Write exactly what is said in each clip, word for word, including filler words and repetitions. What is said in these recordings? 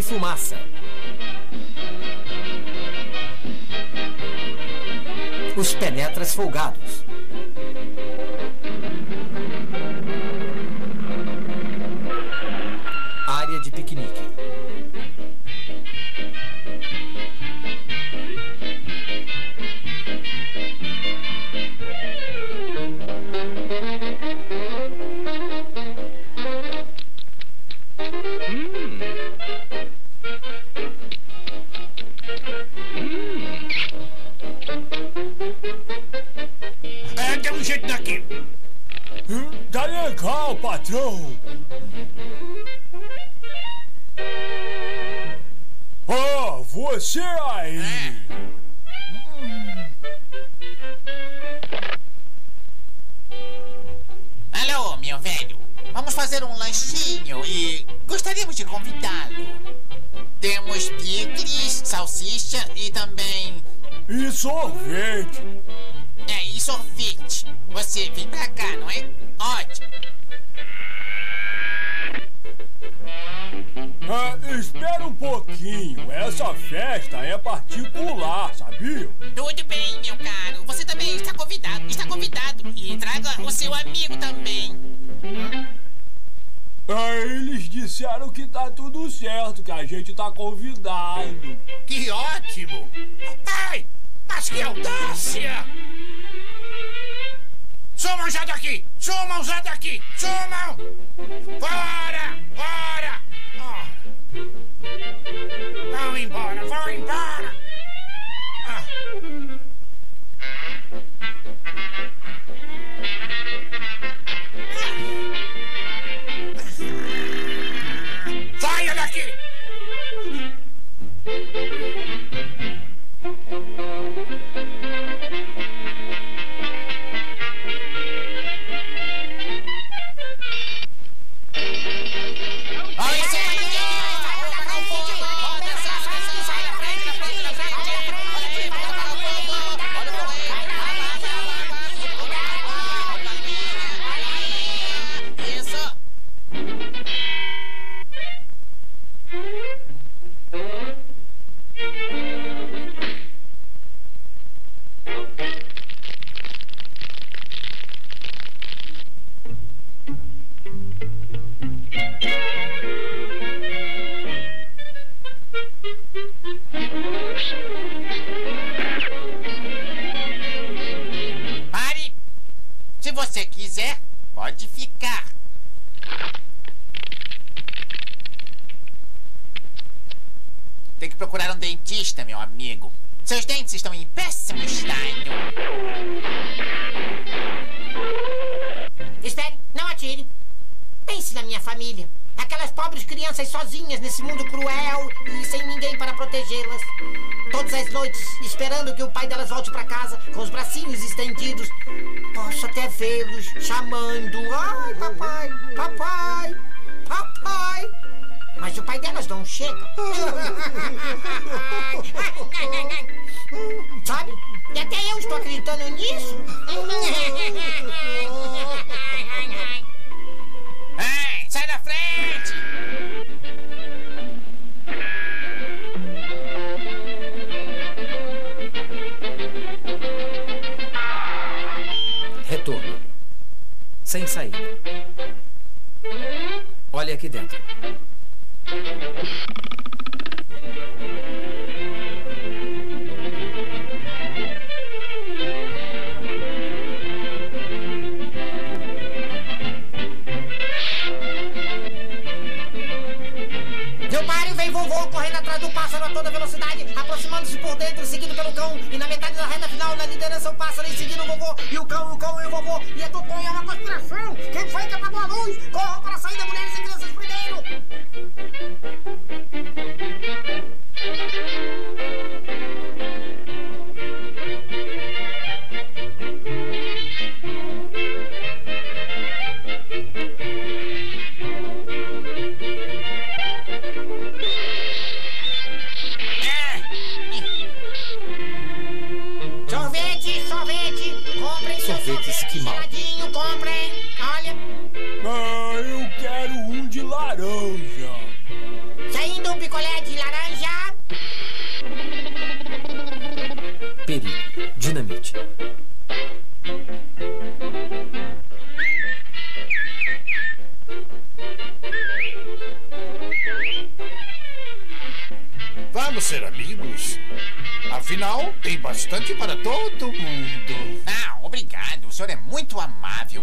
fumaça. Os penetras folgados. Área de piquenique. É, dá um jeito daqui. Hum, tá legal, patrão. Oh, você aí. É. Hum. Alô, meu velho. Vamos fazer um lanchinho e gostaríamos de convidá-lo. Temos picles, salsicha e também... E sorvete. É, e sorvete. Você vem pra cá, não é? Ótimo. Ah, espera um pouquinho. Essa festa é particular, sabia? Tudo bem, meu caro. Você também está convidado. Está convidado. E traga o seu amigo também. Ah, eles disseram que tá tudo certo, que a gente tá convidado. Que ótimo. Ai, mas que audácia. Sumam já daqui. Sumam já daqui. Sumam. Fora, fora. Oh. Vão embora, vão embora. Ah. Saia daqui! Pare! Se você quiser, pode ficar. Tem que procurar um dentista, meu amigo. Seus dentes estão em péssimo estado. Espere, não atire. Pense na minha família. Aquelas pobres crianças sozinhas nesse mundo cruel e sem ninguém para protegê-las. Todas as noites, esperando que o pai delas volte para casa, com os bracinhos estendidos. Posso até vê-los chamando. Ai, papai, papai, papai. Mas o pai delas não chega. Sabe? E até eu estou acreditando nisso. Ei, sai da frente! Retorno. Sem saída. Olhe aqui dentro. Meu pai vem vovô correndo atrás do pássaro a toda velocidade, aproximando-se por dentro, seguido pelo cão. E na metade da reta final, na liderança, o pássaro e seguindo o vovô. E o cão, o cão e o vovô. E é tudo é uma conspiração. Quem foi que apagou a luz? Corram para a saída, mulheres e crianças primeiro. Sorvete, sorvete. Comprem seu Sorvete sorvete esquimal. geladinho, comprem. Olha. Ah, eu quero um de Perigo. Dinamite. Vamos ser amigos. Afinal, tem bastante para todo mundo. Ah, obrigado. O senhor é muito amável.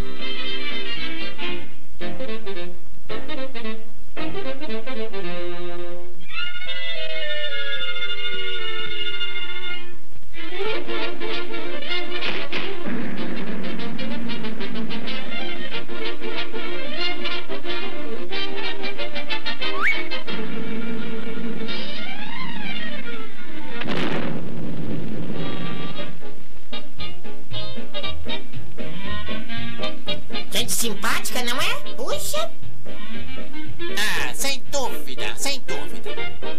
Gente simpática, não é? Puxa. Ah, sem dúvida, sem dúvida.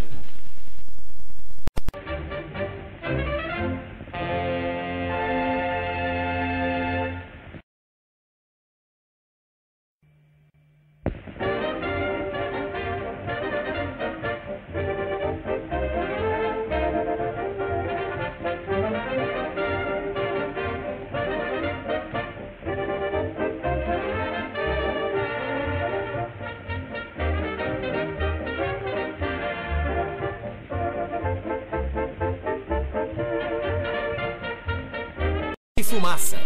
E fumaça.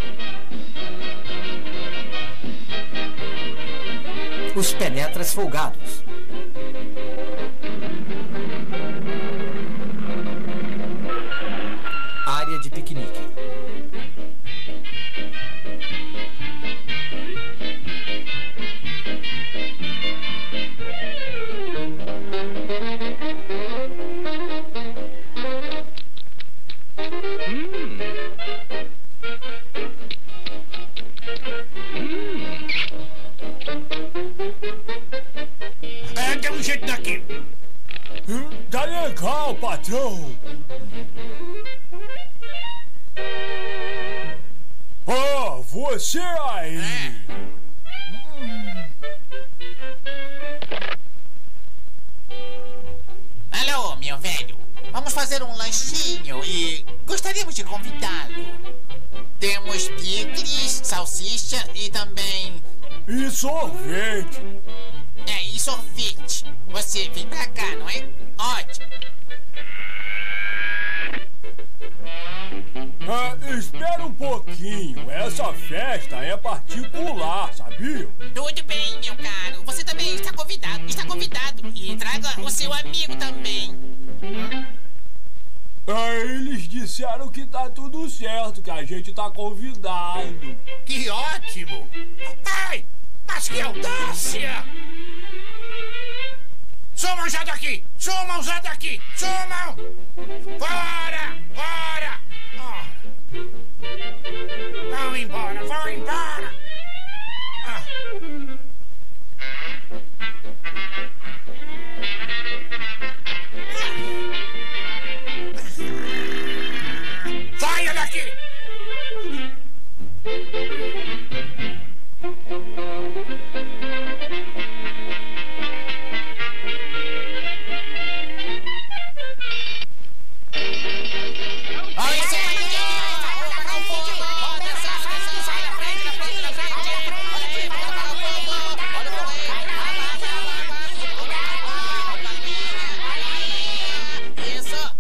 Os penetras folgados. Área de piquenique. É, dá um jeito daqui. Hum, Tá legal, patrão. Oh, você aí. Alô, meu velho. Vamos fazer um lanchinho e gostaríamos de convidá-lo. Temos picles, salsicha e também... E sorvete. É, e sorvete. Você vem pra cá, não é? Ótimo. Ah, espera um pouquinho. Essa festa é particular, sabia? Tudo bem, meu caro. Você também está convidado. Está convidado. E traga o seu amigo também. Ah, eles disseram que tá tudo certo, que a gente tá convidado. Que ótimo. Ai, mas que audácia. Sumam já daqui. Sumam já daqui. Sumam. Fora, fora. Ora. Vão embora, vão embora. Ah. Saia daqui! Olha esse aqui! Isso!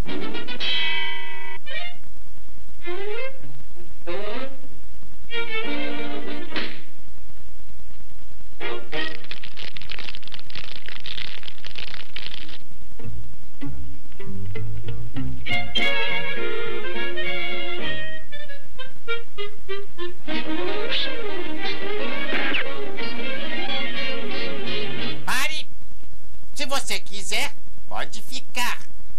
Pare! Se você quiser, pode ficar.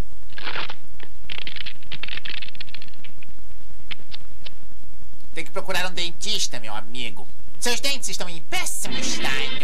Tem que procurar um dentista, meu amigo. Seus dentes estão em péssimo estado.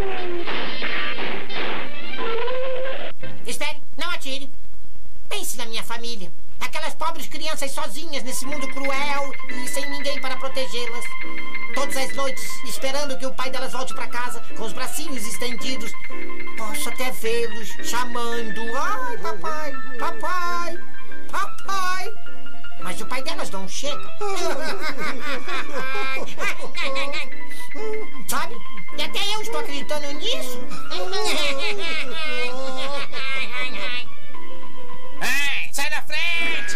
Espere, não atire. Pense na minha família. Aquelas pobres crianças sozinhas nesse mundo cruel e sem ninguém para protegê-las. Todas as noites, esperando que o pai delas volte para casa, com os bracinhos estendidos. Posso até vê-los chamando. Ai, papai, papai, papai. mas o pai delas não chega. Sabe? E até eu estou acreditando nisso. Ei, sai da frente!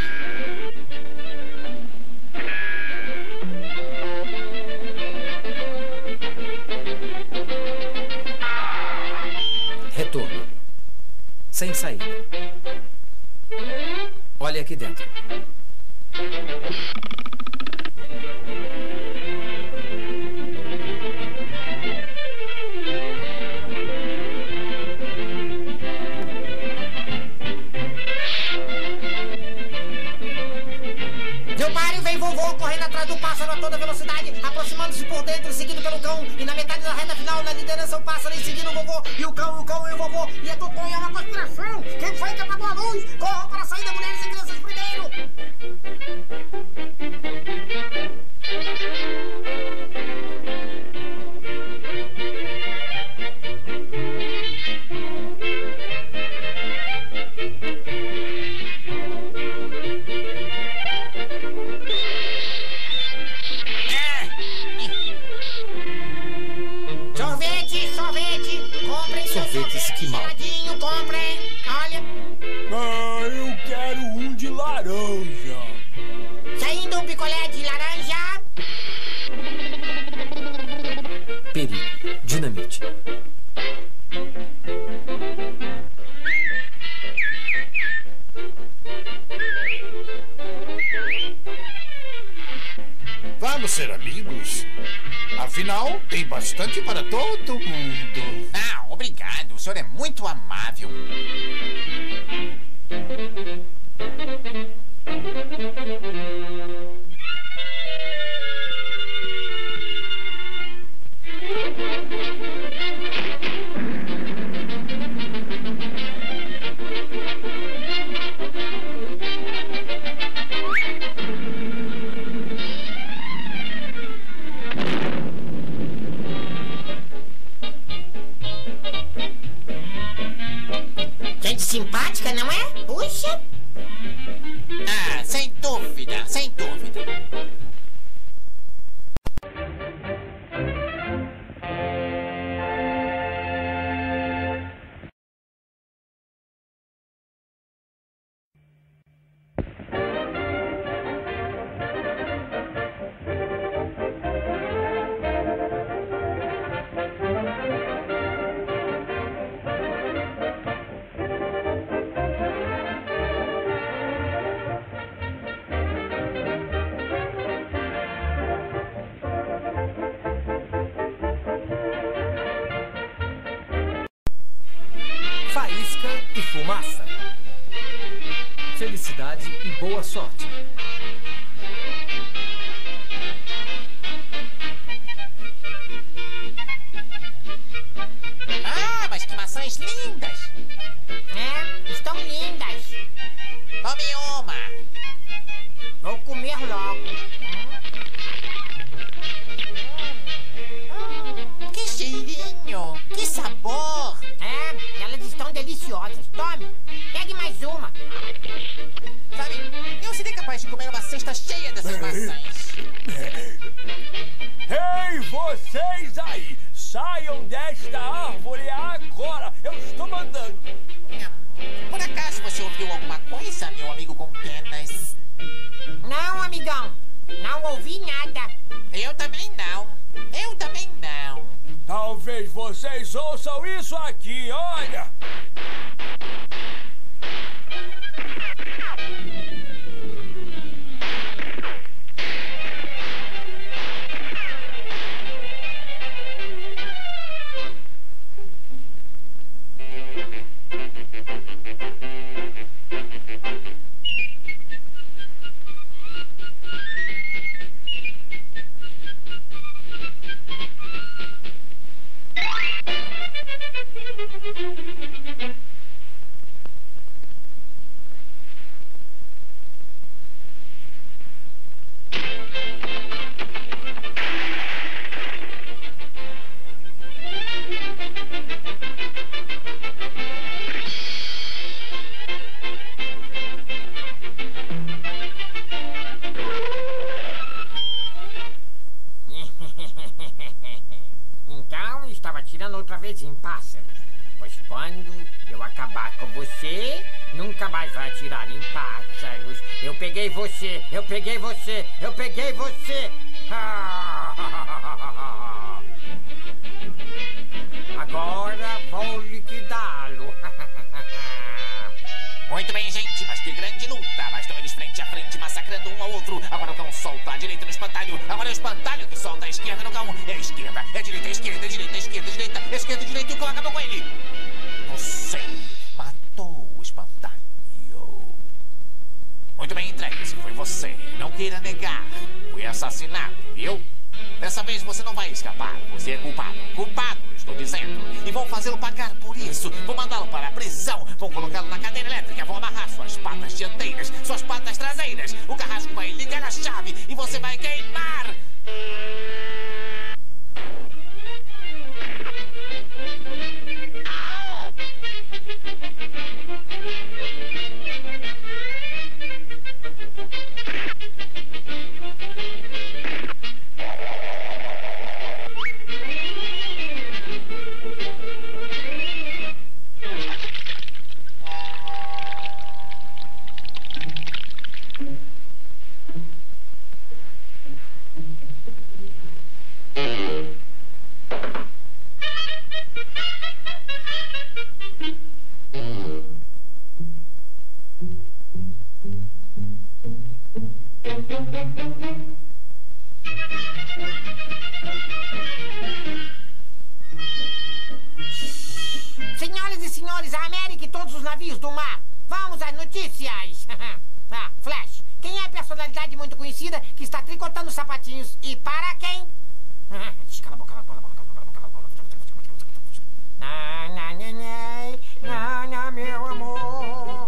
Retorno. Sem saída. Olha aqui dentro. Deu pare, vem vovô correndo atrás do pássaro a toda velocidade, aproximando-se por dentro, seguido pelo cão. E na metade da reta final, na liderança, o pássaro em seguida o vovô. E o cão, o cão e o vovô. E é tudo é uma conspiração. Quem foi que apagou a luz? Corram para a saída, mulheres e crianças primeiro. Sorvete, sorvete. Comprem seu Sorvete sorvete esquimal. geladinho, comprem. Olha, Ah, eu quero um de laranja. saindo um picolé de laranja. Perigo. Dinamite. Vamos ser amigos. Afinal, tem bastante para todo mundo. Ah, obrigado. O senhor é muito amável. Gente simpática, não é? Puxa. Ah, sem dúvida, sem dúvida. Faísca e fumaça. Felicidade e boa sorte. Ah, mas que maçãs lindas! É, estão lindas. Tome uma! Vou comer logo. Que cheirinho! Que sabor! É, elas estão deliciosas. Tome, pegue mais uma. Sabe, eu seria capaz de comer uma cesta cheia dessas maçãs. Ei, vocês aí! Saiam desta árvore agora! Eu estou mandando! Por acaso você ouviu alguma coisa, meu amigo com penas? Não, amigão. Não ouvi nada. Eu também não. Eu também não. Talvez vocês ouçam isso aqui, olha! em pássaros. Pois quando eu acabar com você, nunca mais vai atirar em pássaros. Eu peguei você, eu peguei você, eu peguei você. Agora vou liquidá-lo. Muito bem, gente, mas que grande luta. Lá estão eles frente a frente, massacrando um ao outro. Agora o cão solta a direita no espantalho. Agora é o espantalho que solta a esquerda no cão. É a esquerda, é a direita, é a esquerda, é a direita, é a esquerda, é a direita, é a esquerda, é a direita, e o cão acabou com ele. Você matou o espantalho. Muito bem, entregue-se. Foi você. Não queira negar. Foi assassinado, viu? Dessa vez você não vai escapar. Você é culpado. Culpado, estou dizendo. E vão fazê-lo pagar por isso. Vão mandá-lo para a prisão. Vão colocá-lo na cadeira elétrica. Vão amarrar suas patas dianteiras, suas patas traseiras. O carrasco vai ligar a chave e você vai queimar. Senhoras e senhores, a América e todos os navios do mar. Vamos às notícias. Ah, Flash, quem é a personalidade muito conhecida que está tricotando sapatinhos e para quem? Cala a boca, cala a boca, cala a boca, cala a boca, cala a boca. Na, na, na, na, na, na, meu amor.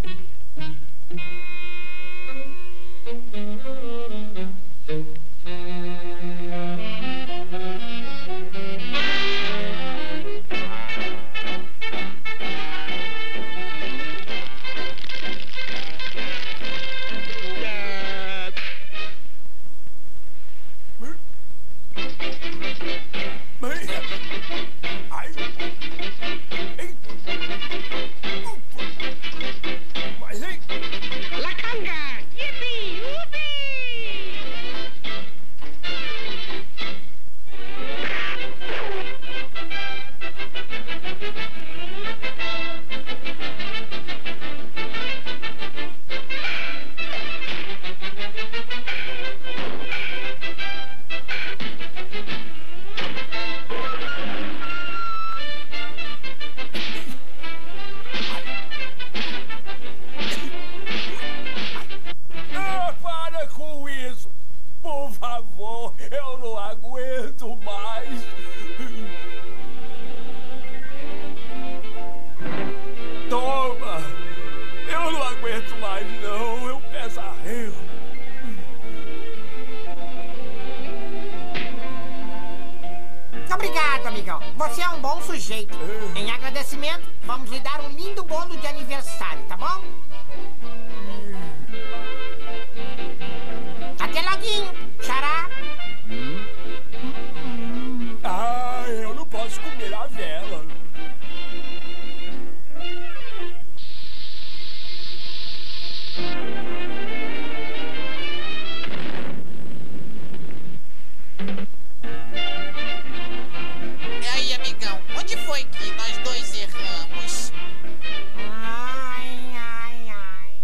Ai. Ei. Mas, hein? Lacanga! Yippee! Whoopee! Ah, para com isso! Por favor, eu não aguento mais! Toma! Eu não aguento mais, não! Eu peço arrego! Obrigado, amigão. Você é um bom sujeito. Em agradecimento, vamos lhe dar um lindo bolo de aniversário, tá bom? Até loguinho, xará. Ah, eu não posso comer a vela! E aí, amigão, onde foi que nós dois erramos? Ai, ai, ai.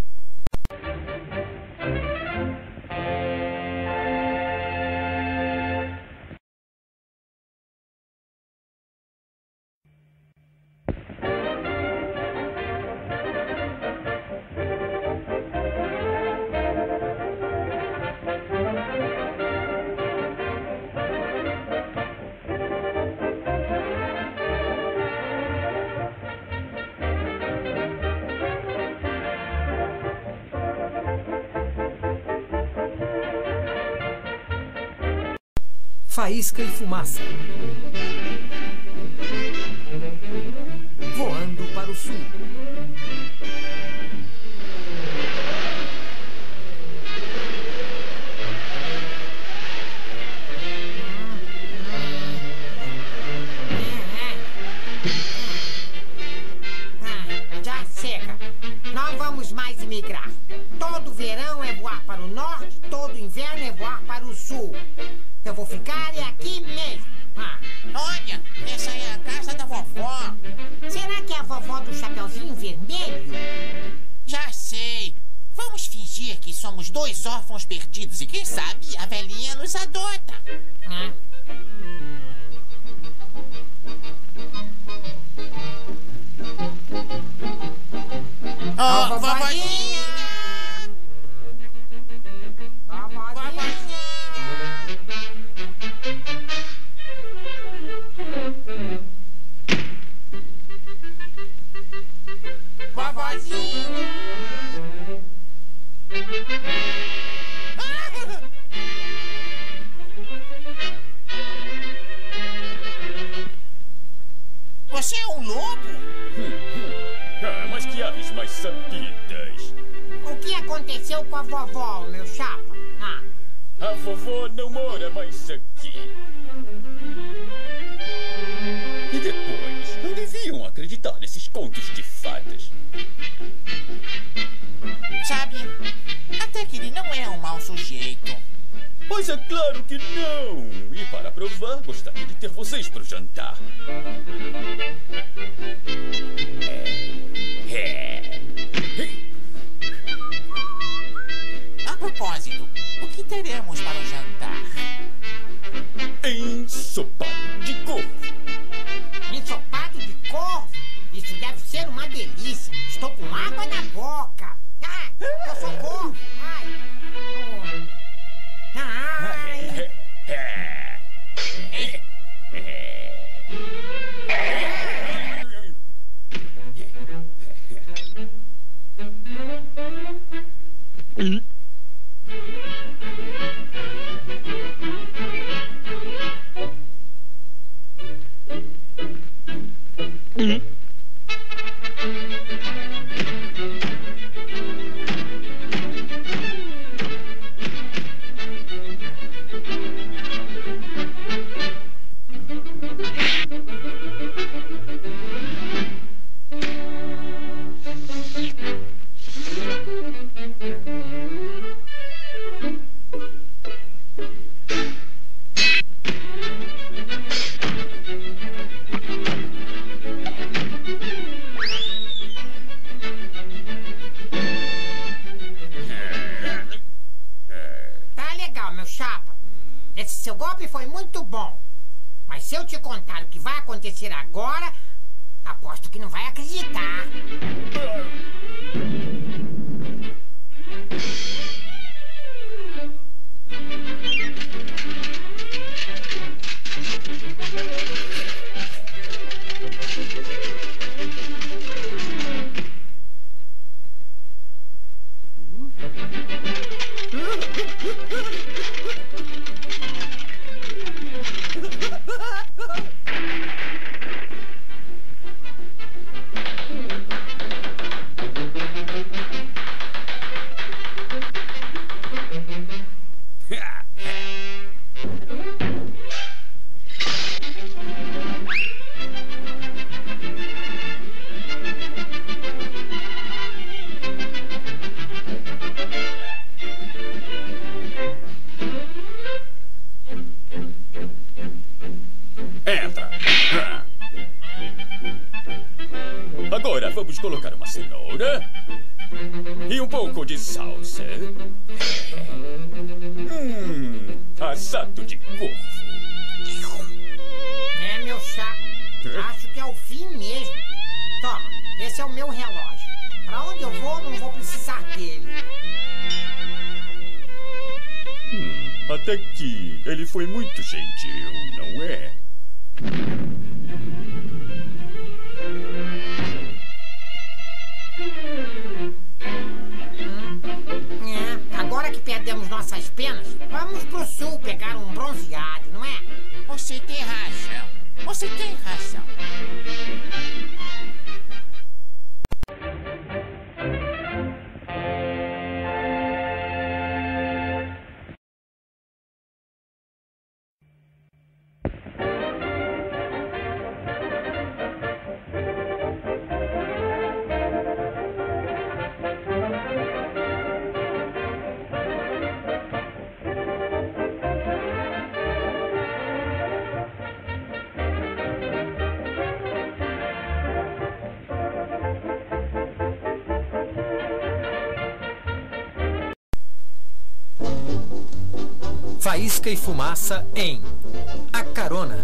Faísca e fumaça. Voando para o sul. norte, todo inverno é voar para o sul. Eu vou ficar é aqui mesmo. Ah. Olha, essa é a casa da vovó. Será que é a vovó do Chapeuzinho Vermelho? Já sei. Vamos fingir que somos dois órfãos perdidos e quem sabe a velhinha nos adota. Ah. Oh, vovozinha! Vovozinha! Vovozinha! Você é um lobo? Ah, mas que aves mais sabidas. O que aconteceu com a vovó, meu chapa? Ah. A vovó não mora mais aqui. E depois, não deviam acreditar nesses contos de fadas. Sabe, até que ele não é um mau sujeito. Pois é claro que não. E para provar, gostaria de ter vocês para o jantar. É. É. A propósito, o que teremos para o jantar? Ensopado de corvo. Ensopado de corvo? Isso deve ser uma delícia. Estou com água na boca. Ah, eu sou corvo. Ai. Oh. Ai. Tá legal, meu chapa. Esse seu golpe foi muito bom. Mas se eu te contar o que vai acontecer agora, aposto que não vai acreditar. Entra. Agora vamos colocar uma cenoura e um pouco de salsa. Hum, assado de corvo. É, meu chapa. Acho que é o fim mesmo. Toma, esse é o meu relógio. Pra onde eu vou, não vou precisar dele. Hum, até que ele foi muito gentil, não é? É, agora que perdemos nossas penas, vamos pro sul pegar um bronzeado, não é? Você tem razão. Você tem razão. Faísca e Fumaça em A Carona.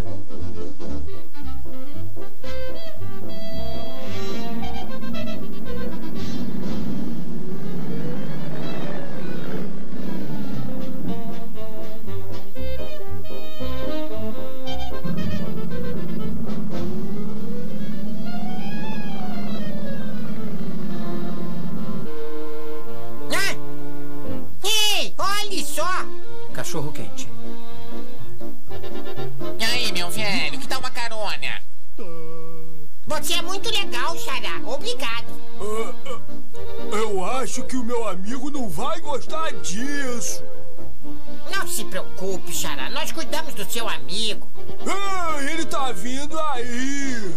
Cachorro quente. E aí, meu velho, que tal uma carona? Você é muito legal, Xará. Obrigado. Uh, uh, eu acho que o meu amigo não vai gostar disso. Não se preocupe, Xará. Nós cuidamos do seu amigo. Ah, ele tá vindo aí.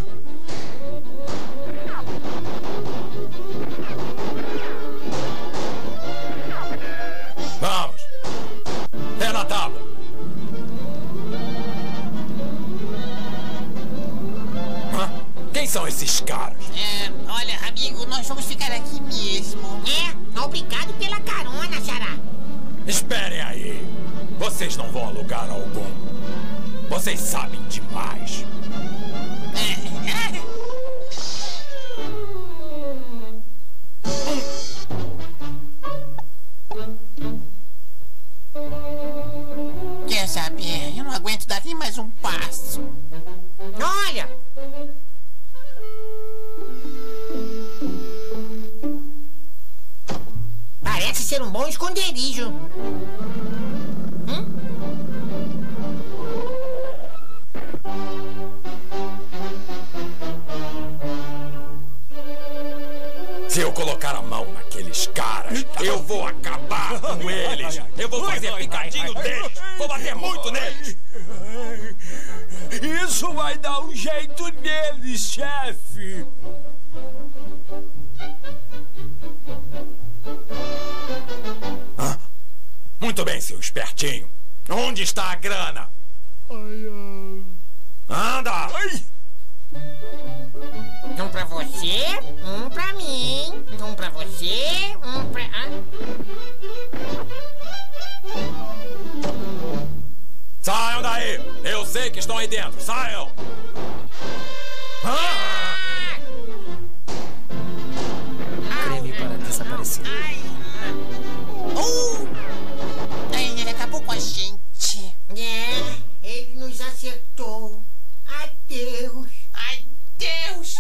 Vamos! Pé na tábua! Hã? Quem são esses caras? É, olha, amigo, nós vamos ficar aqui mesmo. É, obrigado pela carona, Xará. Esperem aí! Vocês não vão a lugar algum. Vocês sabem demais. É, é. Quer saber? Eu não aguento dar nem mais um passo. Olha! Parece ser um bom esconderijo. Hum? Se eu colocar a mão naqueles caras, eu vou acabar com eles. Eu vou fazer picadinho deles. Vou bater muito neles. Isso vai dar um jeito neles, chefe. Hã? Muito bem, seu espertinho. Onde está a grana? Anda! Um pra você, um pra mim, um pra você, um pra... Ah. Saiam daí! Eu sei que estão aí dentro. Saiam! Ah! Creme para desaparecer. Ai. Uh! Ai, ele acabou com a gente. É, ele nos acertou. Adeus. Ai, Deus!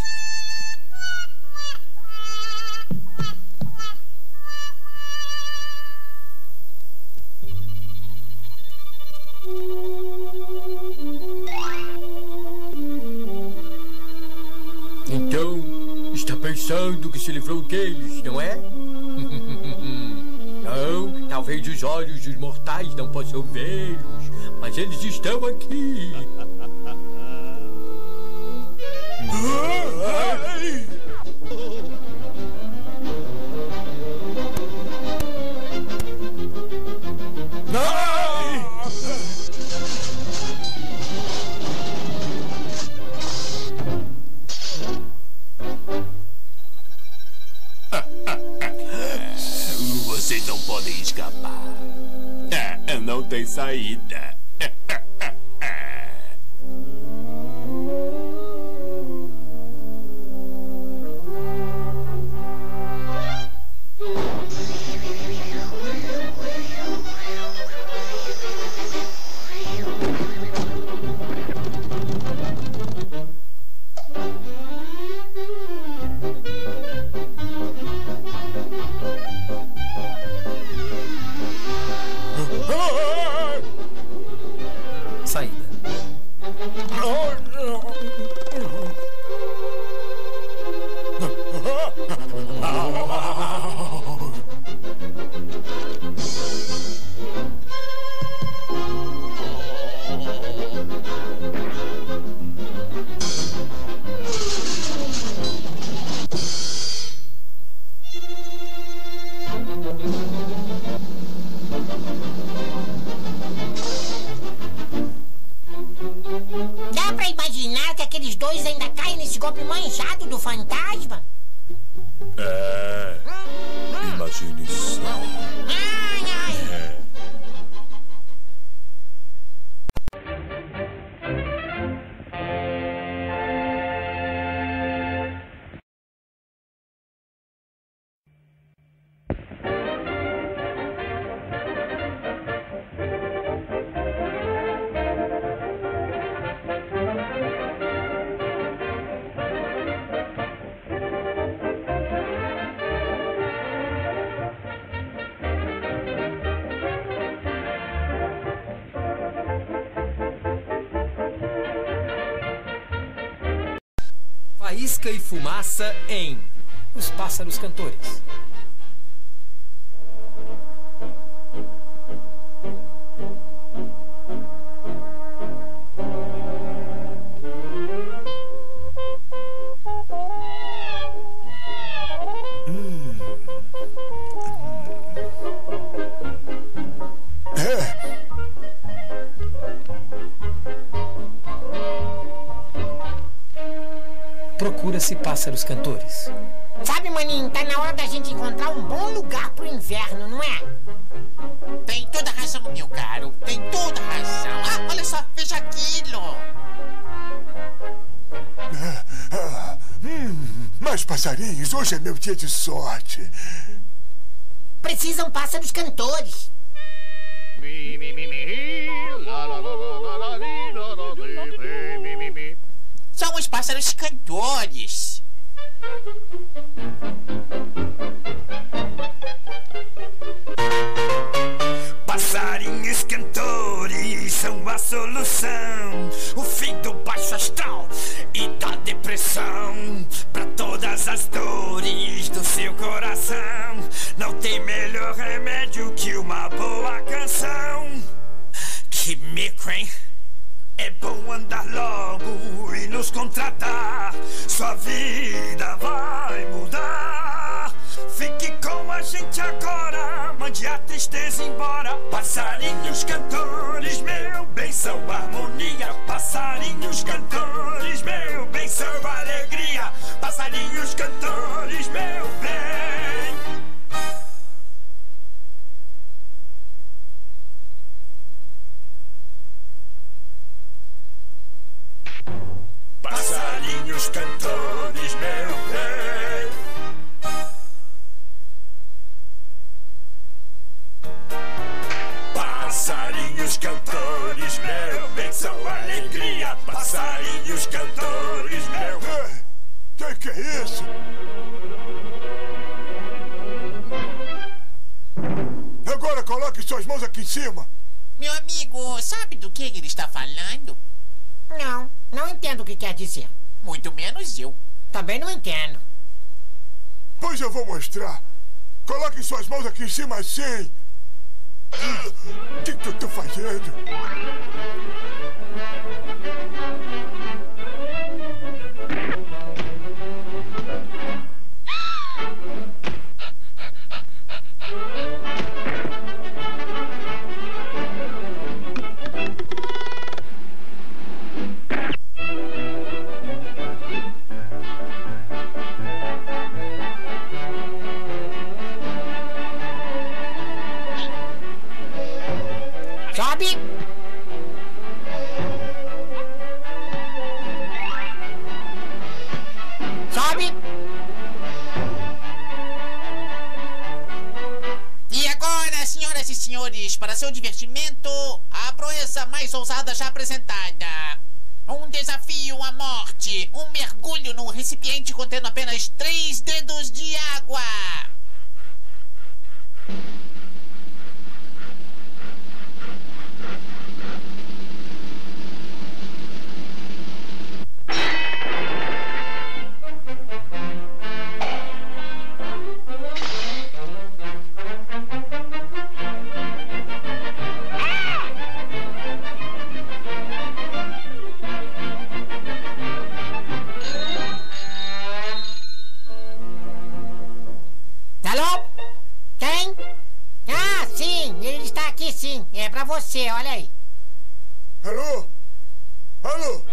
Então, está pensando que se livrou deles, não é? Não, talvez os olhos dos mortais não possam vê-los, mas eles estão aqui. Vocês não podem escapar. É, não tem saída. Saída. Dá pra imaginar que aqueles dois ainda caem nesse golpe manchado do fantasma? É, imagine só. Ai, ai. É. faísca e fumaça em Os Pássaros Cantores. Procura-se Pássaros Cantores. Sabe, maninho, tá na hora da gente encontrar um bom lugar pro inverno, não é? Tem toda razão, meu caro. Tem toda razão. Ah, olha só, veja aquilo. Ah, ah, hum, mais passarinhos, hoje é meu dia de sorte. Precisam pássaros cantores. Mi, mi, mi, mi, la, la, la, la, la, li, la, la, li, mi, mi, mi. São os pássaros cantores. Passarinhos cantores são a solução. O fim do baixo astral e da depressão. Pra todas as dores do seu coração, não tem melhor remédio que uma boa canção. Que mico, hein? É bom andar logo e nos contratar. Sua vida vai mudar. Fique com a gente agora, mande a tristeza embora. Passarinhos cantores, meu bem, são harmonia. Passarinhos cantores, meu bem, são alegria. Passarinhos cantores, meu bem. Passarinhos cantores, meu bem. Passarinhos cantores, meu bem, são alegria. Passarinhos cantores, meu bem. Que que é isso? Agora coloque suas mãos aqui em cima. Meu amigo, sabe do que ele está falando? Não, não entendo o que quer dizer. Muito menos eu. Também não entendo. Pois eu vou mostrar. Coloque suas mãos aqui em cima assim. O que que eu tô fazendo? Sobe! Sobe! E agora, senhoras e senhores, para seu divertimento, a proeza mais ousada já apresentada. Um desafio à morte. Um mergulho num recipiente contendo apenas três dedos de água. Alô? Quem? Ah, sim, ele está aqui sim. É pra você, olha aí. Alô? Alô?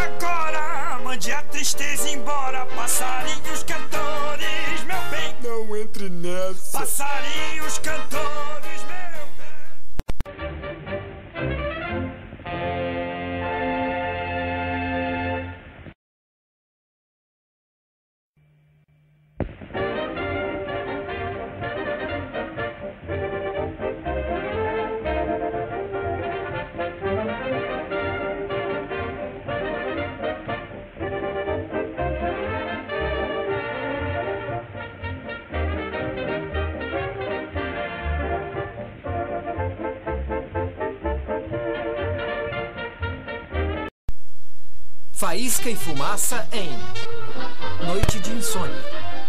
agora, mande a tristeza embora. Passarinhos cantores, meu bem. Não entre nessa. Passarinhos cantores, meu bem. Faísca e fumaça em Noite de Insônia.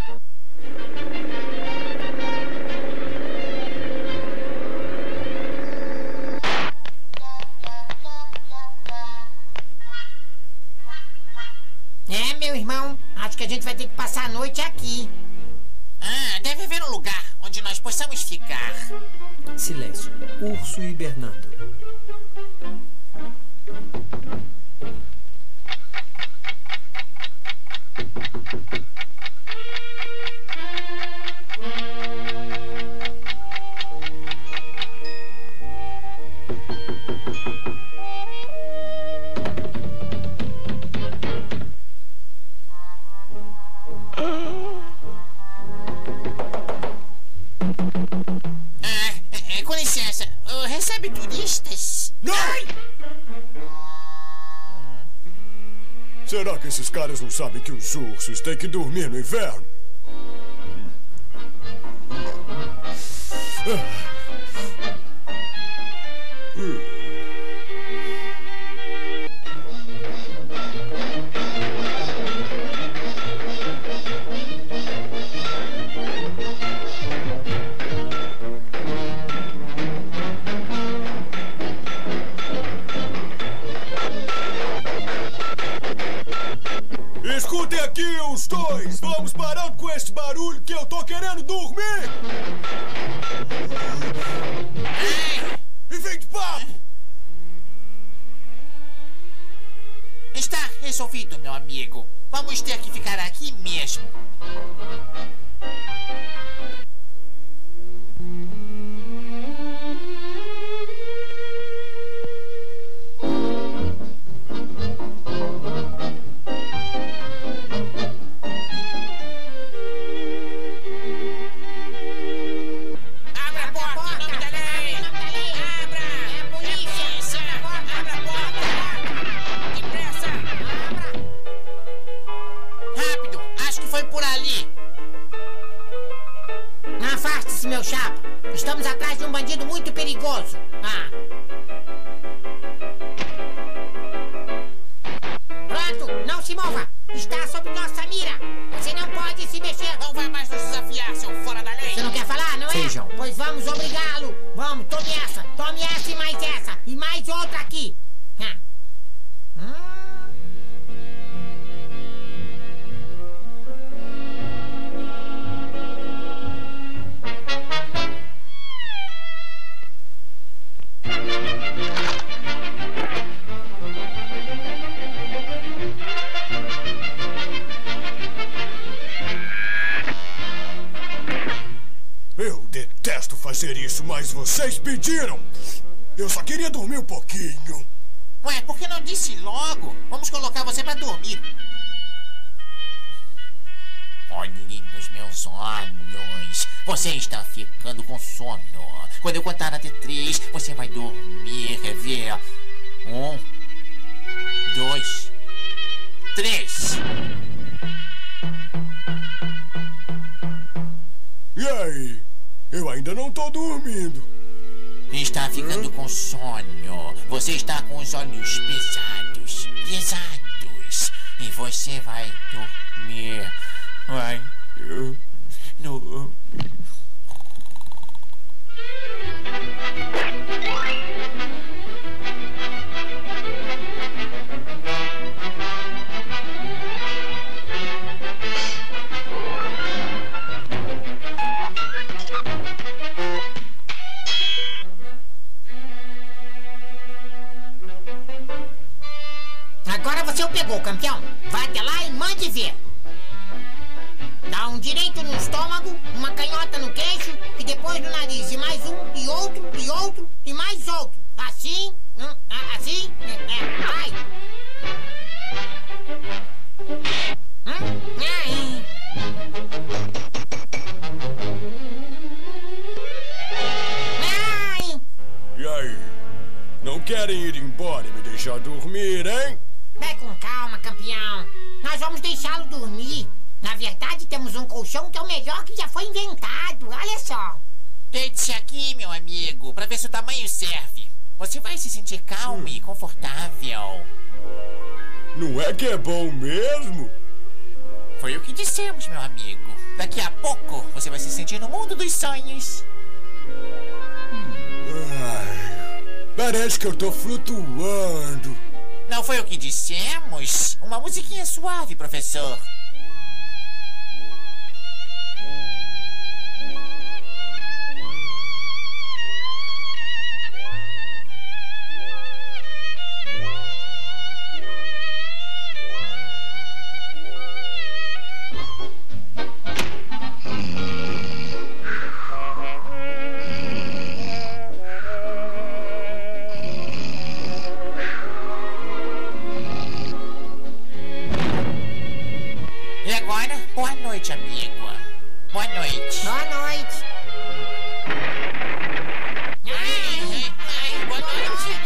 É, meu irmão, acho que a gente vai ter que passar a noite aqui. Ah, deve haver um lugar onde nós possamos ficar. Silêncio. Urso hibernando. Ah, é, é, com licença, uh, recebe turistas? Não! Será que esses caras não sabem que os ursos têm que dormir no inverno? Escutem aqui os dois! Vamos parando com esse barulho que eu tô querendo dormir! E vem de papo! Está resolvido, meu amigo. Vamos ter que ficar aqui mesmo. Meu chapa, estamos atrás de um bandido muito perigoso. Ah. Pronto, não se mova. Está sob nossa mira. Você não pode se mexer. Não vai mais nos desafiar, seu fora da lei. Você não quer falar, não é? Feijão. Pois vamos obrigá-lo. Vamos, tome essa, tome essa e mais essa. E mais outra aqui. Ah. Hum. Eu detesto fazer isso, mas vocês pediram! Eu só queria dormir um pouquinho. Ué, por que não disse logo? Vamos colocar você pra dormir. Olhe nos meus olhos. Você está ficando com sono. Quando eu contar até três, você vai dormir. Quer ver? Um, dois, três. E aí? Eu ainda não tô dormindo. Está ficando hum? com sono. Você está com os olhos pesados. Pesados. E você vai dormir. Vai dormir. Agora você o pegou. Ô, campeão, vá até lá e mande ver. Dá um direito no estômago, uma canhota no queixo e depois no nariz. E mais um, e outro, e outro, e mais outro. Assim, hum, assim, é, é, vai. Hum, ai. Ai. E aí? Não querem ir embora e me deixar dormir, hein? Vai com calma, campeão. Nós vamos deixá-lo dormir. Na verdade, temos um colchão que é o melhor que já foi inventado. Olha só. Deite-se aqui, meu amigo, pra ver se o tamanho serve. Você vai se sentir calmo hum. e confortável. Não é que é bom mesmo? Foi o que dissemos, meu amigo. Daqui a pouco, você vai se sentir no mundo dos sonhos. Ai, parece que eu tô flutuando. Não foi o que dissemos? Uma musiquinha suave, professor. Boa noite, amigo. Boa noite. Boa noite. Ai, ai, ai, boa noite.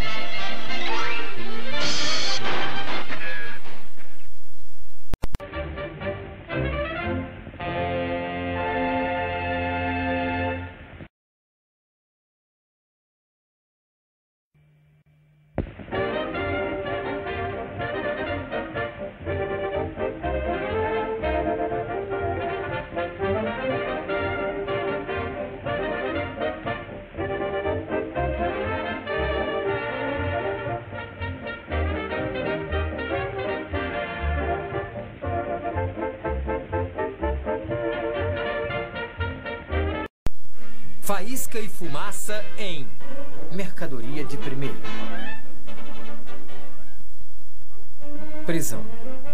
Faísca e fumaça em mercadoria de primeira. Prisão.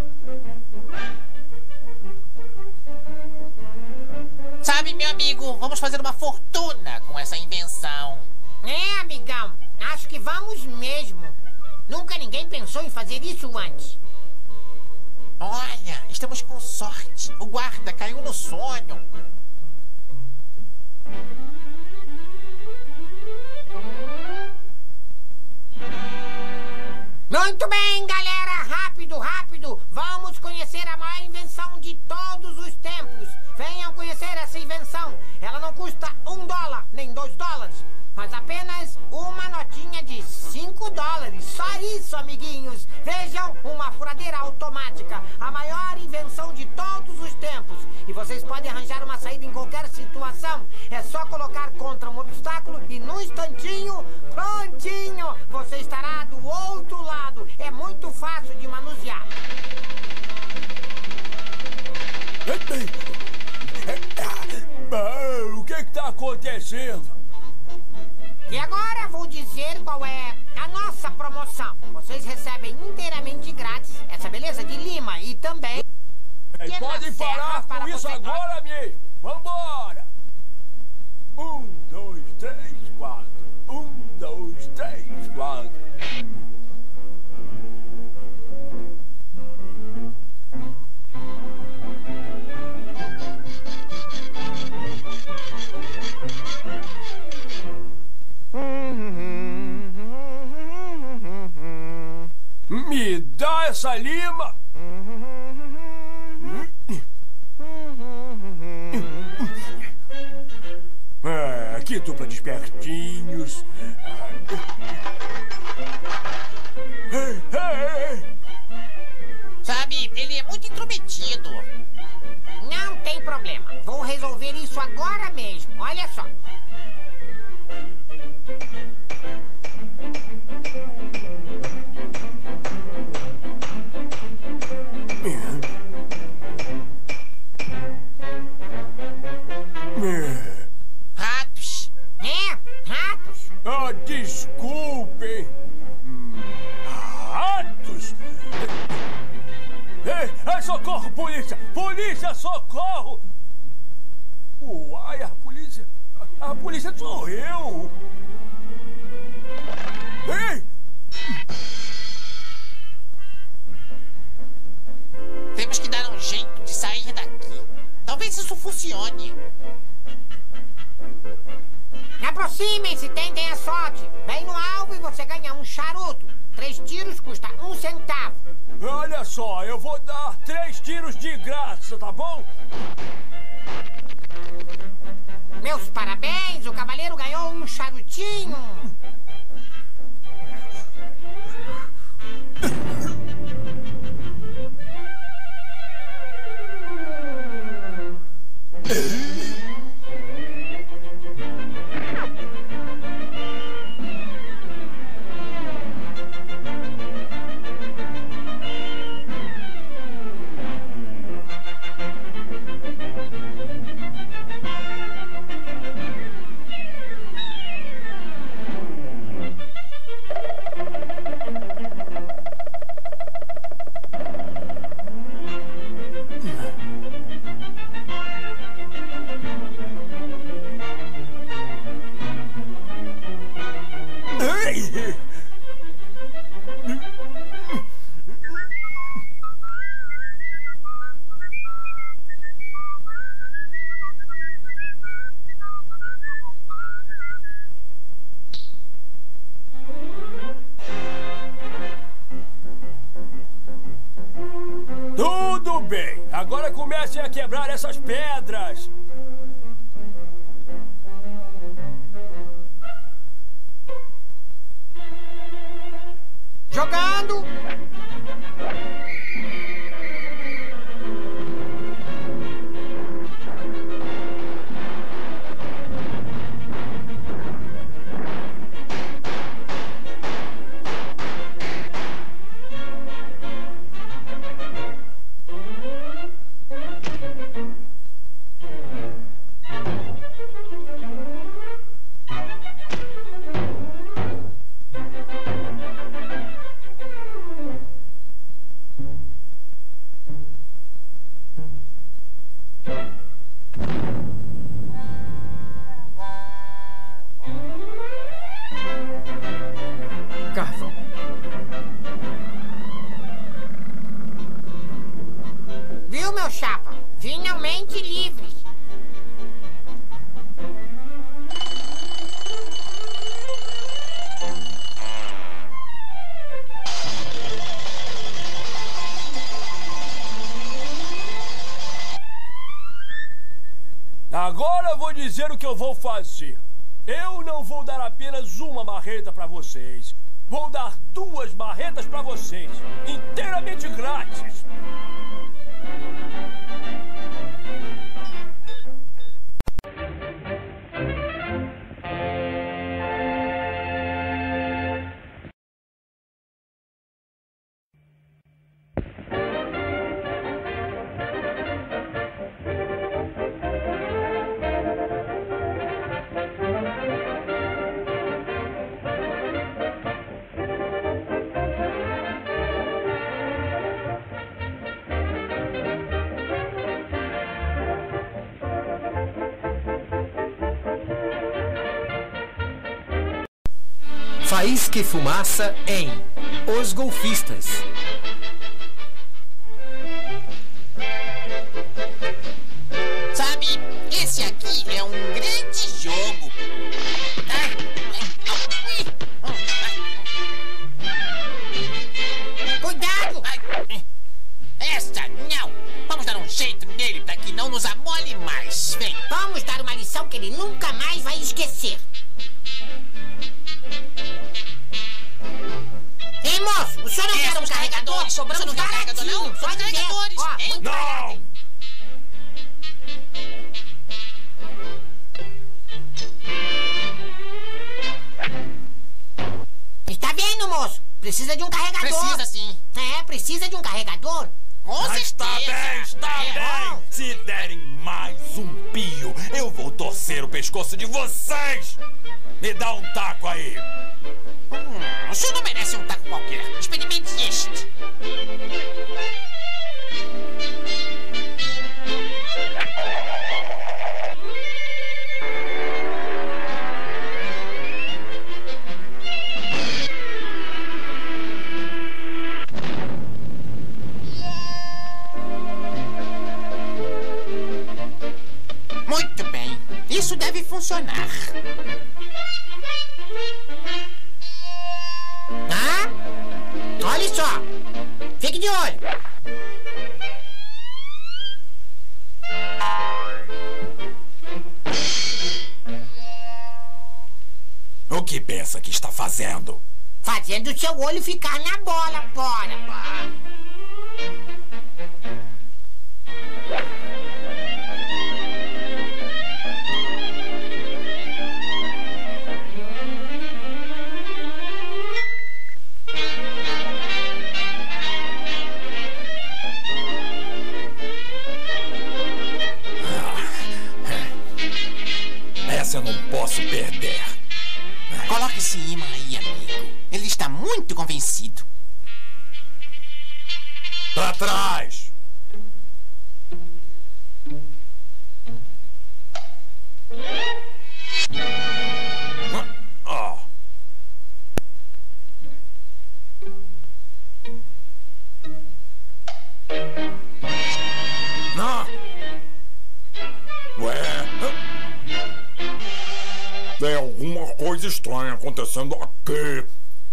Sabe, meu amigo, vamos fazer uma fortuna com essa invenção. É, amigão, acho que vamos mesmo. Nunca ninguém pensou em fazer isso antes. Olha, estamos com sorte. O guarda caiu no sonho. Muito bem, galera! Rápido, rápido! Vamos conhecer a maior invenção de todos os tempos. Venham conhecer essa invenção. Ela não custa um dólar, nem dois dólares, mas apenas uma notinha de cinco dólares. Só isso, amiguinhos. Vejam, uma furadeira automática. A maior invenção de todos os tempos. E vocês podem arranjar uma saída em qualquer situação. É só colocar contra um obstáculo e num instantinho, prontinho, você estará do outro lado. É muito fácil de manusear. O que está acontecendo? E agora vou dizer qual é a nossa promoção. Vocês recebem inteiramente grátis essa beleza de lima e também... É, podem parar com isso você... agora mesmo. Vambora! Um, dois, três, quatro. Um, dois, três, quatro. Me dá essa lima! Ah, que dupla de espertinhos! Ei, ei. Sabe, ele é muito intrometido. Não tem problema. Vou resolver isso agora mesmo. Olha só. Ratos. É, ratos. Ah, desculpem. Ratos? Ai, socorro, polícia! Polícia, socorro! Uai, a polícia... A, a polícia sou eu! Ei! Temos que dar um jeito de sair daqui. Talvez isso funcione. Aproximem-se, tentem a sorte. Bem no alvo e você ganha um charuto. Três tiros custa um centavo. Olha só, eu vou dar três tiros de graça, tá bom? Meus parabéns, o cavaleiro ganhou um charutinho. Tudo bem, agora comecem a quebrar essas pedras. Jogando. Carvão. Viu, meu chapa? Finalmente livres. Agora eu vou dizer o que eu vou fazer. Eu não vou dar apenas uma marreta pra vocês. Vou dar duas marretas pra vocês, inteiramente grátis. Faísca e fumaça em Os Golfistas. Sabe, esse aqui é um grande jogo. Ai, ai, au, ui, Cuidado! ai. Essa não. Vamos dar um jeito nele pra que não nos amole mais. Vem. Vamos dar uma lição que ele nunca mais vai esquecer. Ei, moço, o senhor não É, quer são um os carregador? carregadores. Cobramos Você não quer um carregador, não? baratinho, São os pode ver. carregadores, Ó, hein? muito barato. Não! Está vendo, moço? Precisa de um carregador. Precisa sim. É, precisa de um carregador. Com Ah, certeza. está bem, está É bom. bem! Se derem mais um pio, eu vou torcer o pescoço de vocês! Me dá um taco aí! Hum, o senhor não merece um taco qualquer. Experimente este. Isso deve funcionar. Ah? Olha só. Fique de olho. O que pensa que está fazendo? Fazendo o seu olho ficar na bola, bora. Essa eu não posso perder. Coloque esse imã aí, amigo. Ele está muito convencido. Pra trás! Oh. Não! Ué? Tem alguma coisa estranha acontecendo aqui.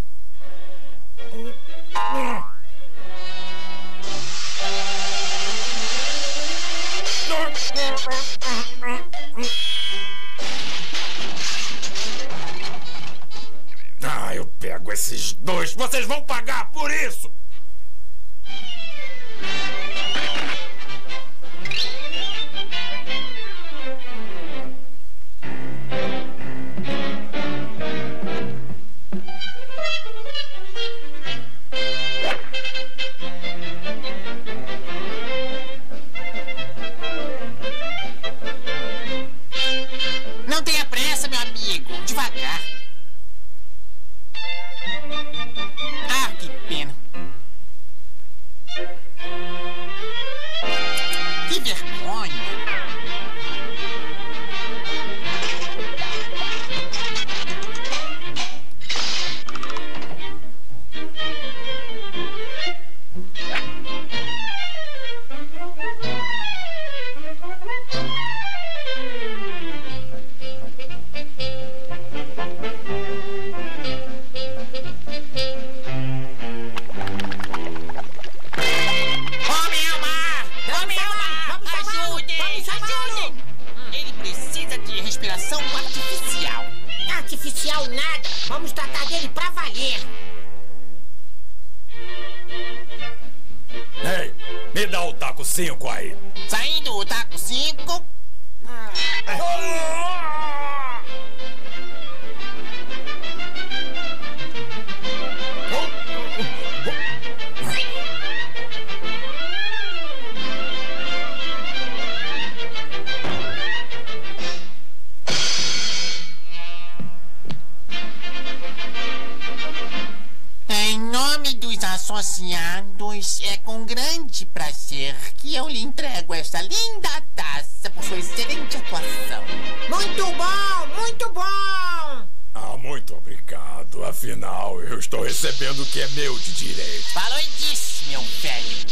Ah, eu pego esses dois. Vocês vão pagar por isso! Não tenha pressa, meu amigo. Devagar. Ah, que pena. Que vergonha. Artificial. Artificial nada. Vamos tratar dele pra valer. Ei, me dá o taco cinco aí. Saindo o taco cinco. Ah. Associados, é com grande prazer que eu lhe entrego esta linda taça por sua excelente atuação. Muito bom, muito bom! Ah, muito obrigado. Afinal, eu estou recebendo o que é meu de direito. Falou e disse, meu velho.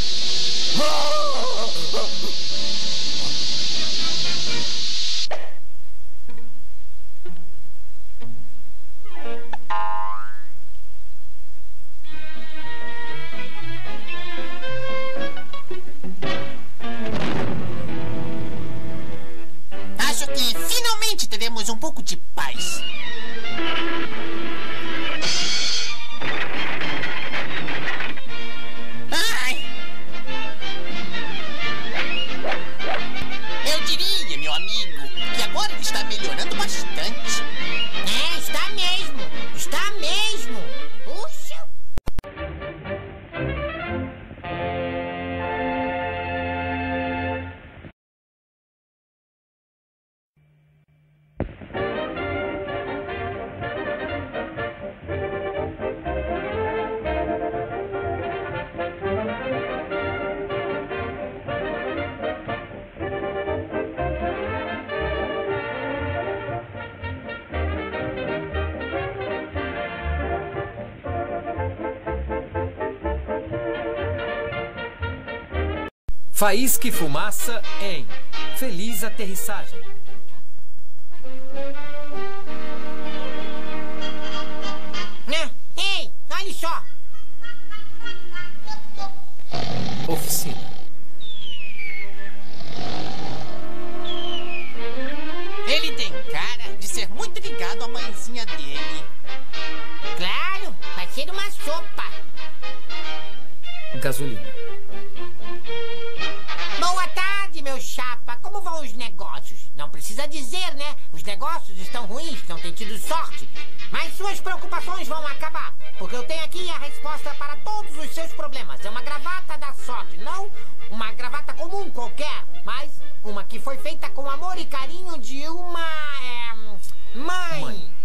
Acho que finalmente teremos um pouco de paz. Ai! Eu diria, meu amigo, que agora ele está melhorando bastante. É, está mesmo. Está mesmo. Puxa. Faísca e fumaça em Feliz Aterrissagem. descida. Ele tem cara de ser muito ligado à mãezinha dele. Claro, vai ser uma sopa. Gasolina. Boa tarde, meu chapa. Como vão os negócios? Não precisa dizer, né? Os negócios estão ruins, não tem tido sorte. Mas suas preocupações vão acabar. Porque eu tenho aqui a resposta para todos os seus problemas. É uma gravata da sorte, não uma gravata comum qualquer, mas uma que foi feita com amor e carinho de uma... É, mãe. mãe.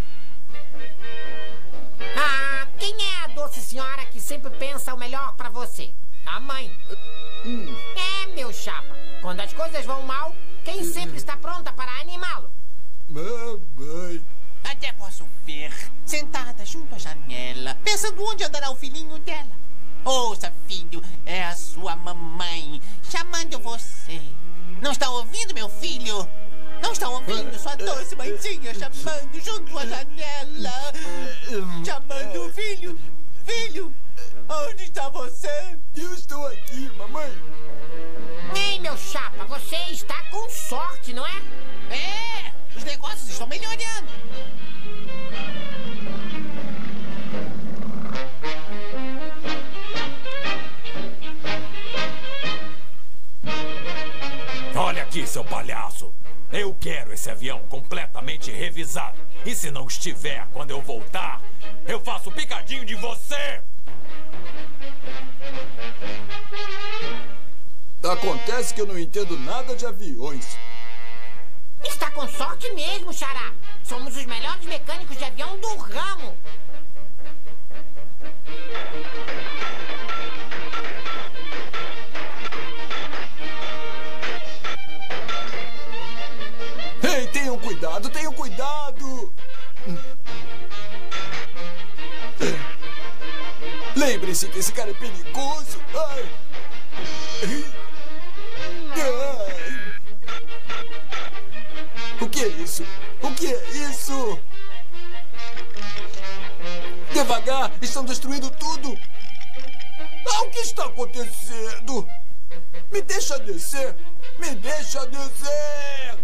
Ah, quem é a doce senhora que sempre pensa o melhor pra você? A mãe. Hum. É, meu chapa. Quando as coisas vão mal, quem sempre está pronta para animá-lo? Mamãe. Até posso ver, sentada junto à janela, pensando onde andará o filhinho dela. Ouça, filho, é a sua mamãe chamando você. Não está ouvindo, meu filho? Não está ouvindo sua doce mãezinha chamando junto à janela? Chamando o filho. Filho, onde está você? Eu estou aqui, mamãe. Ei, meu chapa, você está com sorte, não é? É, os negócios estão melhorando. Olha aqui, seu palhaço. Eu quero esse avião completamente revisado. E se não estiver quando eu voltar, eu faço picadinho de você. Acontece que eu não entendo nada de aviões. Está com sorte mesmo, Xará. Somos os melhores mecânicos de avião do ramo. Ei, tenham cuidado, tenham cuidado! Lembre-se que esse cara é perigoso. Ai. Ai. O que é isso? O que é isso? Devagar, estão destruindo tudo. Ah, o que está acontecendo? Me deixa descer! Me deixa descer!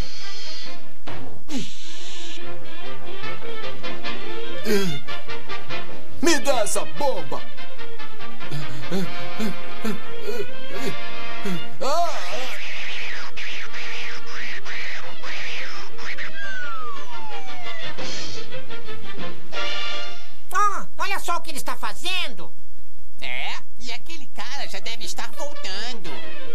Me dá essa bomba! Ah! Ah, olha só o que ele está fazendo! É, e aquele cara já deve estar voltando.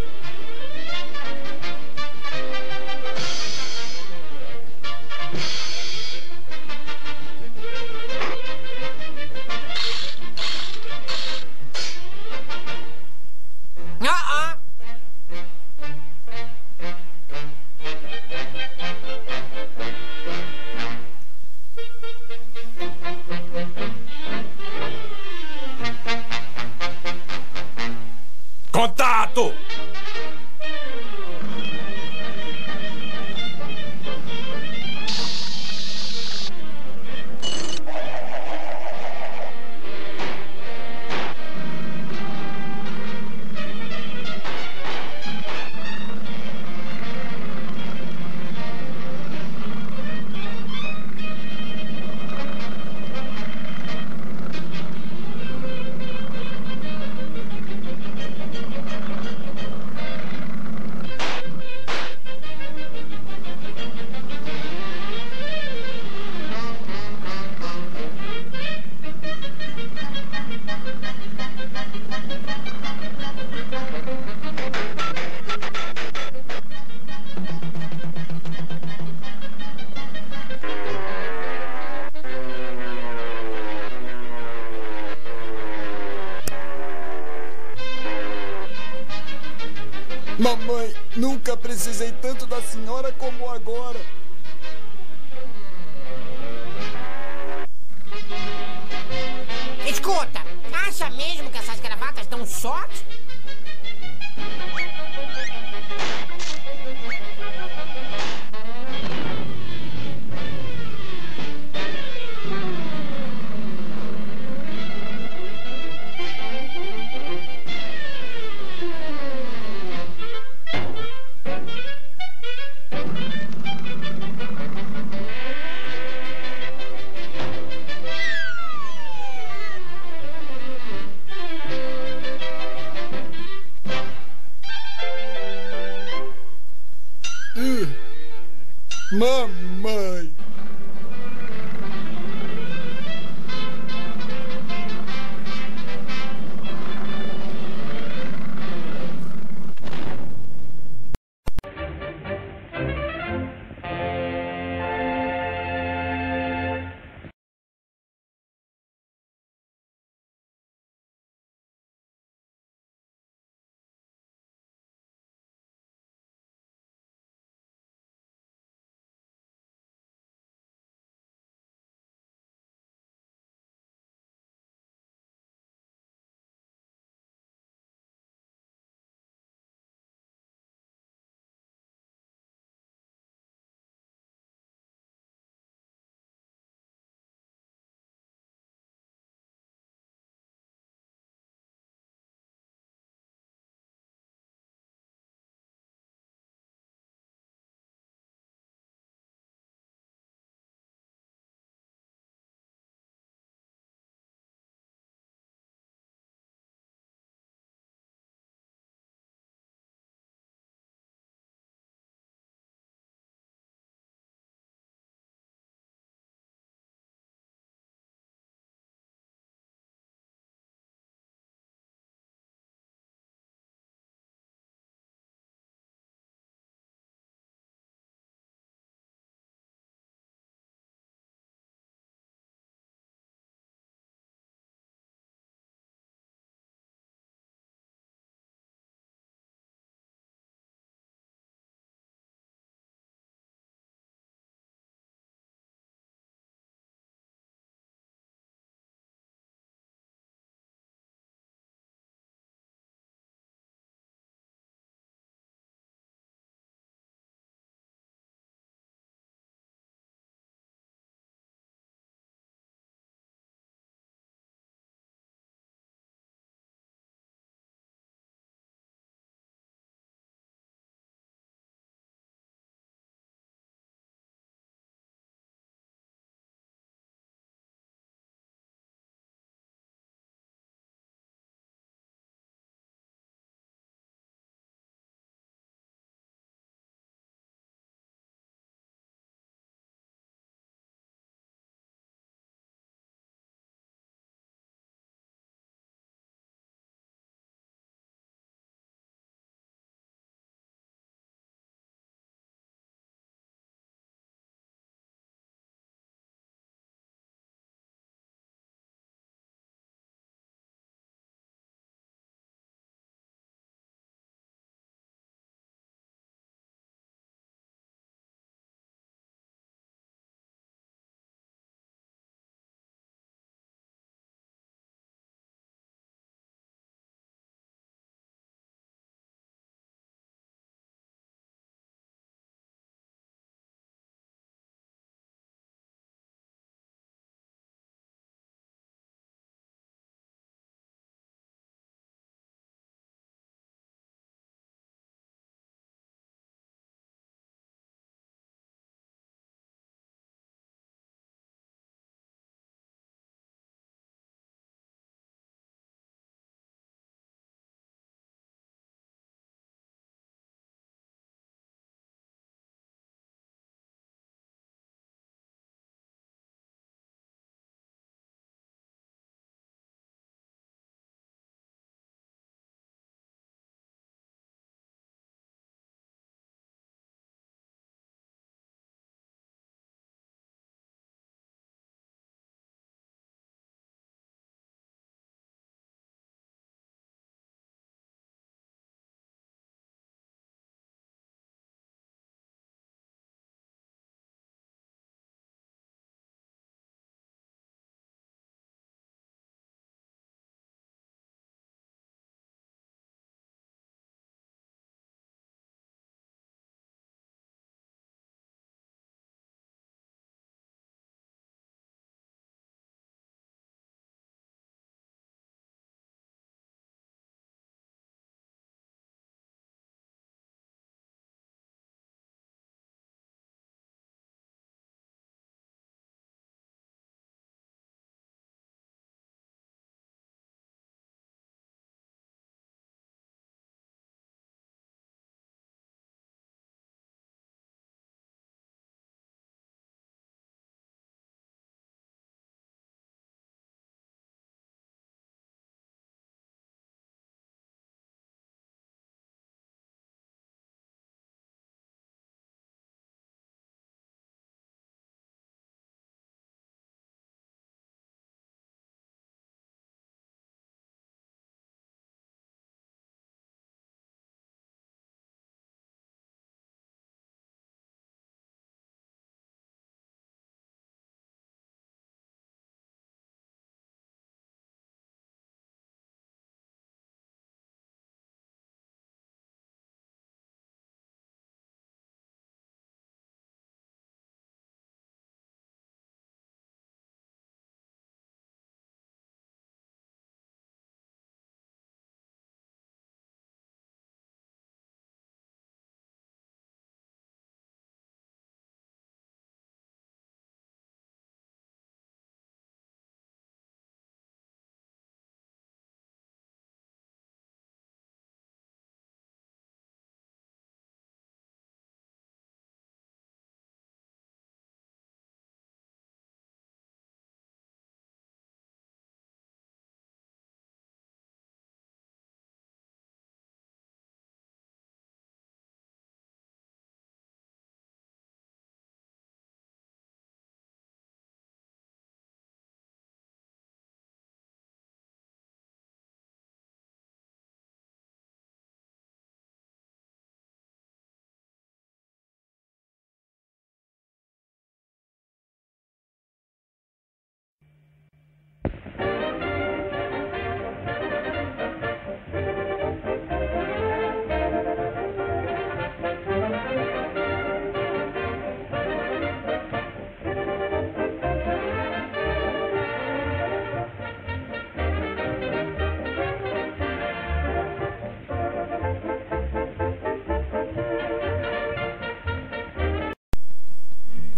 Ah, ah. Contato! Mamãe, nunca precisei tanto da senhora como agora. Escuta, acha mesmo que essas gravatas dão sorte? Mamãe.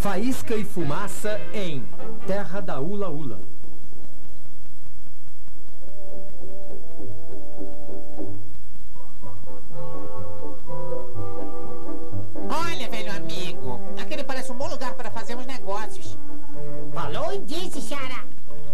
Faísca e fumaça em Terra da Ula Ula. Olha, velho amigo, aquele parece um bom lugar para fazermos negócios. Falou e disse, Xará.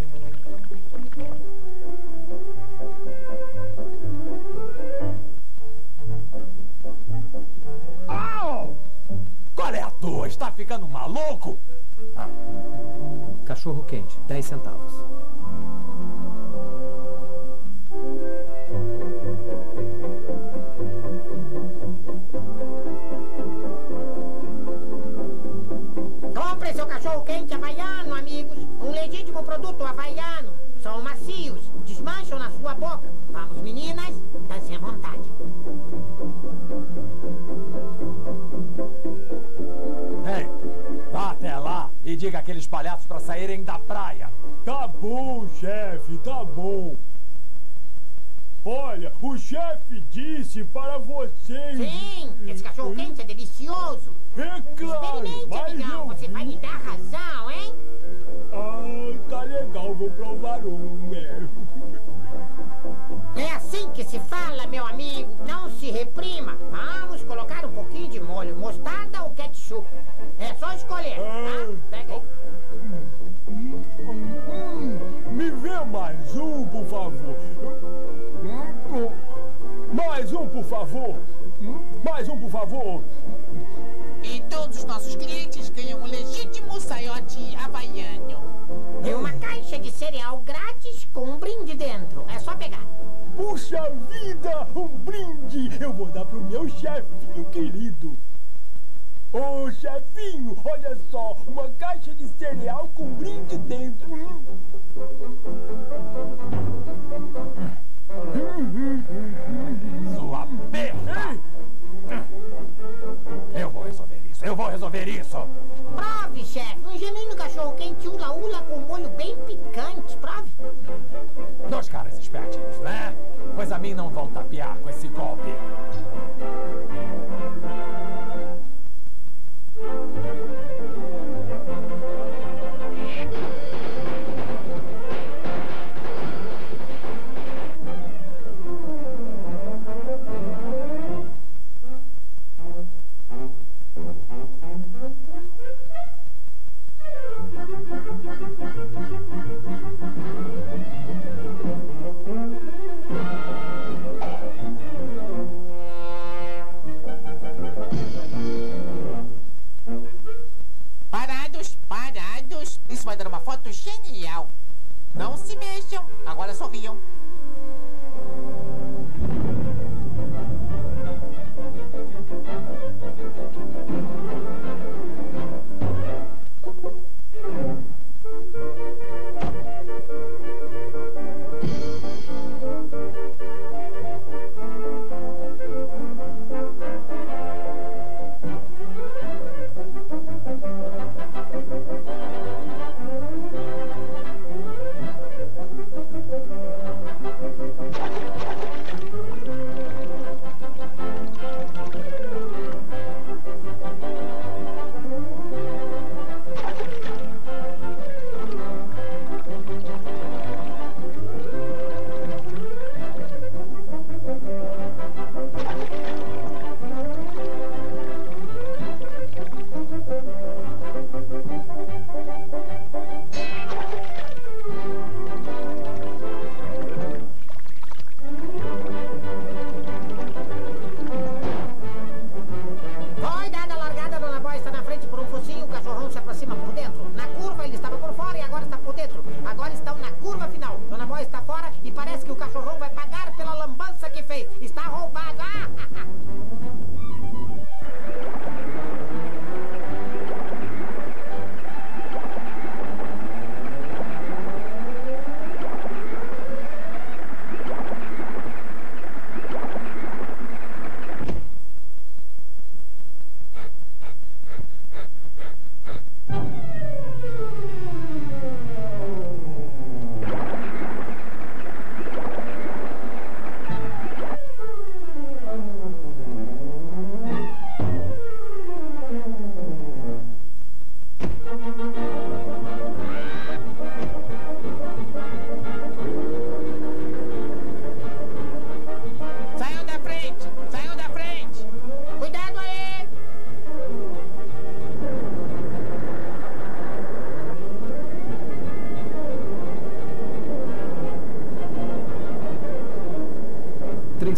Au! Qual é a tua? Está ficando maluco? Ah. Cachorro quente, dez centavos. Compre seu cachorro quente havaiano, amigos. Um legítimo produto havaiano. São macios, desmancham na sua boca. Vamos, meninas, dancem à vontade. Ei, vá até lá e diga àqueles palhaços para saírem da praia. Tá bom, chefe, tá bom. Olha, o chefe disse para vocês... Sim, esse cachorro quente é delicioso. É claro, Experimente, mas amigão, eu... você vai me dar razão, hein? Ah, tá legal, vou provar um, é. É assim que se fala, meu amigo. Não se reprima. Vamos colocar um pouquinho de molho, mostarda ou ketchup. É só escolher, tá? Pega aí. Hum, hum, me vê mais um, por favor. Hum, mais um, por favor. Hum, mais um, por favor. E todos os nossos clientes ganham um legítimo saiote havaiano. E uma caixa de cereal grátis com um brinde dentro. É só pegar. Puxa vida, um brinde! Eu vou dar pro meu chefinho querido. Ô, chefinho, olha só, uma caixa de cereal com brinde dentro. Hum. Sua besta! Eu vou resolver isso, eu vou resolver isso! Prove, chefe. Um genuíno cachorro quente ula-ula com molho bem picante. Prove. Dois caras espertinhos, né? Pois a mim não vão tapear com esse golpe.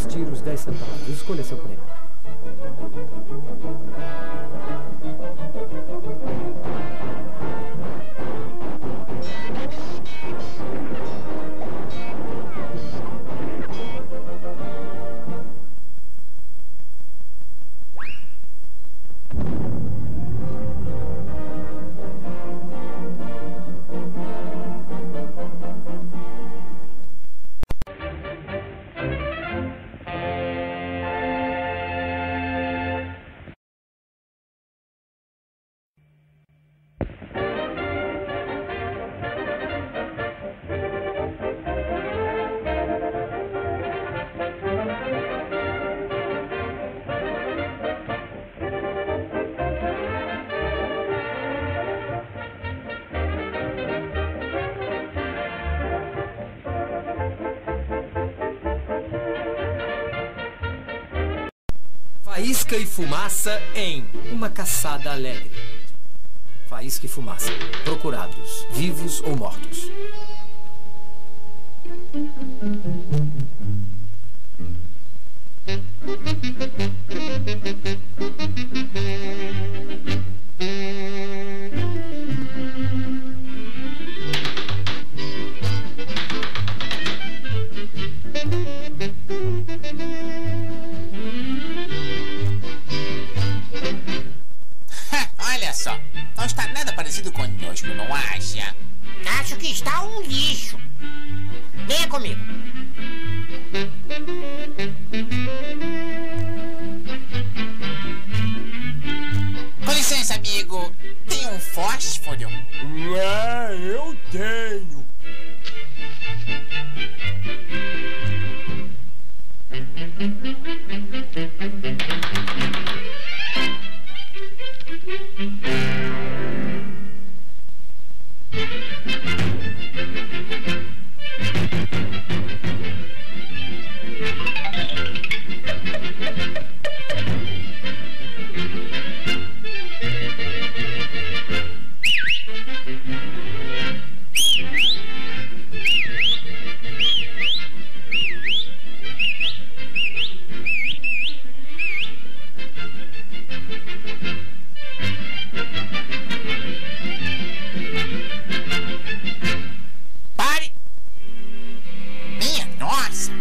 dez tiros, dez centavos. Escolha seu prêmio. Faísca e fumaça em Uma Caçada Alegre. Faísca e fumaça. Procurados, vivos ou mortos. Olha só, não está nada parecido conosco, não acha? Acho que está um lixo. Venha comigo. Com licença, amigo. Tem um fósforo? É, eu tenho. Pare! Minha nossa!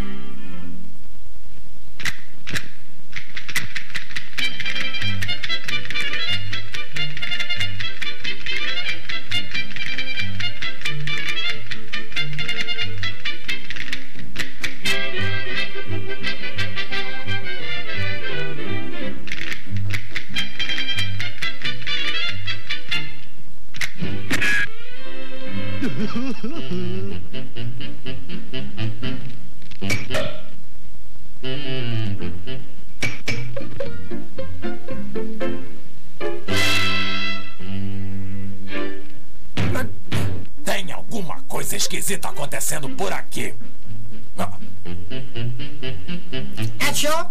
Tem alguma coisa esquisita acontecendo por aqui. Ah, Achou?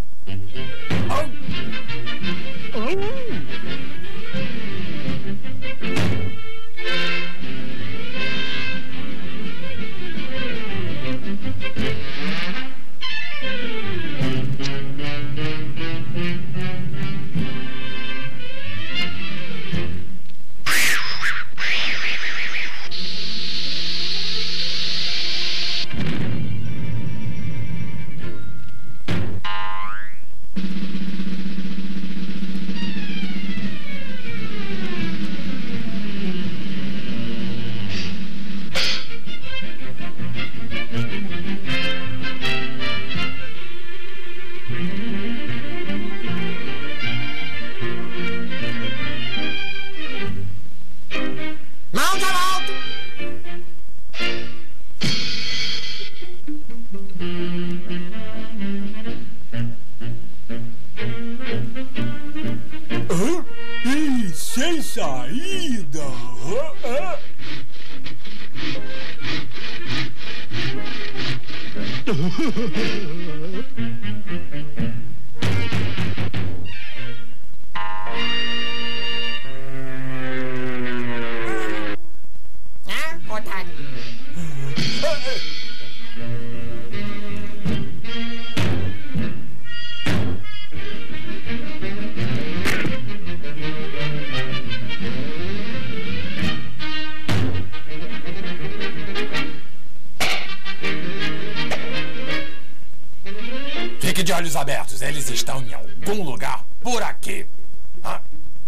olhos abertos. Eles estão em algum lugar por aqui. Ah.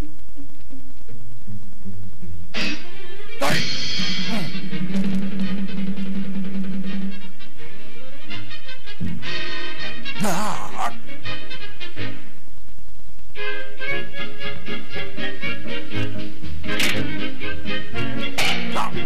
Ai. Ah. Ah.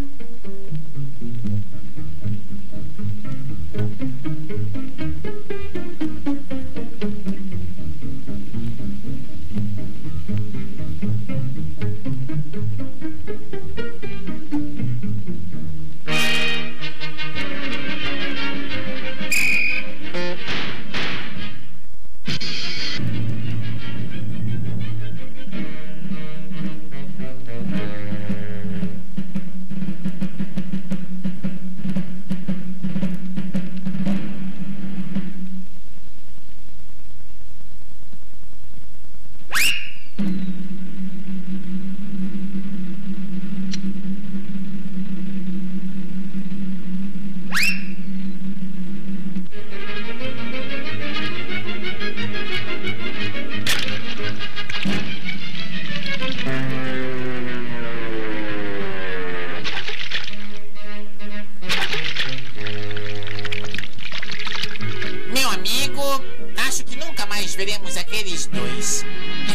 Meu amigo, acho que nunca mais veremos aqueles dois.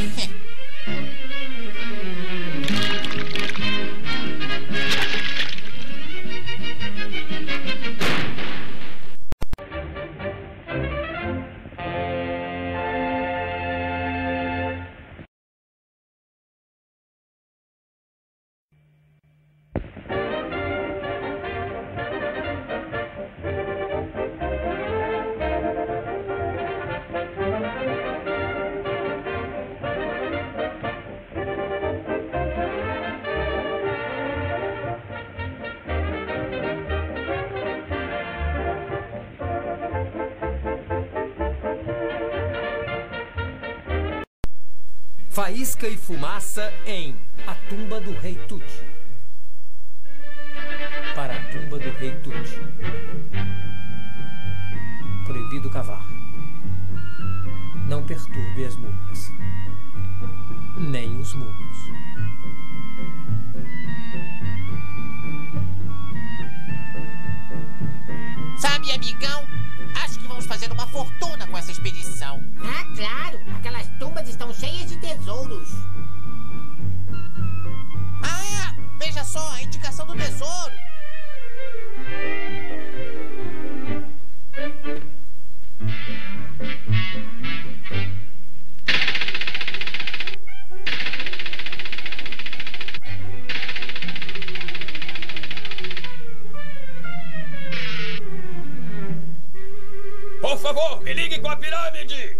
Faísca e fumaça em A Tumba do Rei Tut. Para a tumba do Rei Tut. Proibido cavar. Não perturbe as múmias. Nem os múmios. Sabe, amigão, acho que vamos fazer uma fortuna com essa expedição. Ah, claro! Aquelas tumbas estão cheias de tesouros. Ah, veja só, a indicação do tesouro. Por favor, me ligue com a pirâmide!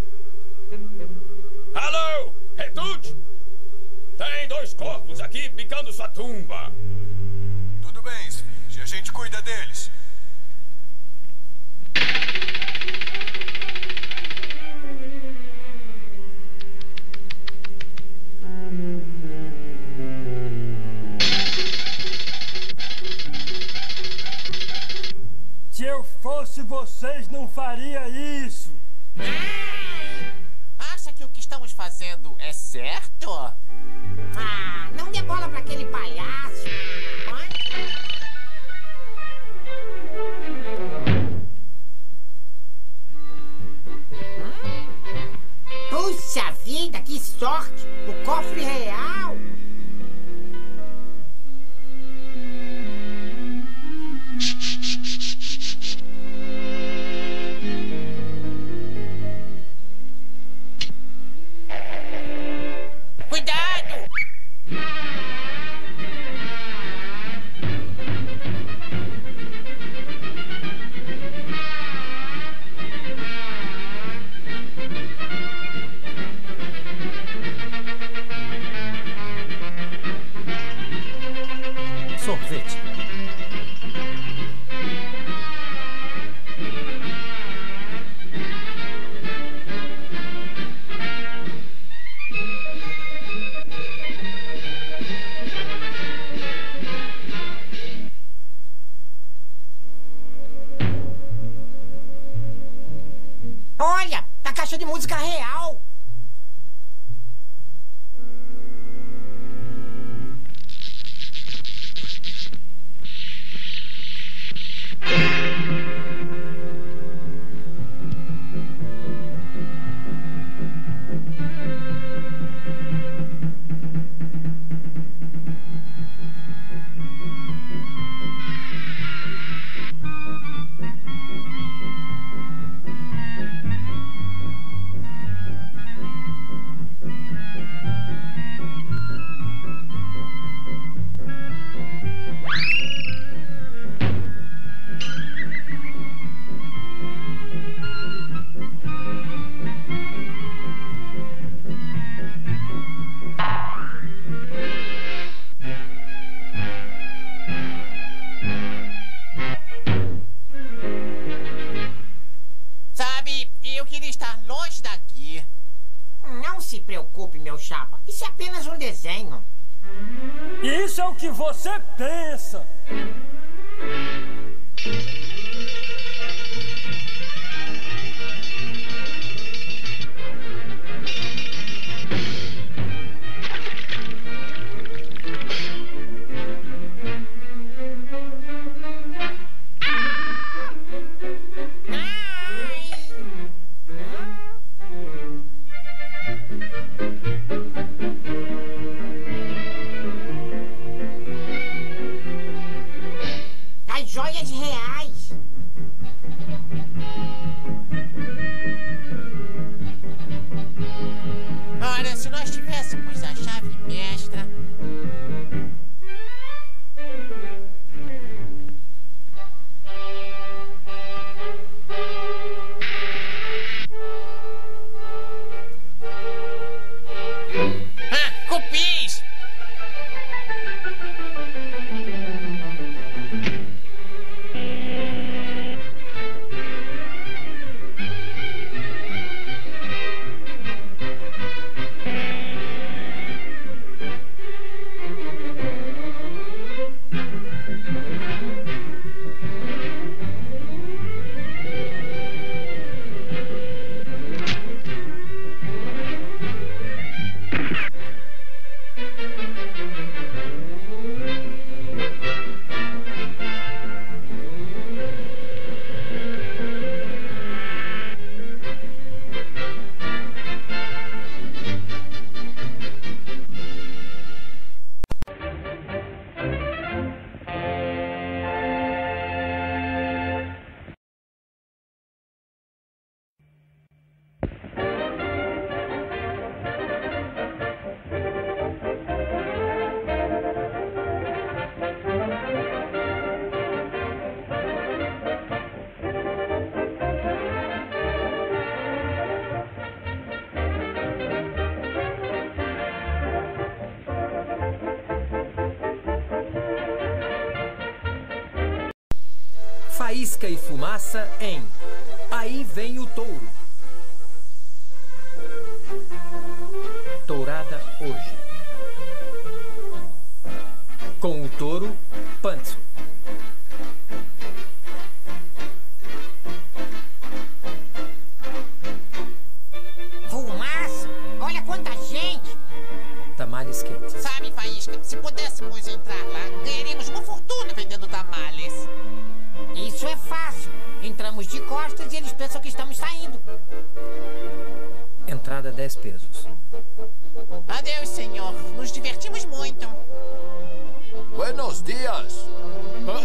Alô, Retut? Tem dois corvos aqui picando sua tumba. Tudo bem, Sfinge. A gente cuida deles. Se eu fosse vocês, não faria isso. Acha que o que estamos fazendo é certo? Ah, não dê bola pra aquele palhaço. Puxa vida, que sorte! O cofre real! Cuidado! caixa de música real. Não se preocupe, meu chapa. Isso é apenas um desenho. Isso é o que você pensa. As joias reais. Ora, se nós tivéssemos a chave mestra... Ah, cupins! Faísca e fumaça em Aí Vem o Touro. Tourada hoje. Com o touro, Pantzo. Fumaça? Olha quanta gente. Tamales quentes. Sabe, Faísca, se pudéssemos entrar lá, ganharíamos uma fortuna vendendo tamales. Isso é fácil. Entramos de costas e eles pensam que estamos saindo. Entrada dez pesos. Adeus, senhor. Nos divertimos muito. Buenos dias. Hã?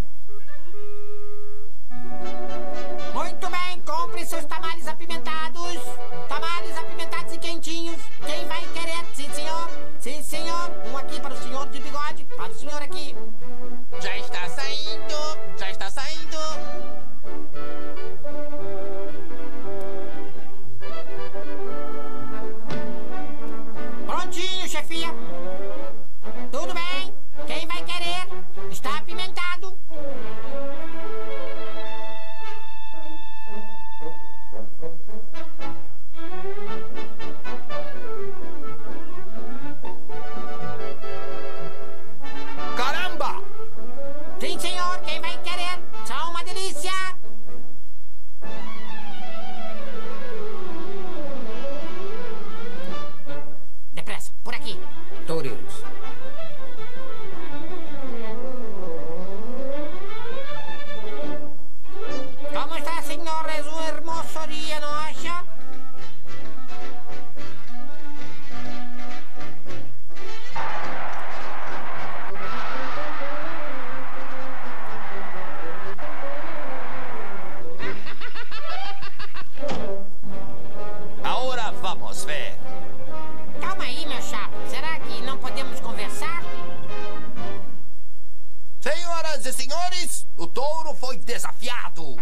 Muito bem, compre seus tamales apimentados. Tamales apimentados e quentinhos. Quem vai querer? Sim, senhor. Sim, senhor. Um aqui para o senhor de bigode. Para o senhor aqui. Já está saindo. Já está saindo. Prontinho, chefia. Tudo bem. Quem vai querer? Está apimentado. Caramba! Sim, senhor. Quem vai querer? Só uma delícia. Senhores, o touro foi desafiado.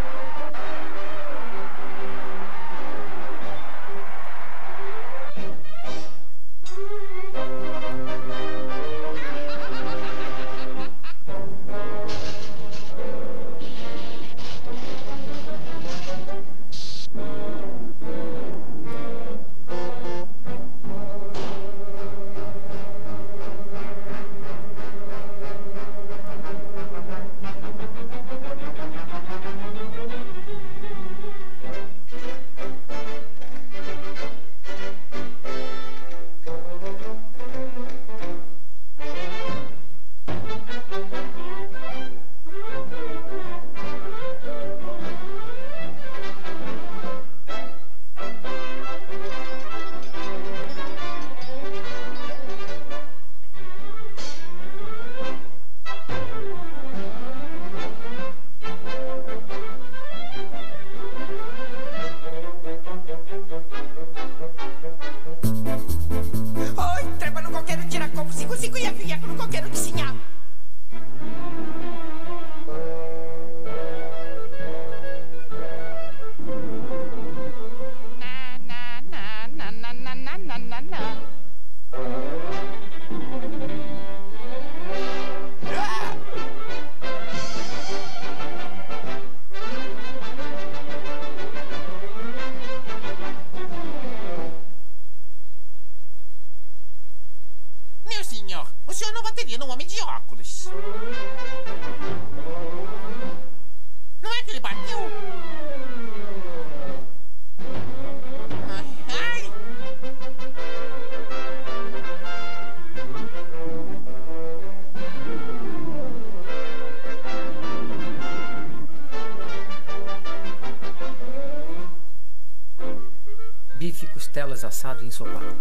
Bife, costelas, assado e ensopado.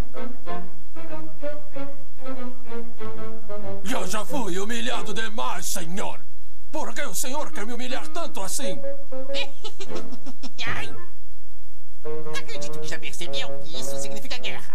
Eu já fui humilhado demais, senhor. Por que o senhor quer me humilhar tanto assim? Ai! Acredito que já percebeu que isso significa guerra.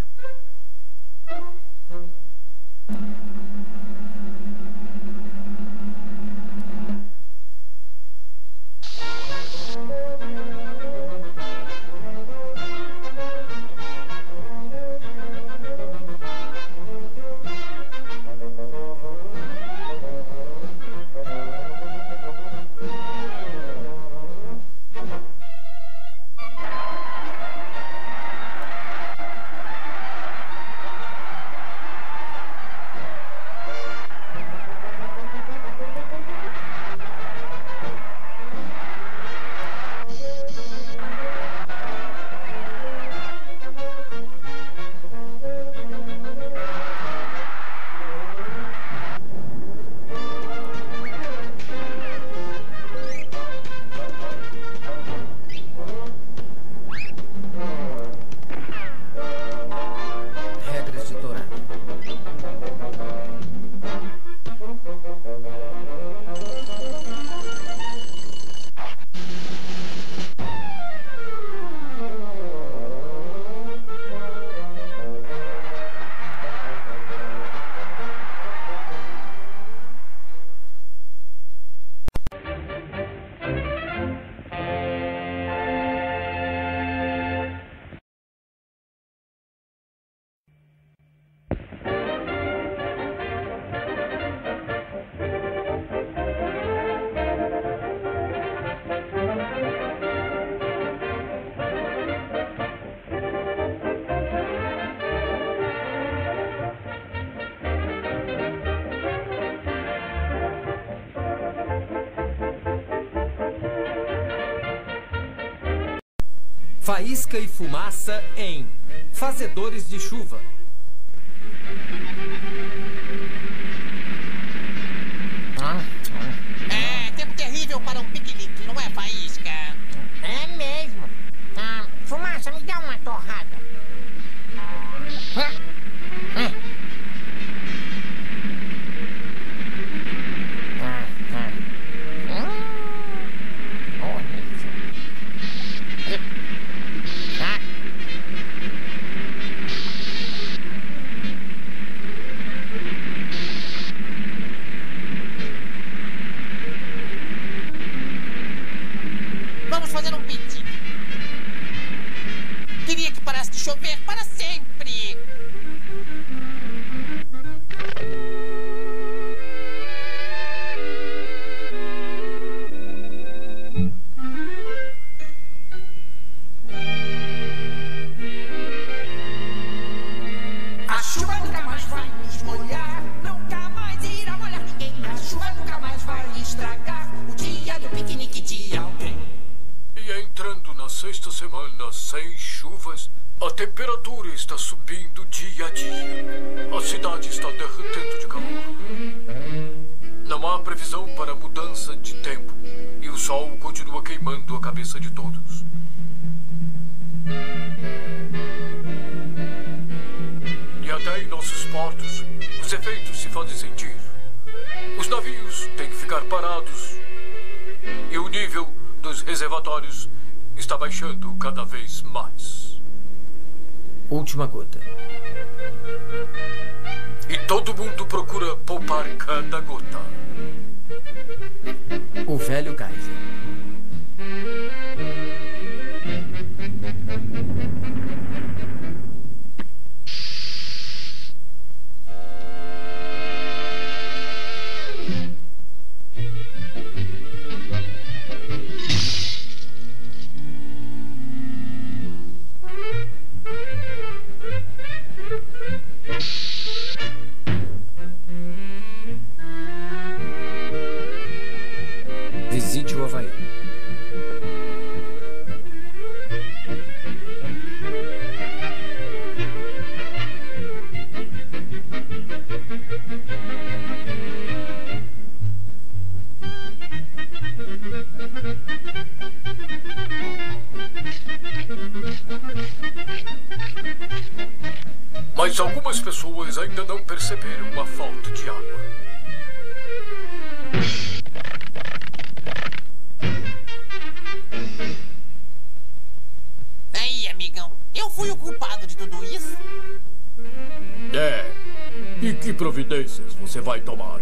Faísca e fumaça em Fazedores de Chuva. É, tempo terrível para um piquenique, não é, Faísca? É mesmo. Ah, fumaça, me dá uma torrada. Ah, ah. chover para sempre. A chuva nunca mais vai nos molhar, nunca mais irá molhar ninguém. A chuva nunca mais vai estragar o dia do piquenique de alguém. E entrando na sexta semana sem chuvas, a temperatura está subindo dia a dia. A cidade está derretendo de calor. Não há previsão para mudança de tempo e o sol continua queimando a cabeça de todos. E até em nossos portos, os efeitos se fazem sentir. Os navios têm que ficar parados e o nível dos reservatórios está baixando cada vez mais. Última gota. E todo mundo procura poupar cada gota. O velho Geyser. Visite o Havaí. Mas algumas pessoas ainda não perceberam a falta de água. Aí, amigão, eu fui o culpado de tudo isso? É. E que providências você vai tomar?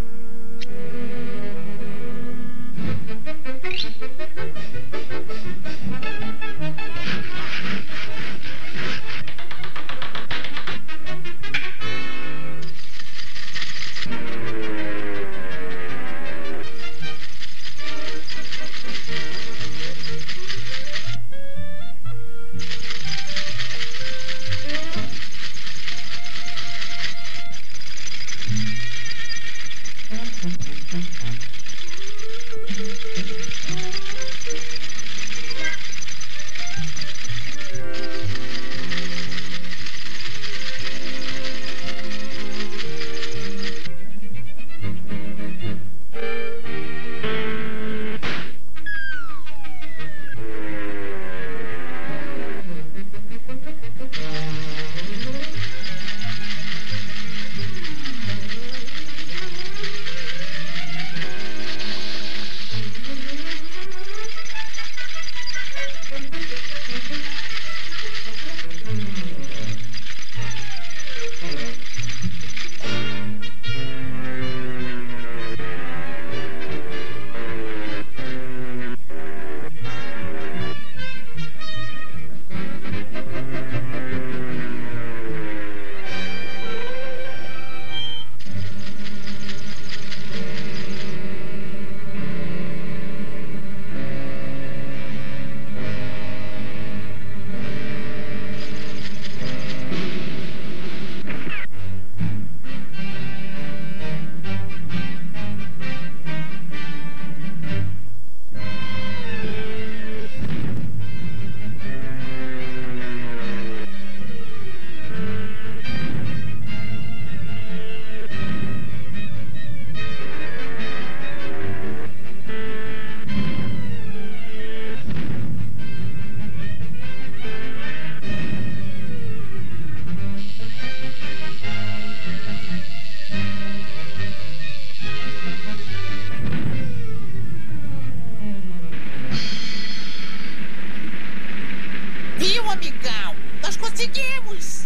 amigão! Nós conseguimos!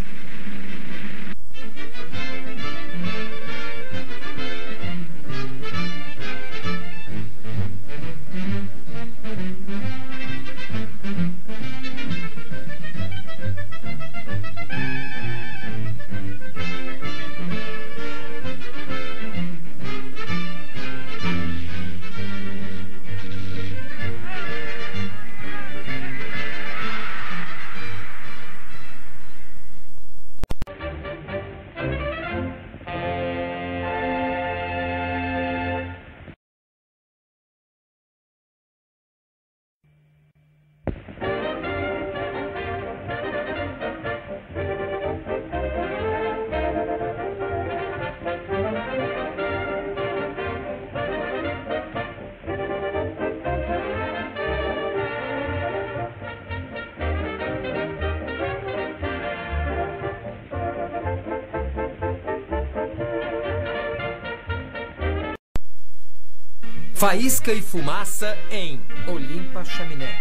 Faísca e fumaça em Olimpa Chaminé.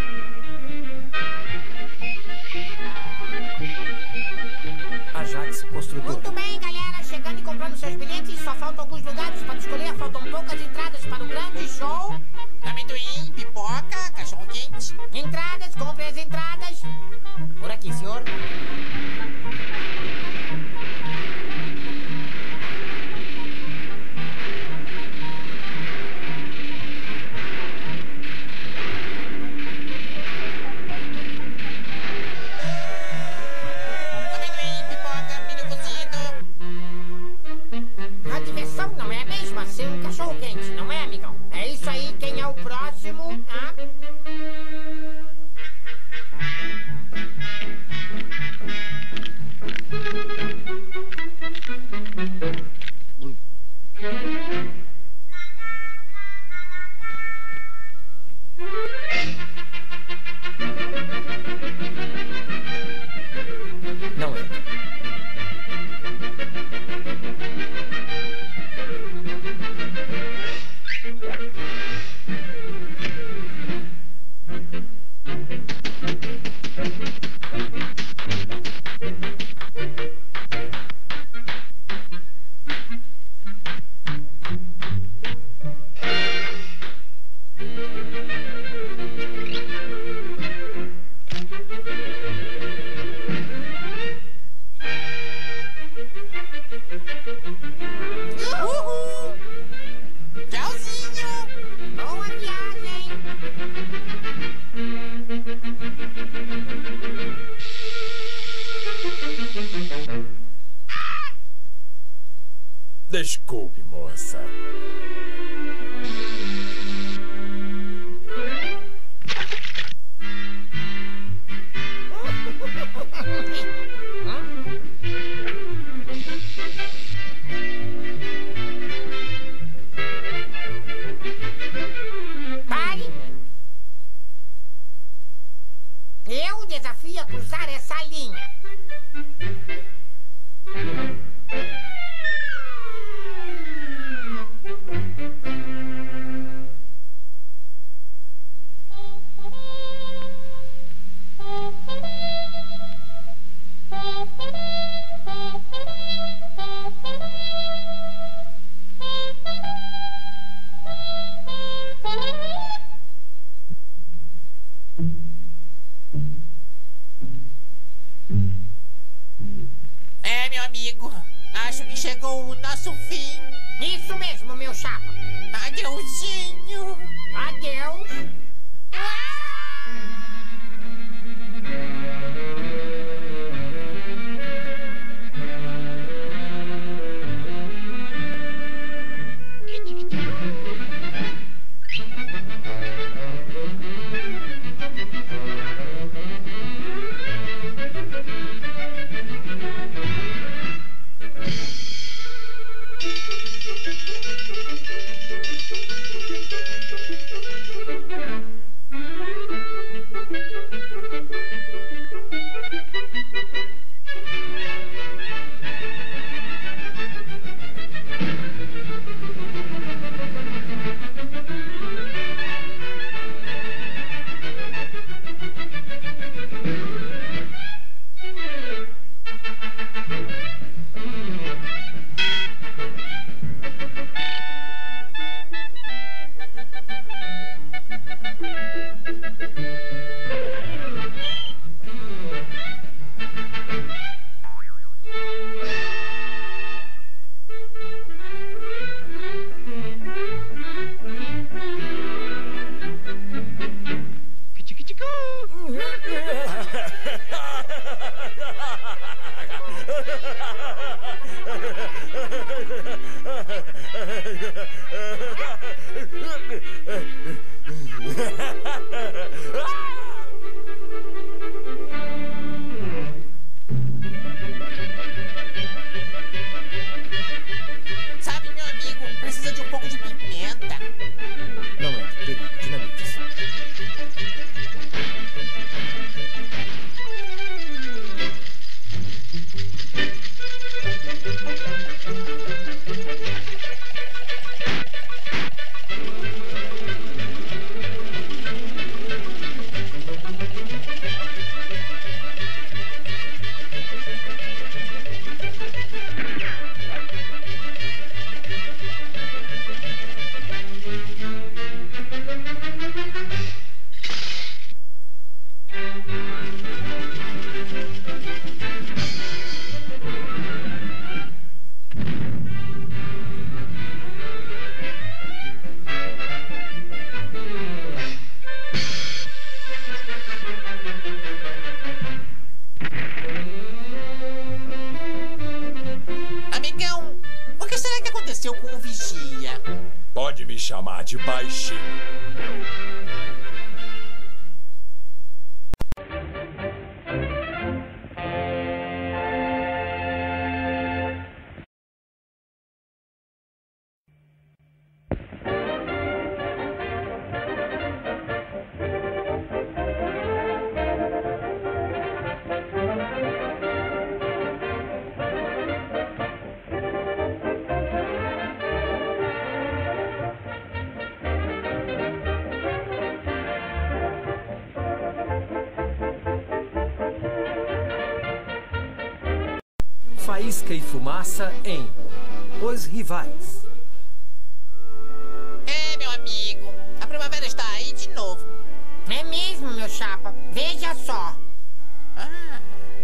Ajax Construtor. Muito bem, galera. Chegando e comprando seus bilhetes. Só faltam alguns lugares para escolher. Faltam poucas entradas para o grande show. Amendoim, pipoca, cachorro quente. Entradas, comprem as entradas. Por aqui, senhor. Amendoim, pipoca, milho cozido. A diversão não é a mesma ser um cachorro quente, não é, amigão? É isso aí, quem é o próximo? Ah? Não é. Uhul! Tchauzinho! Boa viagem! Desculpe, moça. Pare! Eu desafio a cruzar essa linha. É, meu amigo, acho que chegou o nosso fim. Isso mesmo, meu chapa. Adeusinho. Adeus. Thank you. Com o vigia. Pode me chamar de baixinho. Faísca e Fumaça em Os Rivais. É, meu amigo, a primavera está aí de novo. É mesmo, meu chapa. Veja só. Ah.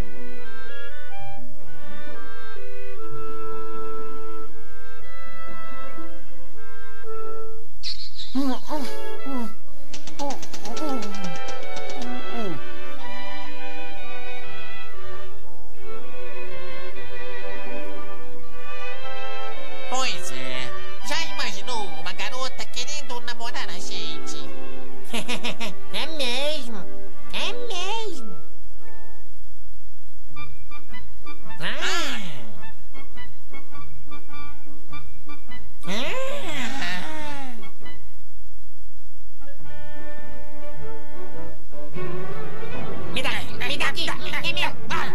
Hum, hum, hum. Hum, hum. Pois é. Já imaginou uma garota querendo namorar a gente? É mesmo. É mesmo. Ah. Ah. Me dá, me dá aqui. É meu.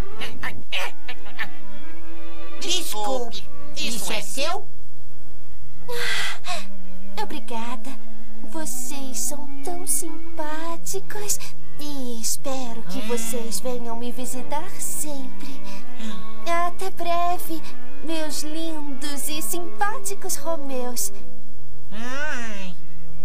Desculpe. Isso é seu? Ah, obrigada. Vocês são tão simpáticos. E espero que vocês venham me visitar sempre. Até breve, meus lindos e simpáticos Romeus. Ai.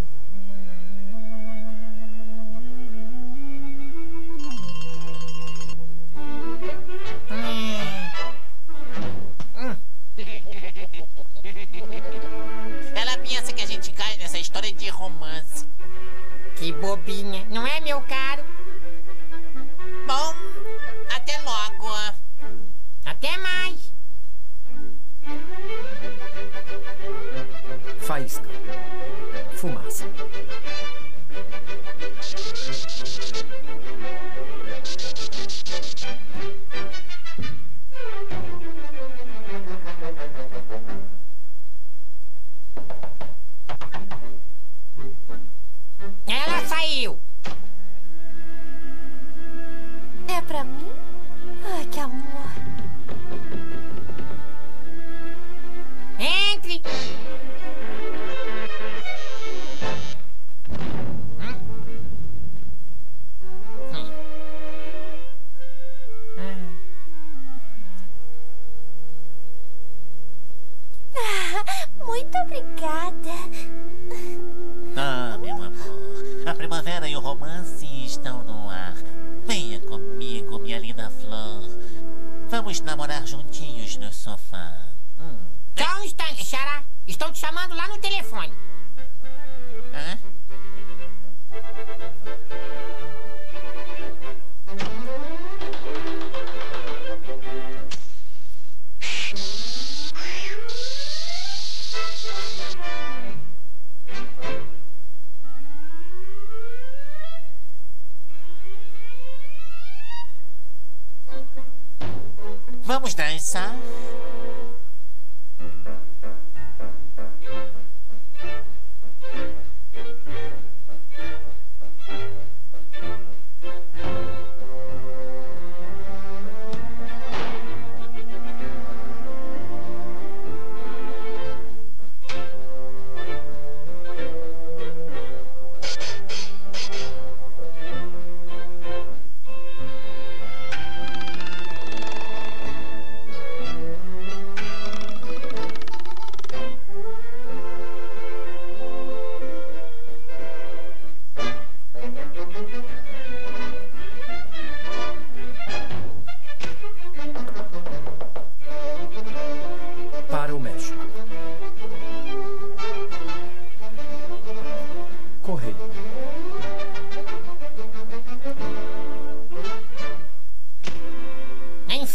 Ela pensa que a gente cai nessa história de romance. Que bobinha, não é, meu caro? Bom, até logo. Até mais. Faísca. Fumaça. Ela saiu. É pra mim? Ai, que amor. Entre. Ah, muito obrigada. Ah, meu amor, a primavera e o romance estão no ar. Venha comigo, minha linda flor. Vamos namorar juntinhos no sofá. Hum. Só um instante, Xará. Estou te chamando lá no telefone. Hã? Vamos dançar?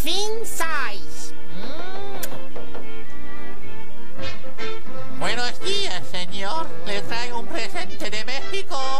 fin sais. Hum. Buenos días, señor. Le traigo un presente de México.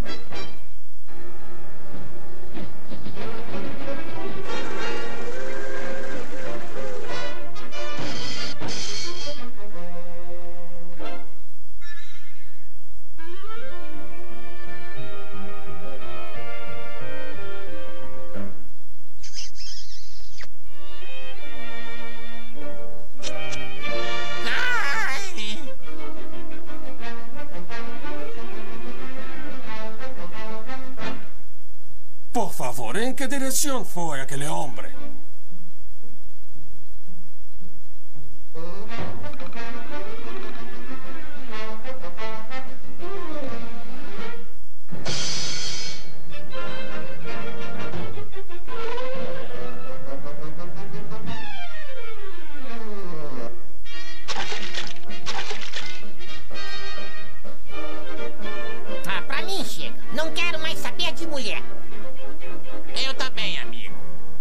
Por favor, ¿en qué dirección fue aquel hombre? Ah, pra mim chega. Não quero mais saber de mulher. Eu também, amigo.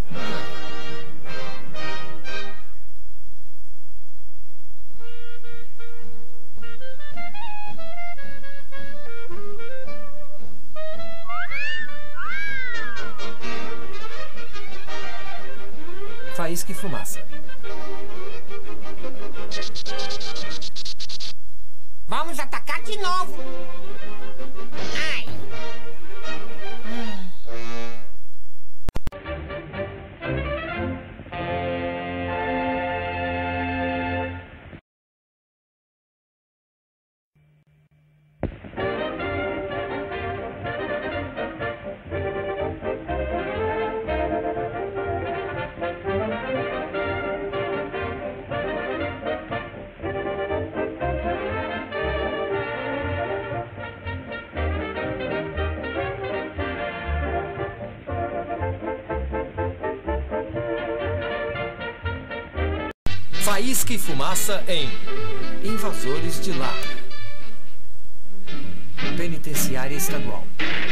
Faísca e fumaça. Vamos atacar de novo. Ai. Hum. Faísca e fumaça em Invasores de Lar. Penitenciária Estadual.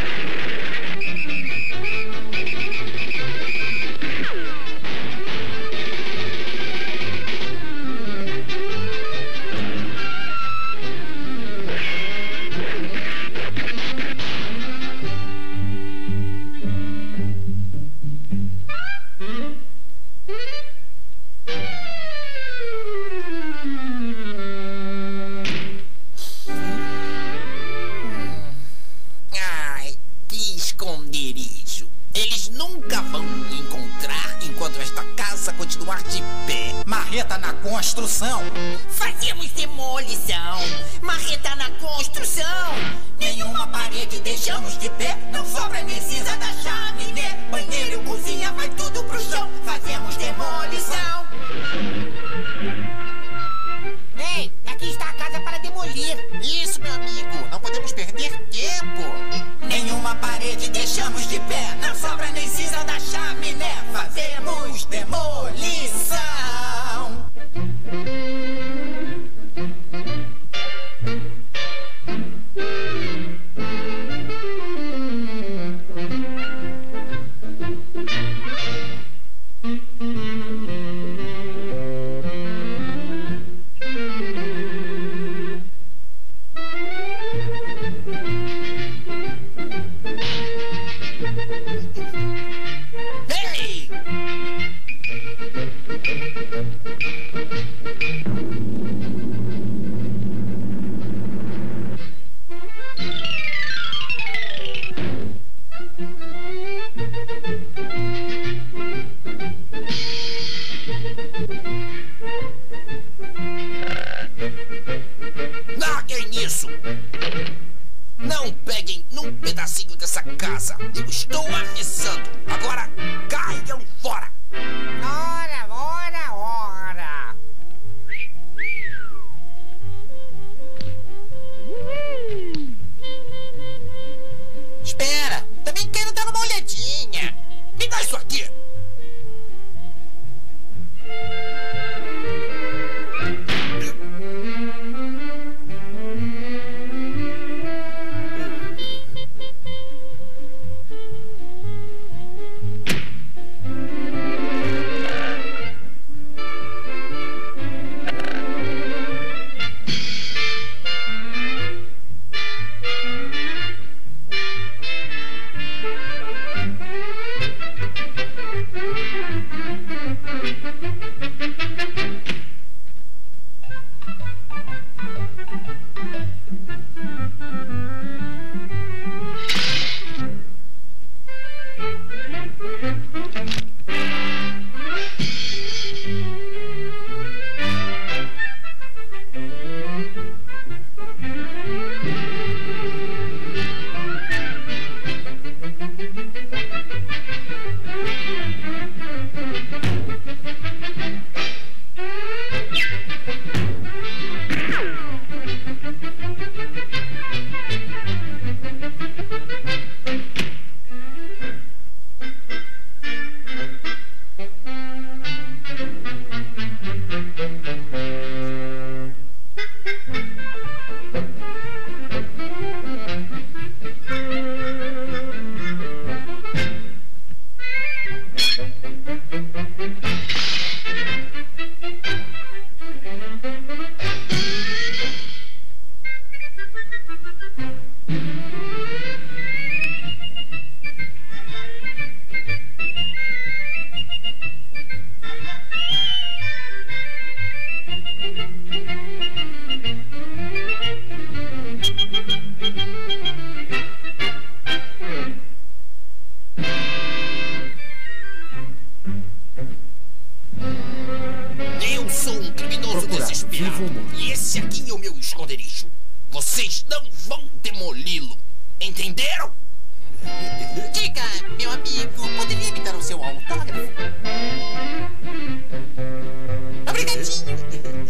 Ai, que esconderijo. Eles nunca vão me encontrar enquanto esta casa continuar de pé. Marreta na construção. Fazemos demolição. Marreta na construção. Nenhuma parede deixamos de pé. Não sobra nem cinza da chaminé. Banheiro e cozinha vai tudo pro chão. Fazemos demolição. Ei, aqui está a casa para demolir. Isso, meu amigo. Não podemos perder tempo. Nenhuma parede deixamos de pé. Não sobra nem cinza da chaminé. Fazemos demolição. Ei! Larguem isso! Não peguem num pedacinho dessa casa. Eu estou avisando. Agora caiam fora. Ora, ora, ora. Espera. Também quero dar uma olhadinha. Me dá isso aqui. esconderijo. Vocês não vão demoli-lo. Entenderam? Diga, meu amigo, poderia me dar o seu autógrafo? Obrigadinho.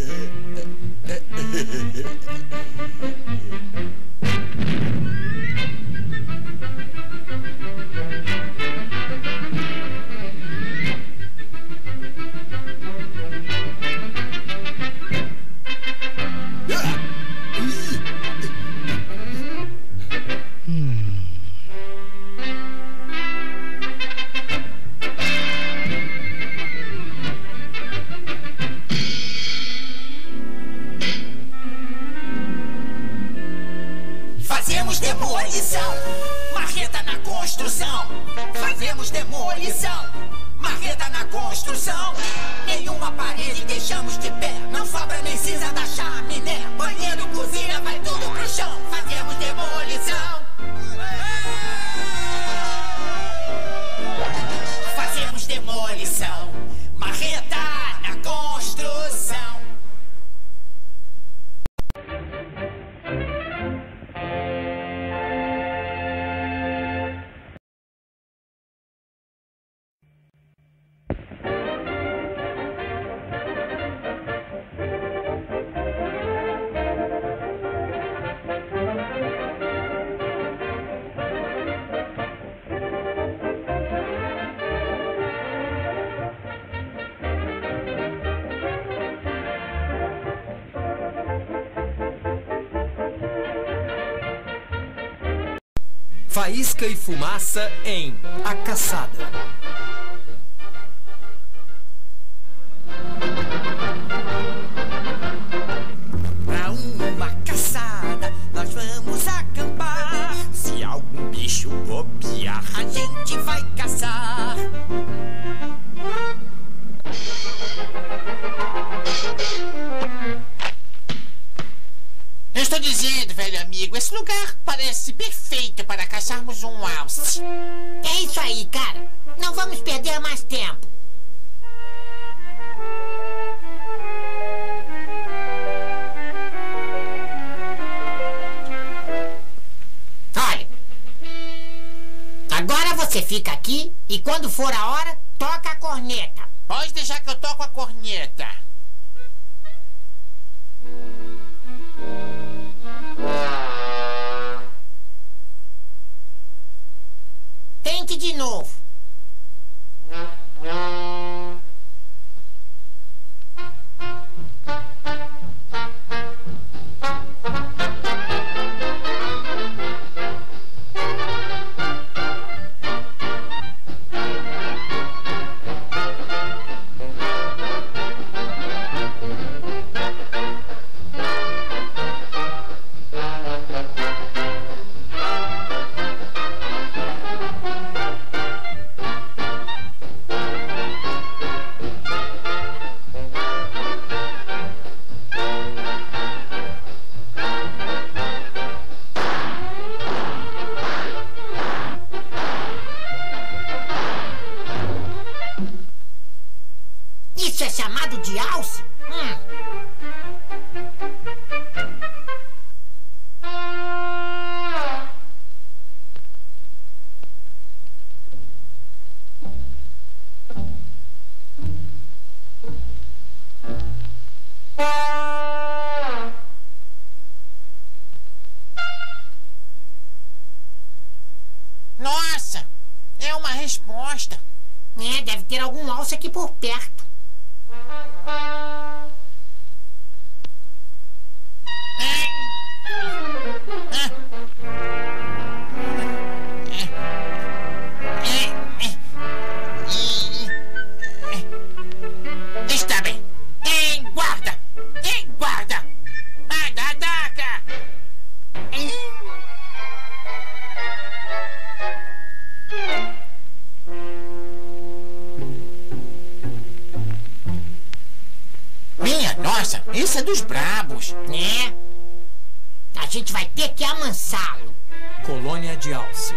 Fazemos demolição, marreta na construção. Fazemos demolição, marreta na construção. Nenhuma parede deixamos de pé, não sobra nem cinza da chaminé. Banheiro e cozinha vai tudo pro chão. Fazemos demolição. Fazemos demolição, marreta na construção. Faísca e fumaça em A Caçada. Pra uma caçada nós vamos acampar. Se algum bicho bobear, a gente vai caçar. Eu estou dizendo, velho amigo, esse lugar parece perfeito para caçarmos um alce. É isso aí, cara. Não vamos perder mais tempo. Olha. Agora você fica aqui e quando for a hora, toca a corneta. Pode deixar que eu toco a corneta. Tente de novo. Isso é chamado de alce? Hum. Nossa, é uma resposta. É, deve ter algum alce aqui por perto. Está bem. Em guarda! Em guarda! Anda, ataca! Minha nossa, esse é dos brabos. É. A gente vai ter que amansá-lo. Colônia de alce.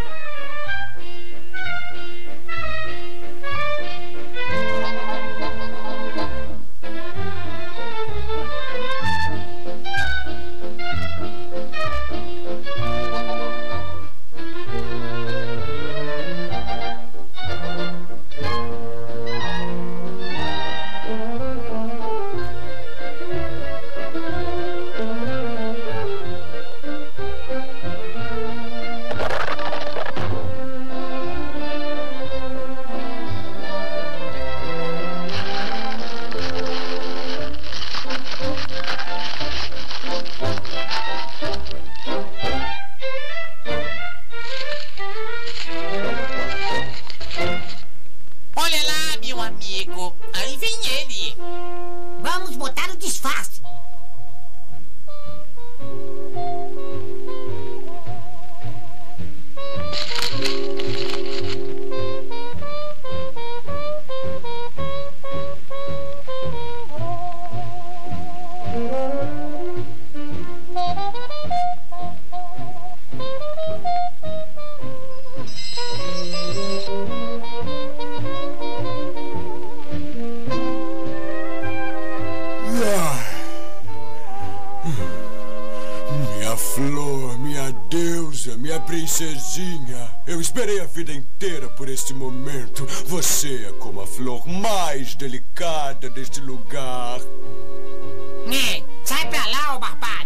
princesinha. Eu esperei a vida inteira por este momento. Você é como a flor mais delicada deste lugar. Ei, sai pra lá, ô barbado!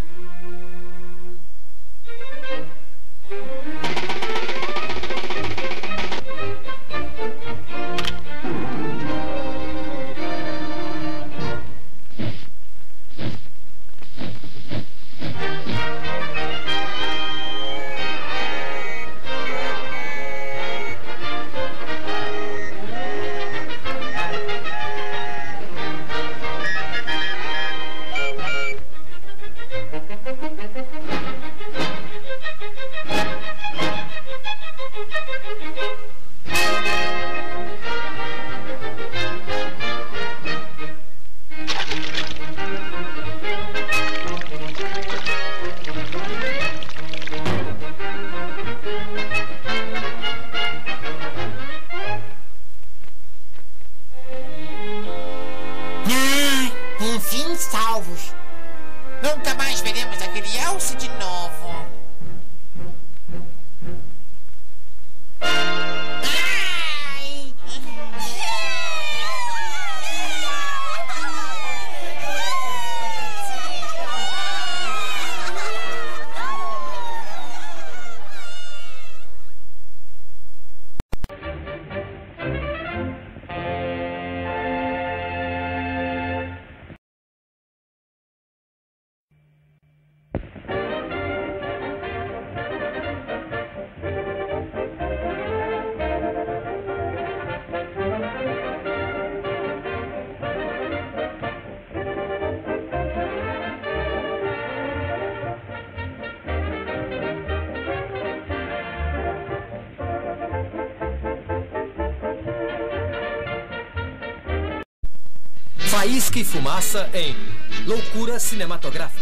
Enfim, salvos. Nunca mais veremos aquele Elcio de novo. Ai! Faísca e Fumaça em Loucura Cinematográfica.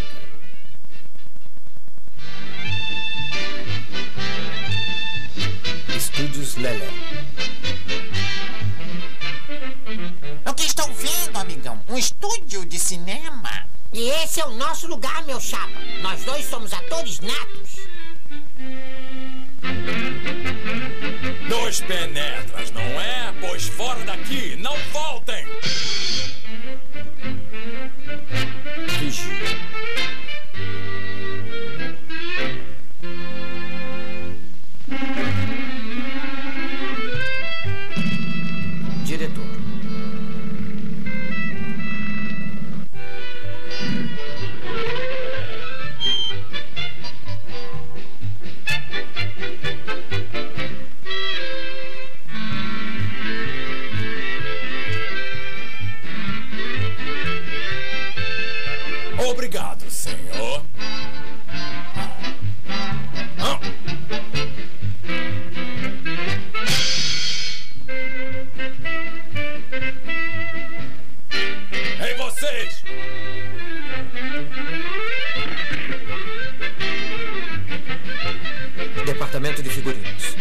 Estúdios Lelé. O que estou vendo, amigão? Um estúdio de cinema? E esse é o nosso lugar, meu chapa. Nós dois somos atores natos. Dois penetras, não é? Pois fora daqui, não voltem! Vigia. Diretor. Obrigado, senhor. Ah. Ei, vocês! Departamento de Figurinos.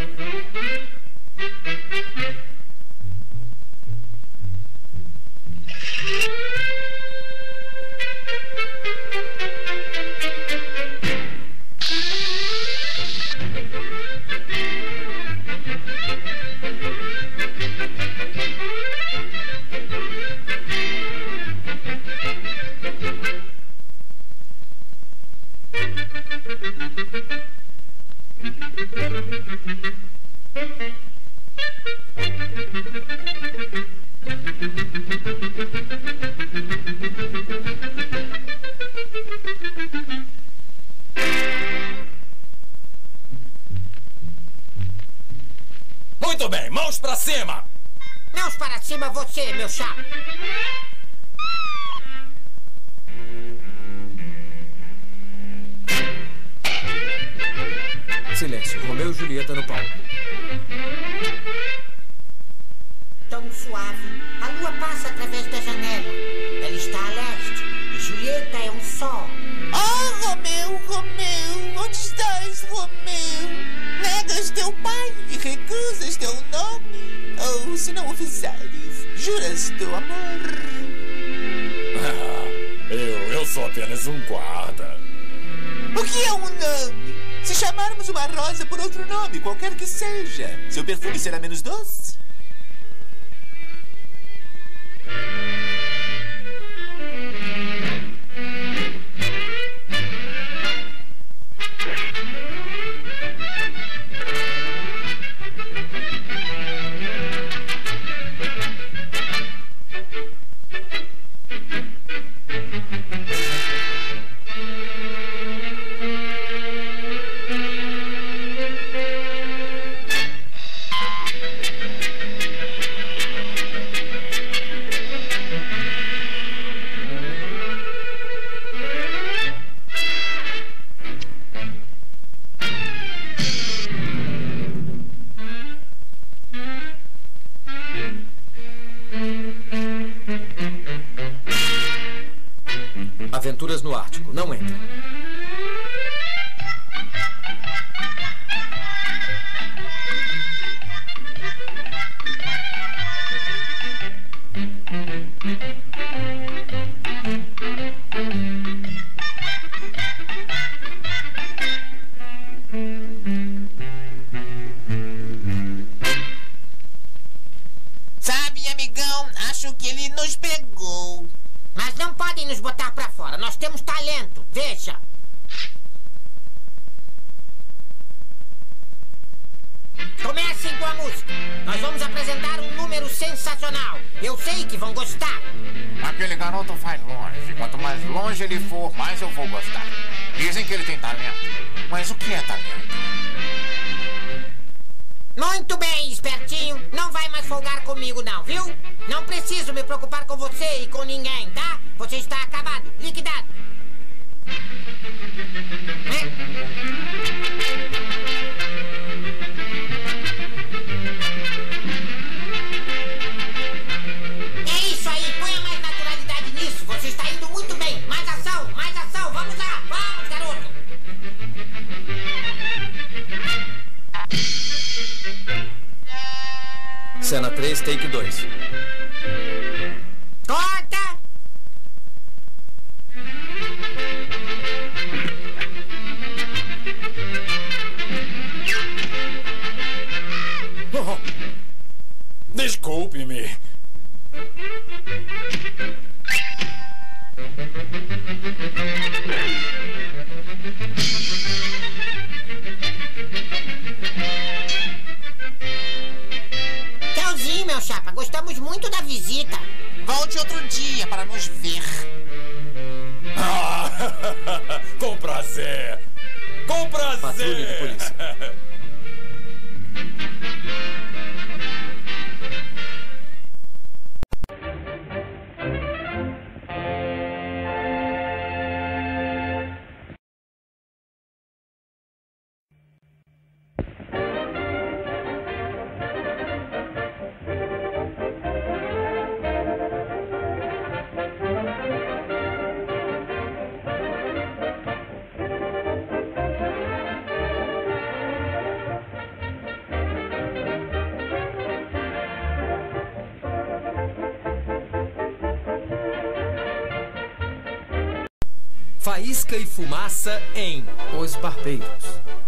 Muito bem, mãos pra cima! Mãos para cima você, meu chapa. Silêncio. Romeu e Julieta no palco. Tão suave. A lua passa através da janela. Ela está a leste. E Julieta é o sol. Oh, Romeu, Romeu, onde estás, Romeu? Negas teu pai e recusas teu nome? Ou, se não o fizeres, juras teu amor? Ah, eu, eu sou apenas um guarda. O que é um nome? Se chamarmos uma rosa por outro nome, qualquer que seja, seu perfume será menos doce? Aventuras no Ártico. Não entra. Sabe, amigão, acho que ele nos pegou. Mas não podem nos botar pra fora. Nós temos talento. Veja. Comecem com a música. Nós vamos apresentar um número sensacional. Eu sei que vão gostar. Aquele garoto vai longe. Quanto mais longe ele for, mais eu vou gostar. Dizem que ele tem talento. Mas o que é talento? Muito bem, espertinho. Não vai mais folgar comigo, não, viu? Não preciso me preocupar com você e com ninguém, tá? Você está acabado, liquidado. É isso aí, ponha mais naturalidade nisso. Você está indo muito bem. Mais ação, mais ação. Vamos lá, vamos, garoto. Cena três, take dois. Corta! Oh, desculpe-me. Tchauzinho, meu chapa. Gostamos muito da visita. Volte outro dia para nos ver. Ah, com prazer. Com prazer. Patrulha de polícia. Faísca e fumaça em Os Barbeiros.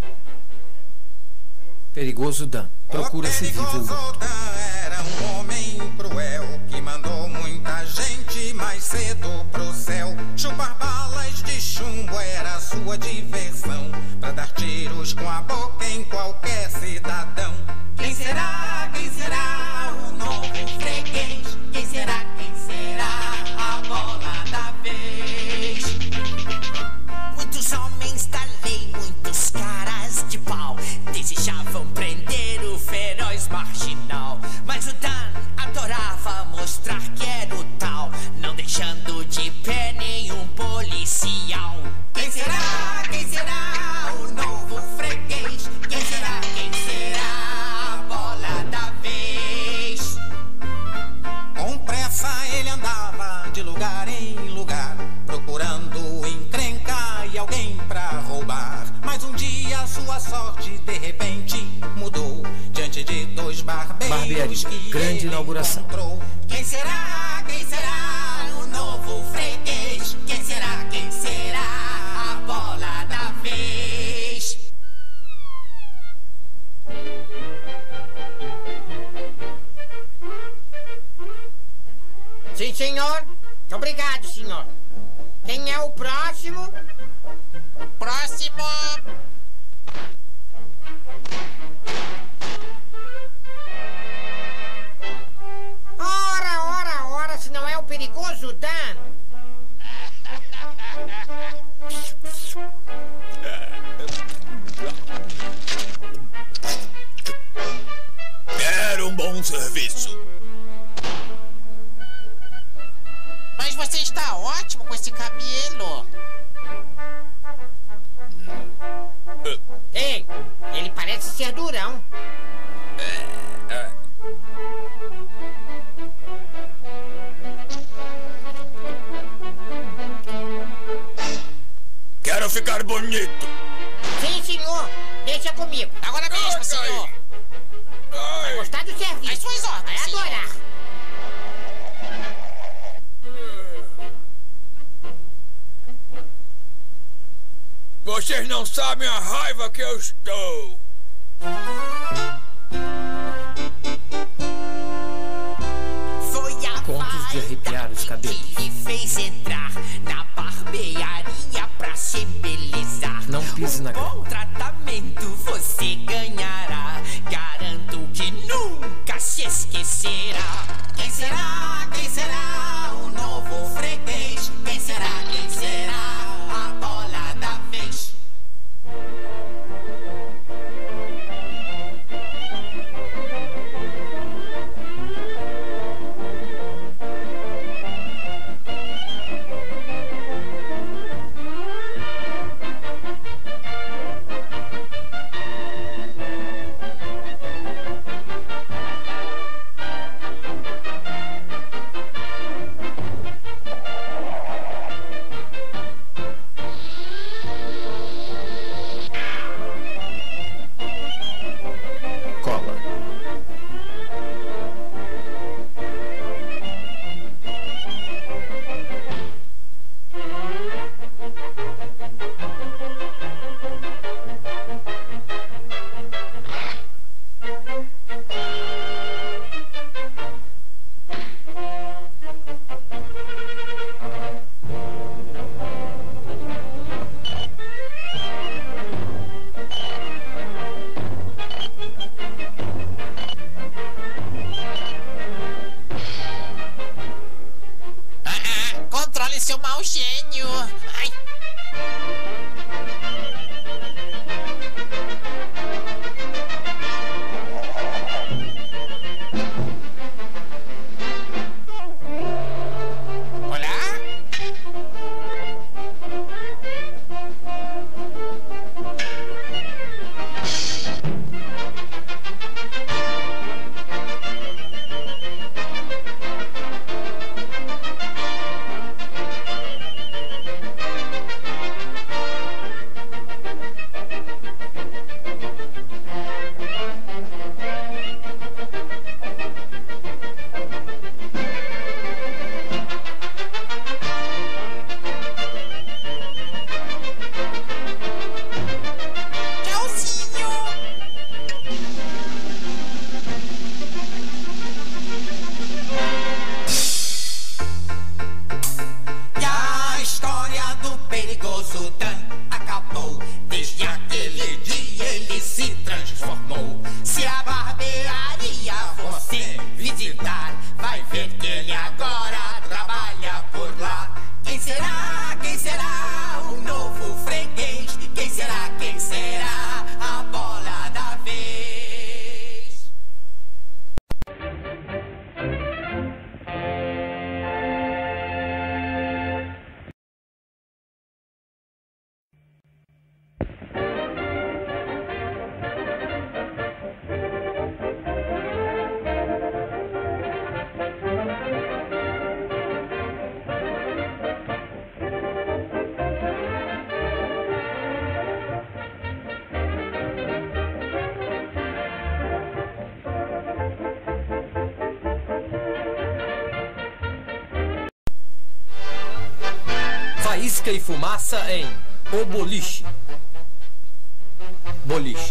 Perigoso Dan. Procura-se vivo o morto. Era um homem cruel que mandou muita gente mais cedo pro céu. Chupar balas de chumbo era sua diversão, pra dar tiros com a boca em qualquer cidadão. Quem será, quem será o novo freguês? Quem será, quem será a bola da vez? Muitos homens da lei, muitos caras de pau desejavam prender o feroz marginal, mas o Dan adorava mostrar que era o tal, não deixando de pé nenhum policial. Quem será, quem será o novo freguês? Quem será, quem será a bola da vez? Com pressa ele andava de lugar em lugar, procurando encrenca e alguém pra roubar. Mas um dia sua sorte de repente mudou, diante de dois barbeiros. Barbearia. Que Grande inauguração. Encontrou. Quem será, quem será o novo freguês? Quem será, quem será a bola da vez? senhor. Obrigado, senhor. Quem é o próximo? Próximo. Ora, ora, ora, se não é o perigoso Dan. Era um bom serviço. Mas você está ótimo com esse cabelo. Ei, ele parece ser durão. É, é. Quero ficar bonito. Sim, senhor. Deixa comigo. Agora mesmo, senhor. Vai gostar do serviço. As suas ordens, Vai adorar. senhor. Vocês não sabem a raiva que eu estou. Foi a Contos de arrepiar os cabelos. que me fez entrar na barbearia pra se embelezar. Não pise na Bom grama. tratamento você ganhará. Garanto que nunca se esquecerá. Quem será? Quem será o novo freguês? Quem será? Quem será a bola da vez? Cola. Ah, ah, controle seu mau gênio. Ai. Olá? Tchauzinho. E a história do perigoso Dan acabou. Desde aquele dia ele se transformou. Se a barbearia você visitar, vai ver que ele agora trabalha por lá. Quem será? Quem será o novo freguês? Quem será? Quem será a bola da vez? Faísca e fumaça em O Boliche. Boliche.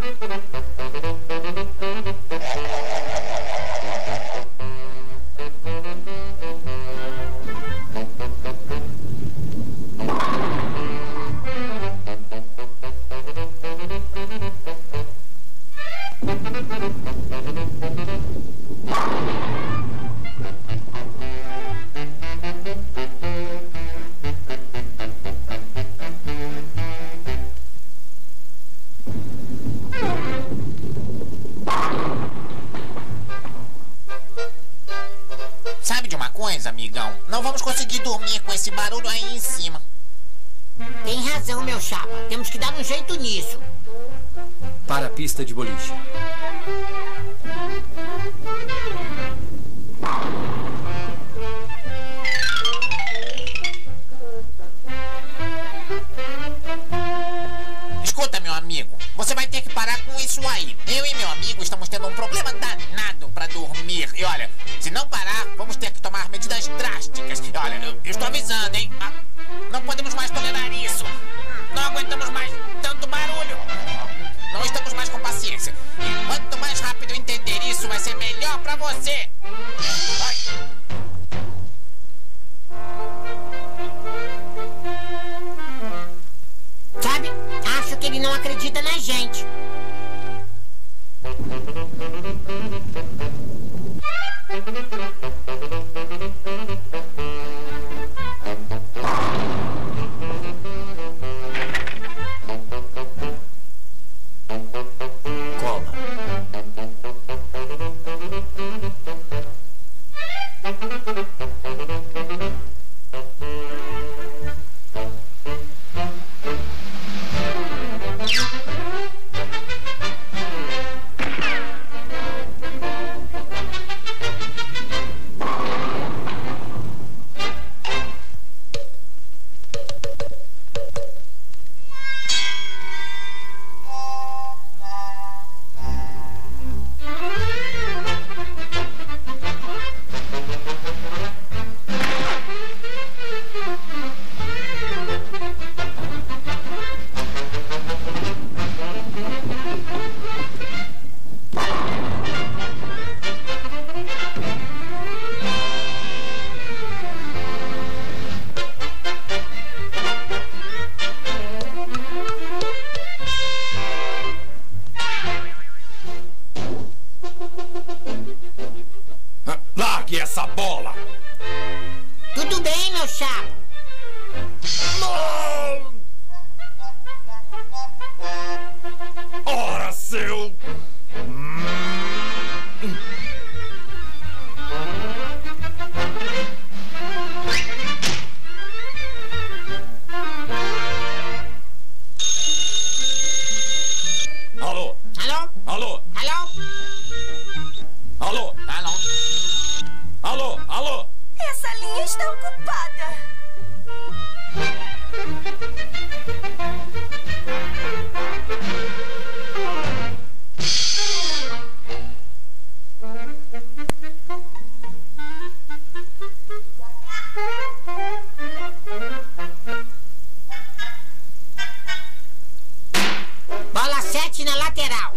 Sabe de uma coisa, amigão? Não vamos conseguir dormir com esse barulho aí em cima. Tem razão, meu chapa. Temos que dar um jeito nisso. Para a pista de boliche. Escuta, meu amigo, você vai ter que parar com isso aí. Eu e meu amigo estamos tendo um problema danado pra dormir. E olha, se não parar, vamos ter que tomar medidas drásticas. E olha, eu, eu estou avisando, hein? Ah, não podemos mais tolerar isso. Não aguentamos mais tanto barulho. Não estamos mais com paciência. E quanto mais rápido eu entender isso, vai ser melhor pra você. Vai. Sabe? Acho que ele não acredita na gente. Cola. Largue essa bola! Tudo bem, meu chapa. Não! Ora, seu... Alô? Alô? Alô? Alô? Alô? Alô? Alô? Alô? Essa linha está ocupada. Bola sete na lateral.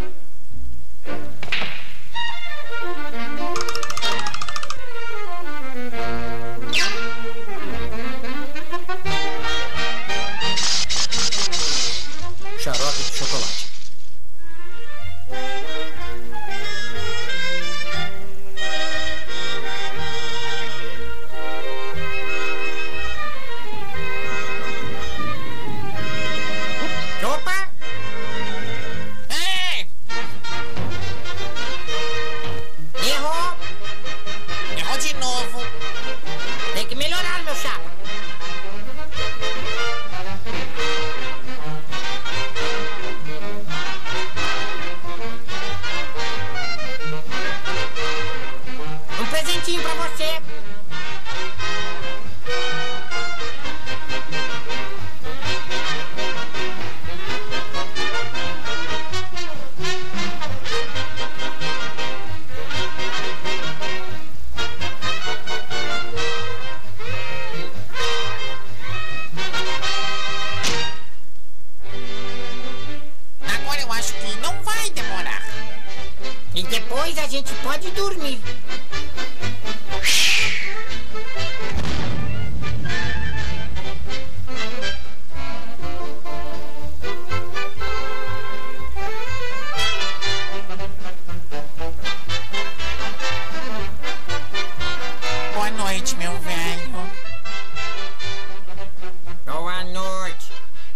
E depois a gente pode dormir. Boa noite, meu velho. Boa noite.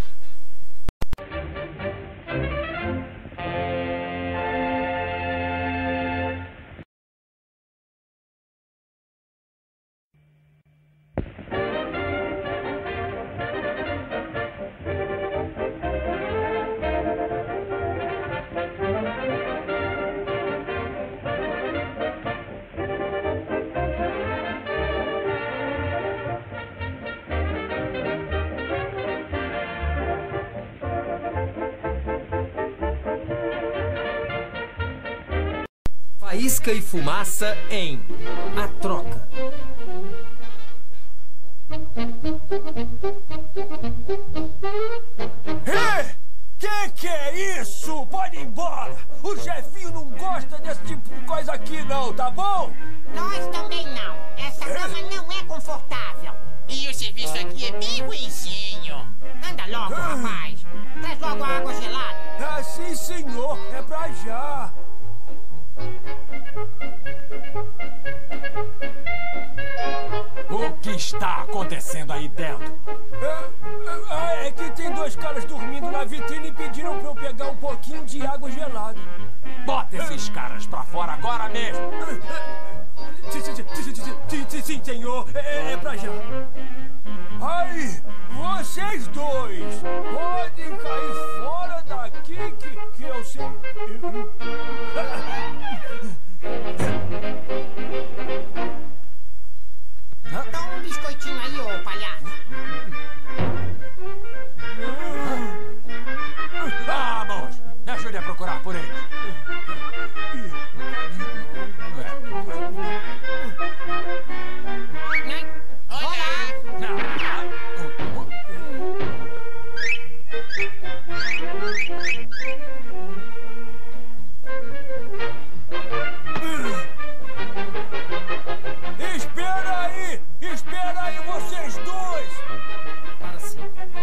Faísca e Fumaça em A Troca. Ei! Que que é isso? Pode ir embora! O chefinho não gosta desse tipo de coisa aqui não, tá bom? Nós também não. Essa cama não é confortável. E o serviço aqui é bem ruinzinho. Anda logo, rapaz. Traz logo a água gelada. Ah, sim, senhor. É pra já. O que está acontecendo aí dentro? É, é que tem dois caras dormindo na vitrine e pediram pra eu pegar um pouquinho de água gelada. Bota esses caras pra fora agora mesmo. Sim, sim, sim, sim, sim, sim, senhor. É, é pra já. Aí, vocês dois podem cair fora daqui que, que eu sei... Dá um biscoitinho aí, ô palhaço. Vamos! Me ajude a procurar por ele. Espera aí! Espera aí, vocês dois! Para sim.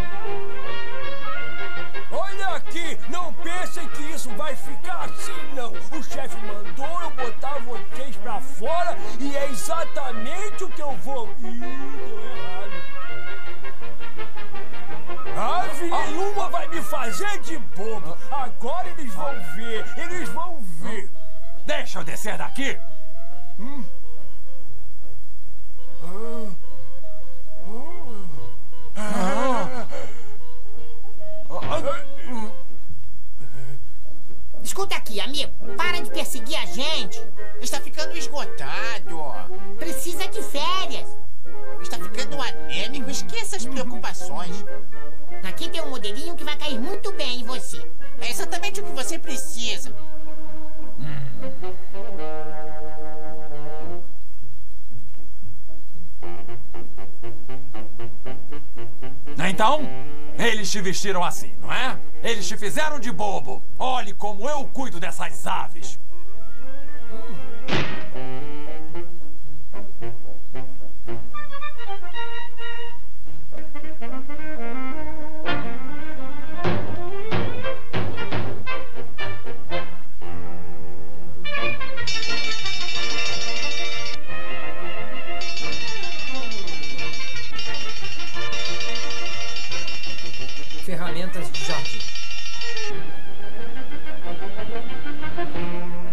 Olha aqui! Não pensem que isso vai ficar assim, não! O chefe mandou eu botar vocês pra fora e é exatamente o que eu vou... Ih, deu errado. Ave nenhuma vai me fazer de bobo! Agora eles vão ver! Eles vão ver! Deixa eu descer daqui! Hum? Escuta aqui, amigo. Para de perseguir a gente. Está ficando esgotado. Precisa de férias. Está ficando anêmico. Esqueça as preocupações. Aqui tem um modelinho que vai cair muito bem em você. É exatamente o que você precisa. Então, eles te vestiram assim, não é? Eles te fizeram de bobo. Olhe como eu cuido dessas aves. Ferramentas de jardim.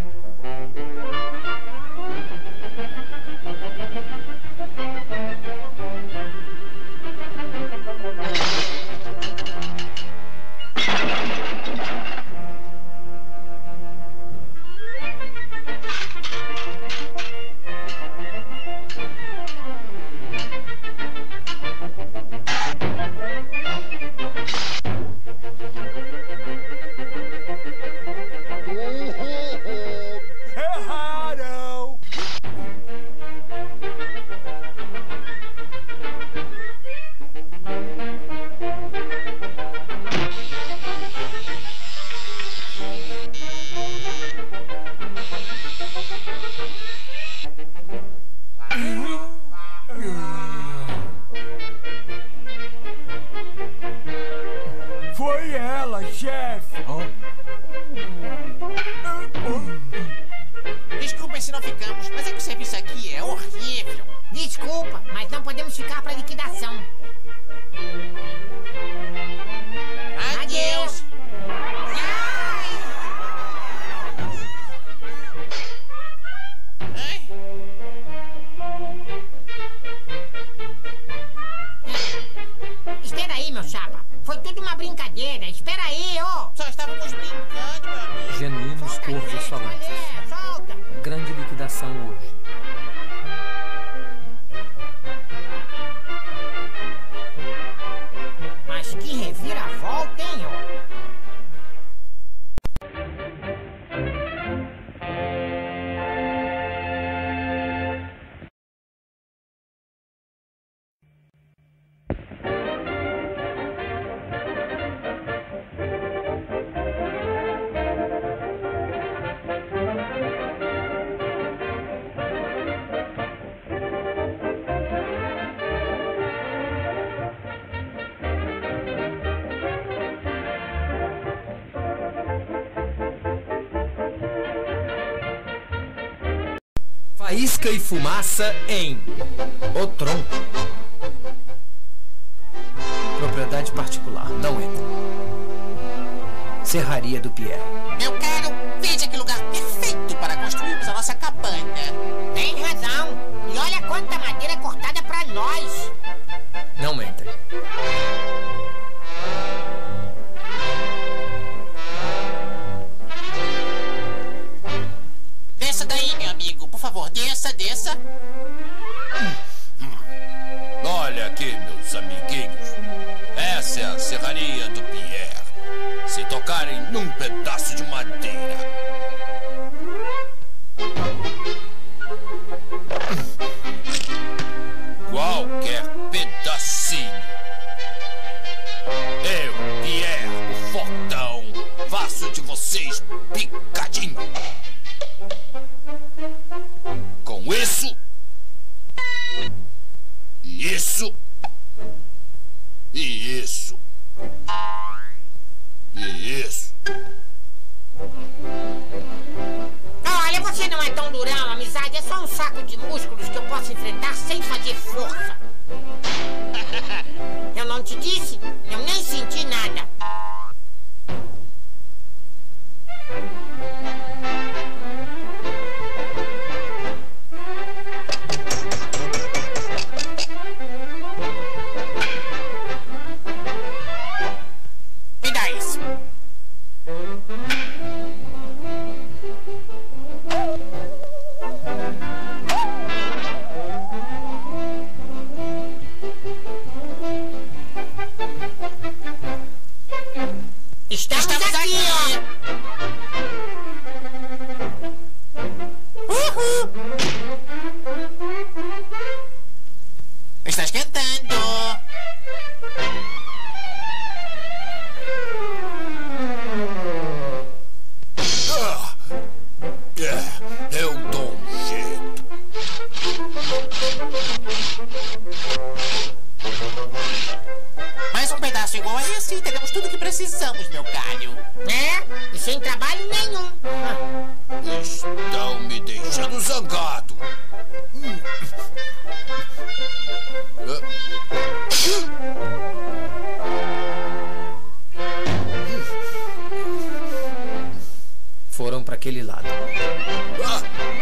Corvos Falantes. Grande liquidação hoje. Mas que reviravolta, hein, ó? Faísca e fumaça em O Tronco. Propriedade particular, não entra. Serraria do Pierre. Meu caro, veja que lugar perfeito para construirmos a nossa cabana. Tem razão. E olha quanta madeira cortada pra nós. Não entre. Desça daí, meu amigo. Por favor, desça, desça. Olha aqui, meus amiguinhos. Essa é a serraria do Pierre. Se tocarem num pedaço de madeira, qualquer pedacinho, eu, Pierre, o fortão, faço de vocês picadinho. Com isso, e isso, e isso, e isso. Olha, você não é tão durão, amizade. É só um saco de músculos que eu posso enfrentar sem fazer força. Eu não te disse? Eu nem senti nada. Me dá isso. Estamos, Estamos aqui, aqui. ó. Uhul. Está esquentando. Ah, é, eu dou um jeito. Mais um pedaço igual a esse e teremos tudo que precisamos, meu caro. É? E sem trabalho nenhum. Estão me deixando zangado. Hum. Foram para aquele lado. Ah.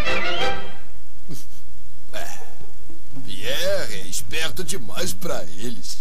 É, Pierre é esperto demais pra eles.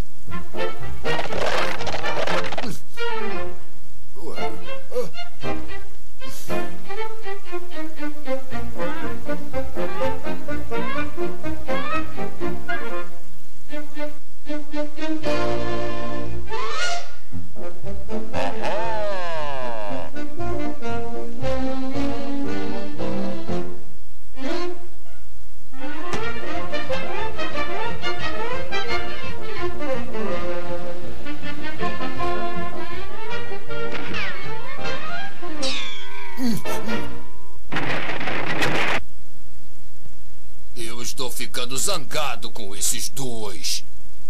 Eu estou ficando zangado com esses dois.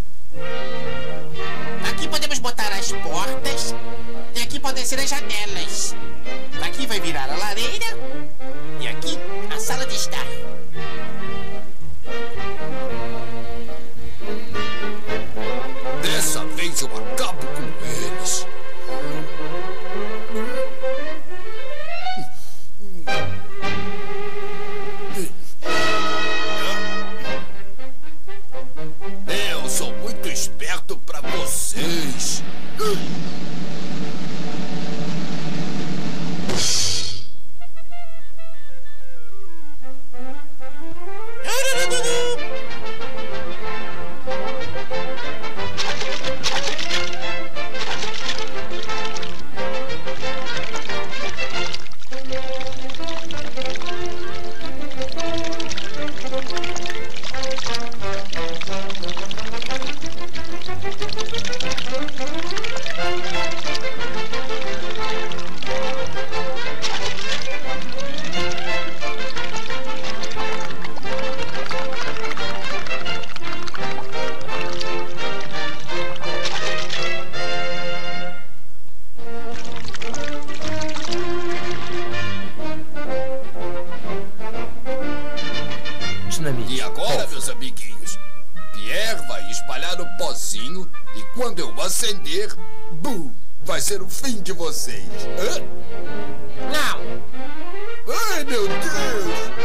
Aqui podemos botar as portas e aqui podem ser as janelas. Aqui vai virar a lareira e aqui a sala de estar. Dessa vez eu acabo com eles. Eu sou muito esperto pra vocês. fim de vocês. Hã? Não. Ai, meu Deus!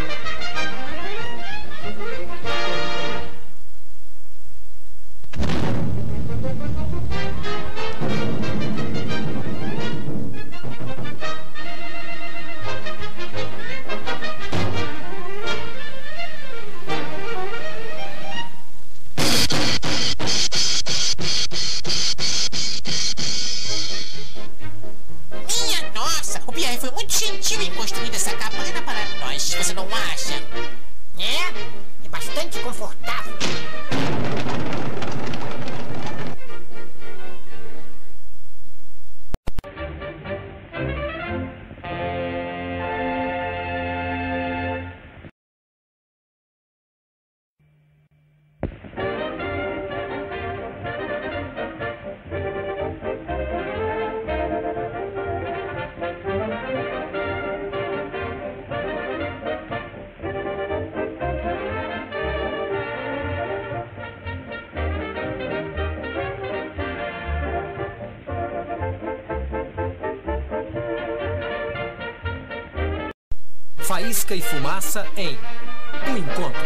Minha nossa, o Pierre foi muito gentil em construir essa cabana para nós, você não acha? É, é bastante confortável. Faísca e fumaça em Um Encontro.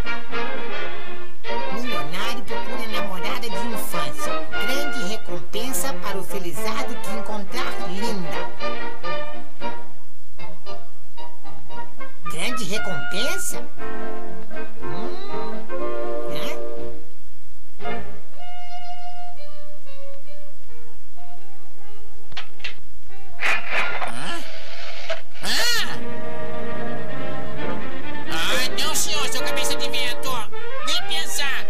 Milionário procura namorada de infância. Grande recompensa para o felizardo que encontrar linda. Grande recompensa? Hum, né? Ah, não, senhor, seu cabeça de vento. Nem pensar.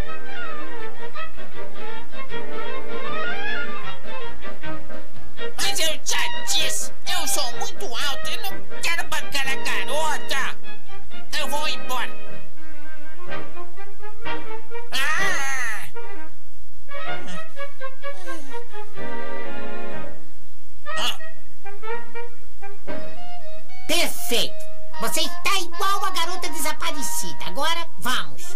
Mas eu já disse, eu sou muito alto, eu não quero bancar a garota. Eu vou embora. Ah! Ah! Perfeito! Você está igual a garota desaparecida. Agora, vamos.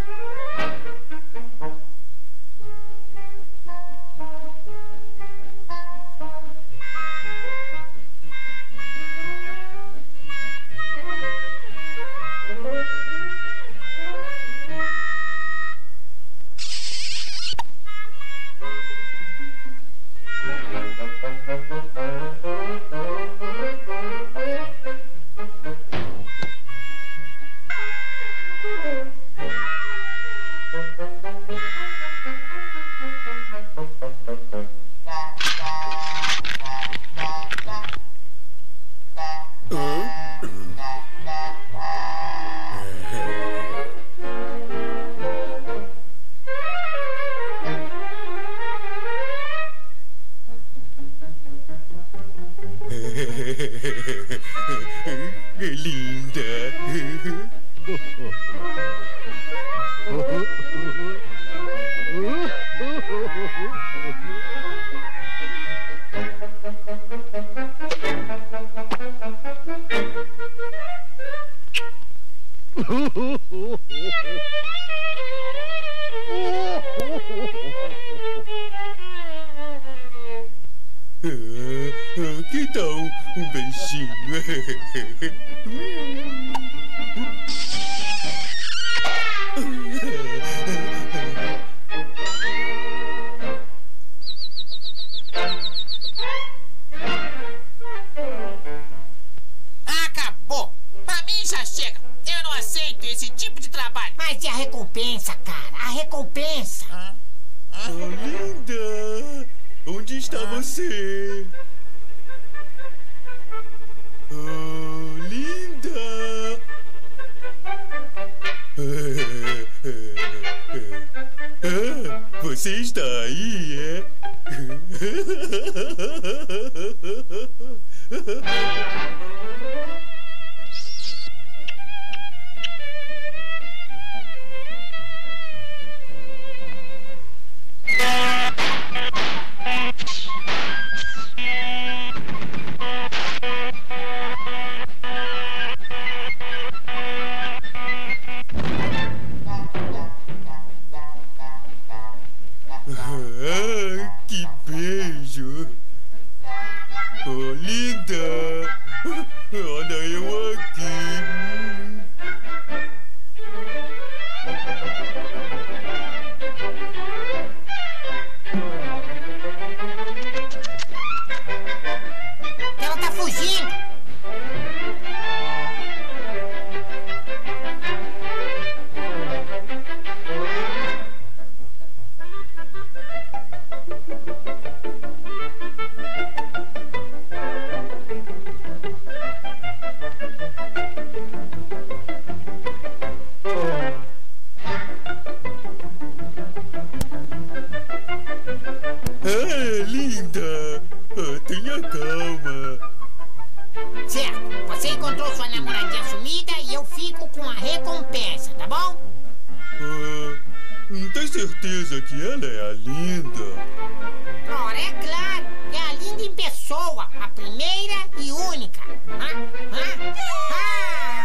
É linda. Ah, que tal um beijinho? Acabou! Pra mim já chega! Eu não aceito esse tipo de trabalho! Mas e a recompensa, cara? A recompensa! Ah? Ah? Oh, linda! Onde está ah. você? Oh, linda! Ah, você está aí, é? Ah, que beijo! Olha eu aqui. Ela tá fugindo. Ah, linda! Ah, tenha calma. Certo, você encontrou sua namoradinha sumida e eu fico com a recompensa, tá bom? Ah, tem certeza que ela é a linda? Ora, é claro, é a linda em pessoa, a primeira e única. Ah, ah, ah,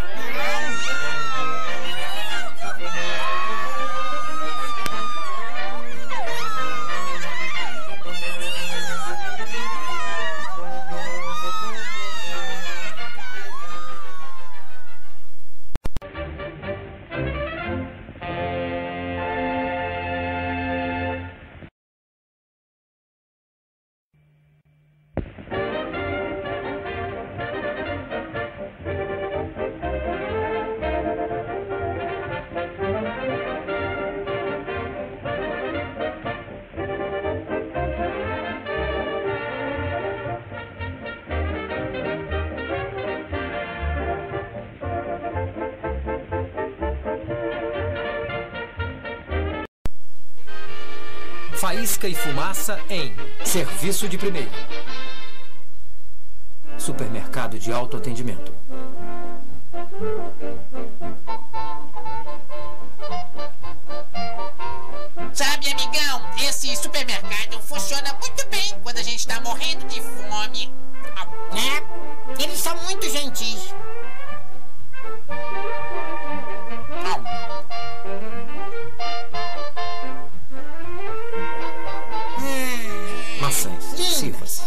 Faísca e fumaça em serviço de primeira. Supermercado de autoatendimento. Sabe, amigão, esse supermercado funciona muito bem quando a gente tá morrendo de fome. É, eles são muito gentis. Maçãs. Sirva-se.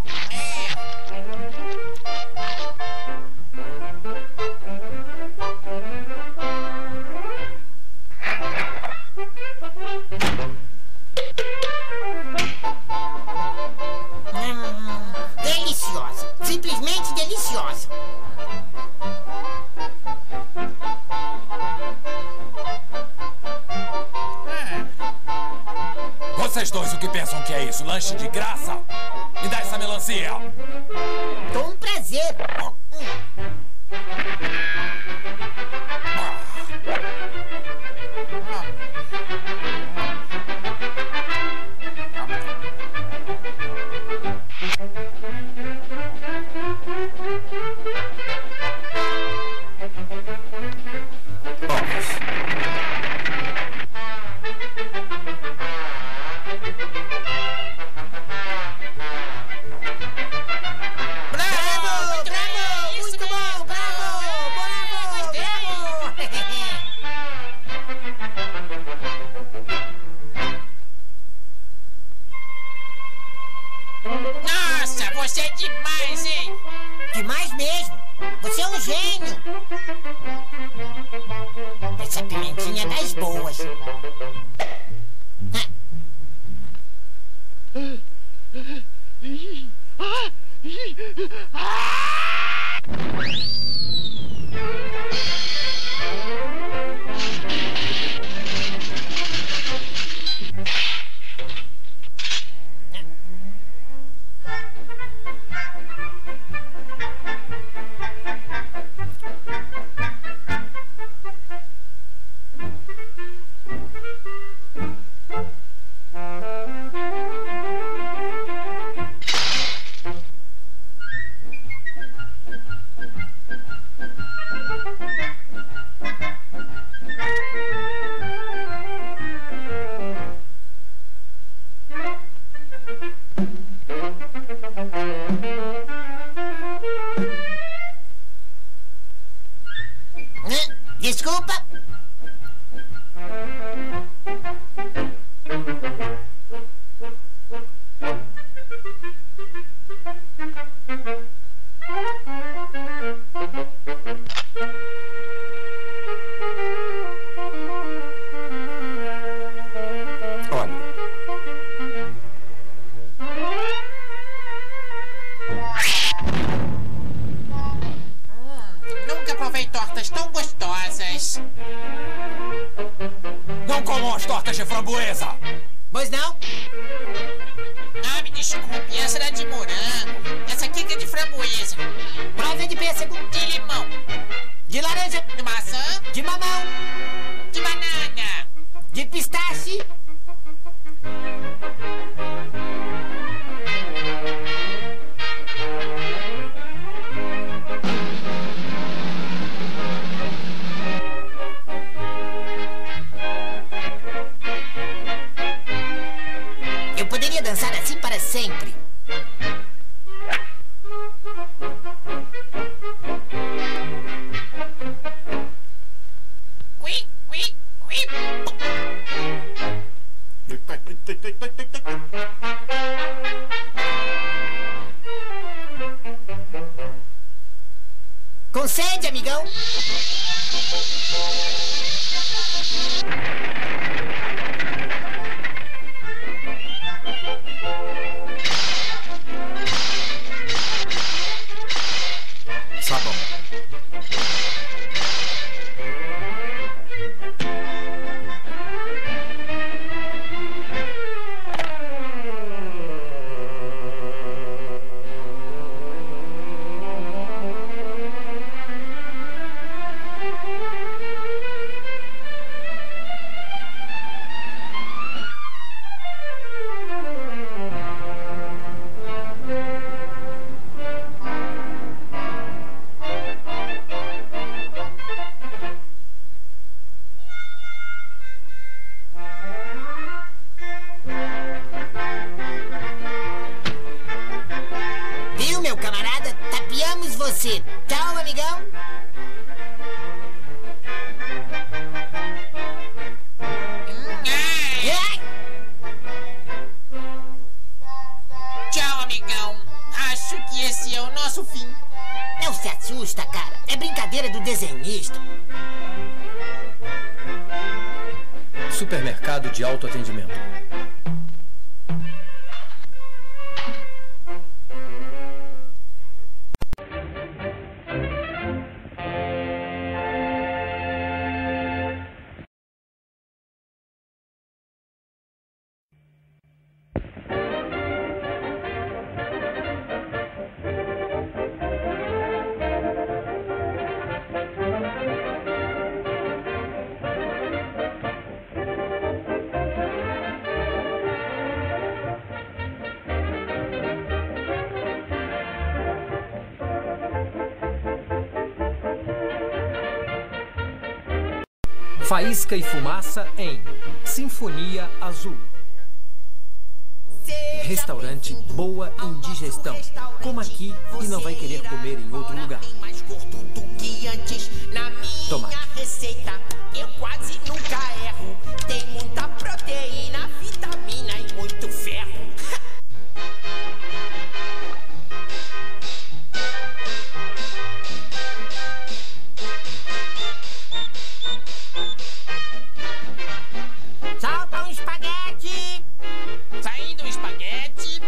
Hum, deliciosa. Simplesmente deliciosa. Vocês dois, o que pensam que é isso? Lanche de graça? Me dá essa melancia. Com um prazer. Nossa, você é demais, hein? Demais mesmo. Você é um gênio. Essa pimentinha é das boas. Desculpa. tortas tão gostosas. Não comam as tortas de framboesa. Pois não? Ah, me desculpe, essa era de morango. Essa aqui que é de framboesa. Prova de pêssego. De limão. De laranja. De maçã. De mamão. De banana. De pistache. Eu poderia dançar assim para sempre. Ui, ui, ui. Com sede, amigão. Sabão. Viu, meu camarada? Tapeamos você. Tchau, amigão. Ai! Tchau, amigão. Acho que esse é o nosso fim. Não se assusta, cara. É brincadeira do desenhista. Supermercado de autoatendimento. Faísca e fumaça em Sinfonia Azul. Restaurante Boa Indigestão. Coma aqui e não vai querer comer em outro lugar. Mais gordo do que antes na minha Tomate. receita. Eu quase nunca erro. Tem muita proteína, vitamina e muito ferro. Solta um espaguete. Saindo um espaguete.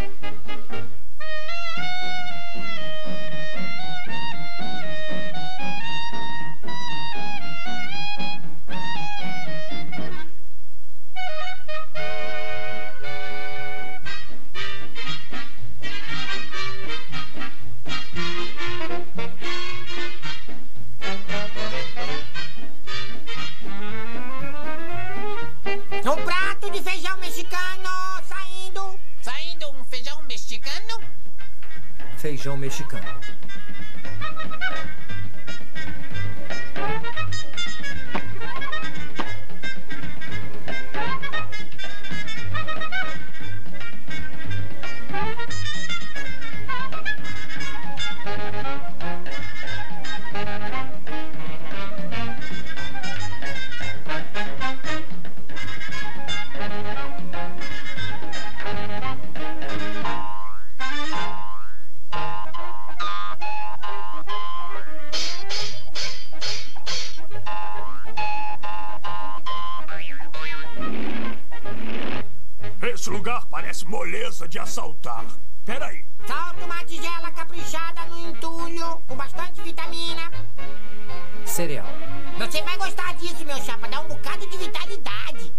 Um prato de feijão mexicano. Saindo. Saindo um feijão mexicano. Feijão mexicano. Esse lugar parece moleza de assaltar. Peraí. Solta uma tigela caprichada no entulho, com bastante vitamina. cereal. Você vai gostar disso, meu chapa. Dá um bocado de vitalidade.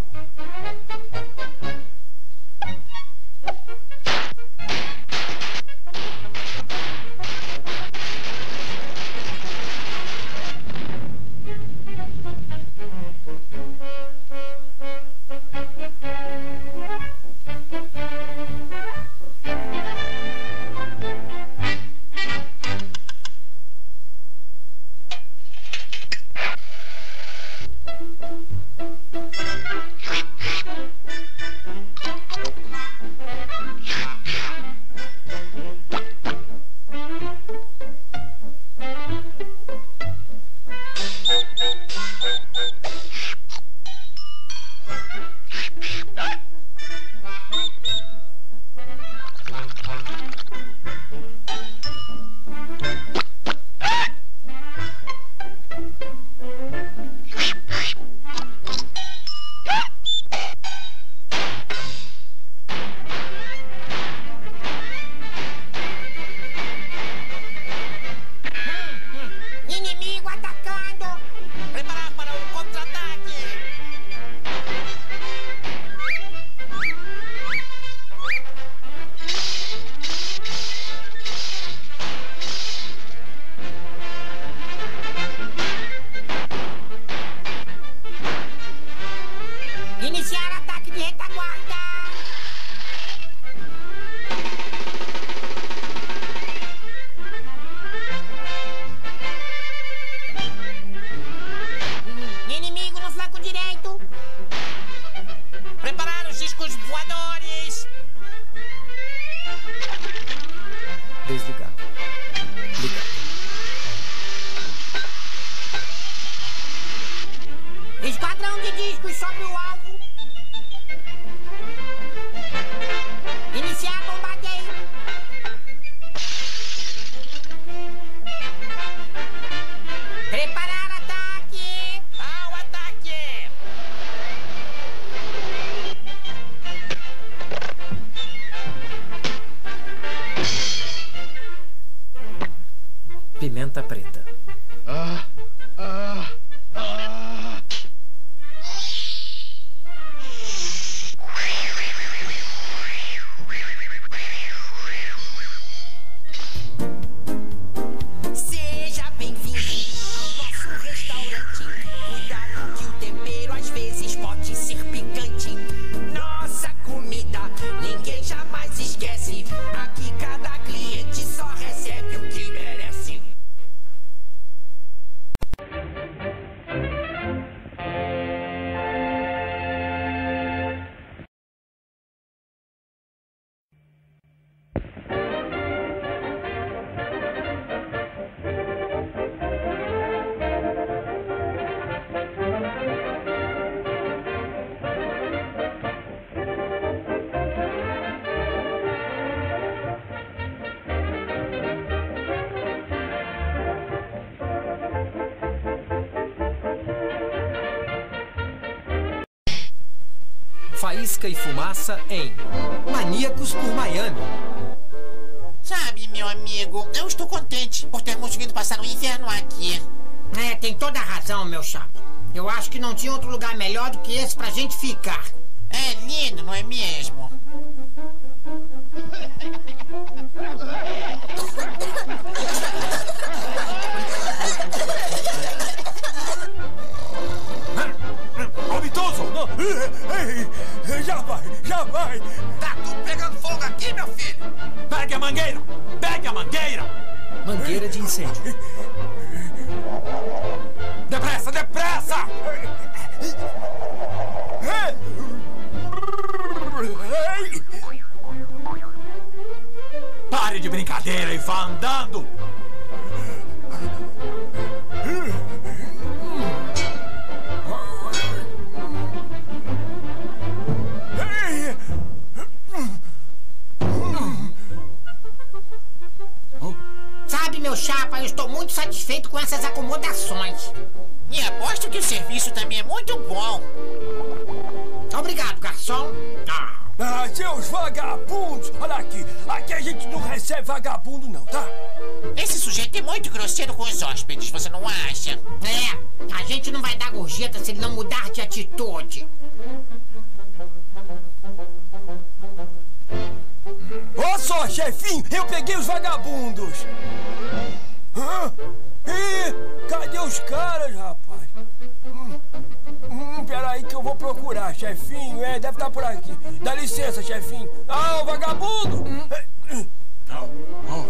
Desligado. Ligado. Esquadrão de discos sobre o alvo. Iniciar bombardeio. Preparar ataque. Ao ataque! Pimenta preta. Ah, ah, ah. Seja bem-vindo ao nosso restaurante. Cuidado que o tempero às vezes pode ser picante. Nossa comida ninguém jamais esquece. Aqui cada cliente só recebe o que merece. Faísca e fumaça em Maníacos por Miami. Sabe, meu amigo, eu estou contente por termos vindo passar o inverno aqui. É, tem toda a razão, meu chapa. Eu acho que não tinha outro lugar melhor do que esse pra gente ficar. É lindo, não é mesmo? Obtuso! Ei, ei, já vai, já vai! Tá tudo pegando fogo aqui, meu filho! Pegue a mangueira! Pegue a mangueira! Mangueira de incêndio. Depressa, depressa! Pare de brincadeira e vá andando! Sabe, meu chapa, eu estou muito satisfeito com essas acomodações. E aposto que o serviço também é muito bom. Obrigado, garçom. Ah, Ah, seus vagabundos! Olha aqui, aqui a gente não recebe vagabundo não, tá? Esse sujeito é muito grosseiro com os hóspedes, você não acha? É, a gente não vai dar gorjeta se ele não mudar de atitude. Olha só, chefinho, eu peguei os vagabundos! Hã? Ih, cadê os caras, rapaz? Hum, hum, peraí que eu vou procurar, chefinho. É, deve estar por aqui. Dá licença, chefinho. Ah, o vagabundo! Hum. Não. Oh.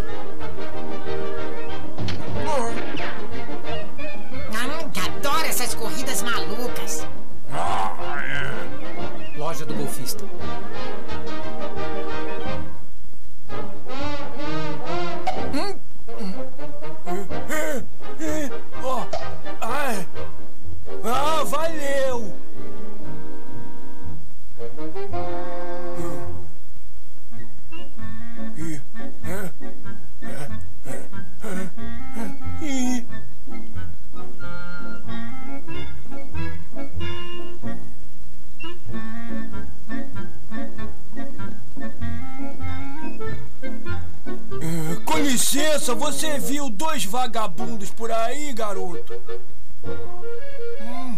Ah, adoro essas corridas malucas. Ah, é. Loja do golfista. Hum. É, é, ó. Ai. Ah, valeu! Com licença, você viu dois vagabundos por aí, garoto? Hum.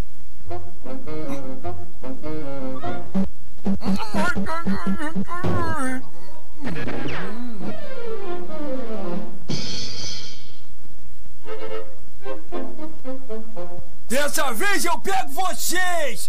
Dessa vez eu pego vocês!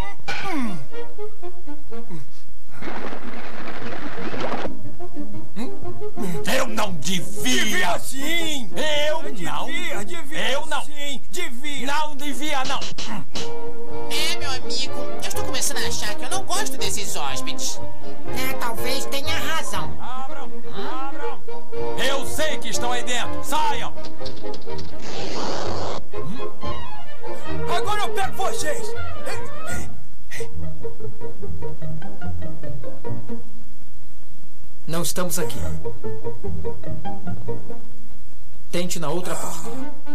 Eu não devia! Devia sim! Eu não! Devia, devia Eu não! sim! Devia! Não devia, não! É, meu amigo, eu estou começando a achar que eu não gosto desses hóspedes. É, talvez tenha razão. Abram! Abram! Eu sei que estão aí dentro! Saiam! Agora eu pego vocês! Não estamos aqui. Tente na outra porta.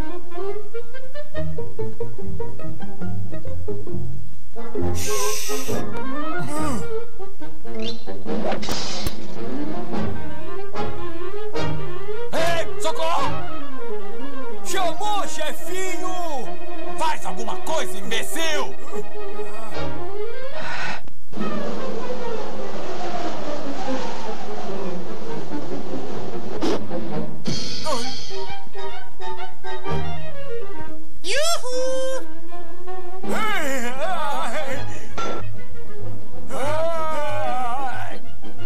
Ei, socorro! Chamou, chefinho! Faz alguma coisa, imbecil! Yuhu! Ai, ai, ai.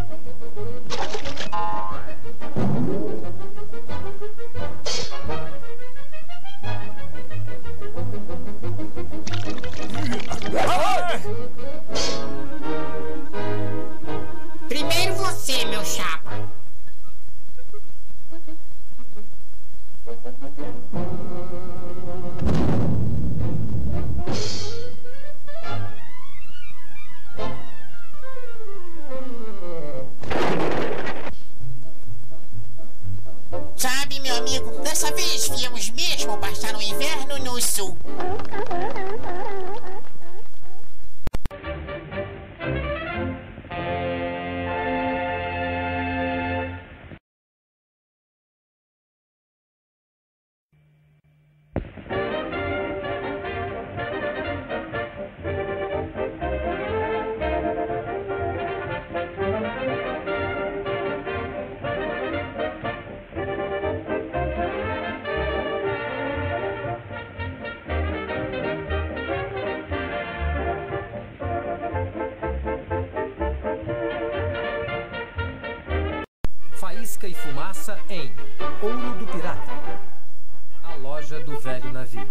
Ai. Primeiro você, meu chapa. Sabe, meu amigo, dessa vez viemos mesmo passar o inverno no sul. Faísca e fumaça em Ouro do Pirata. A loja do velho navio.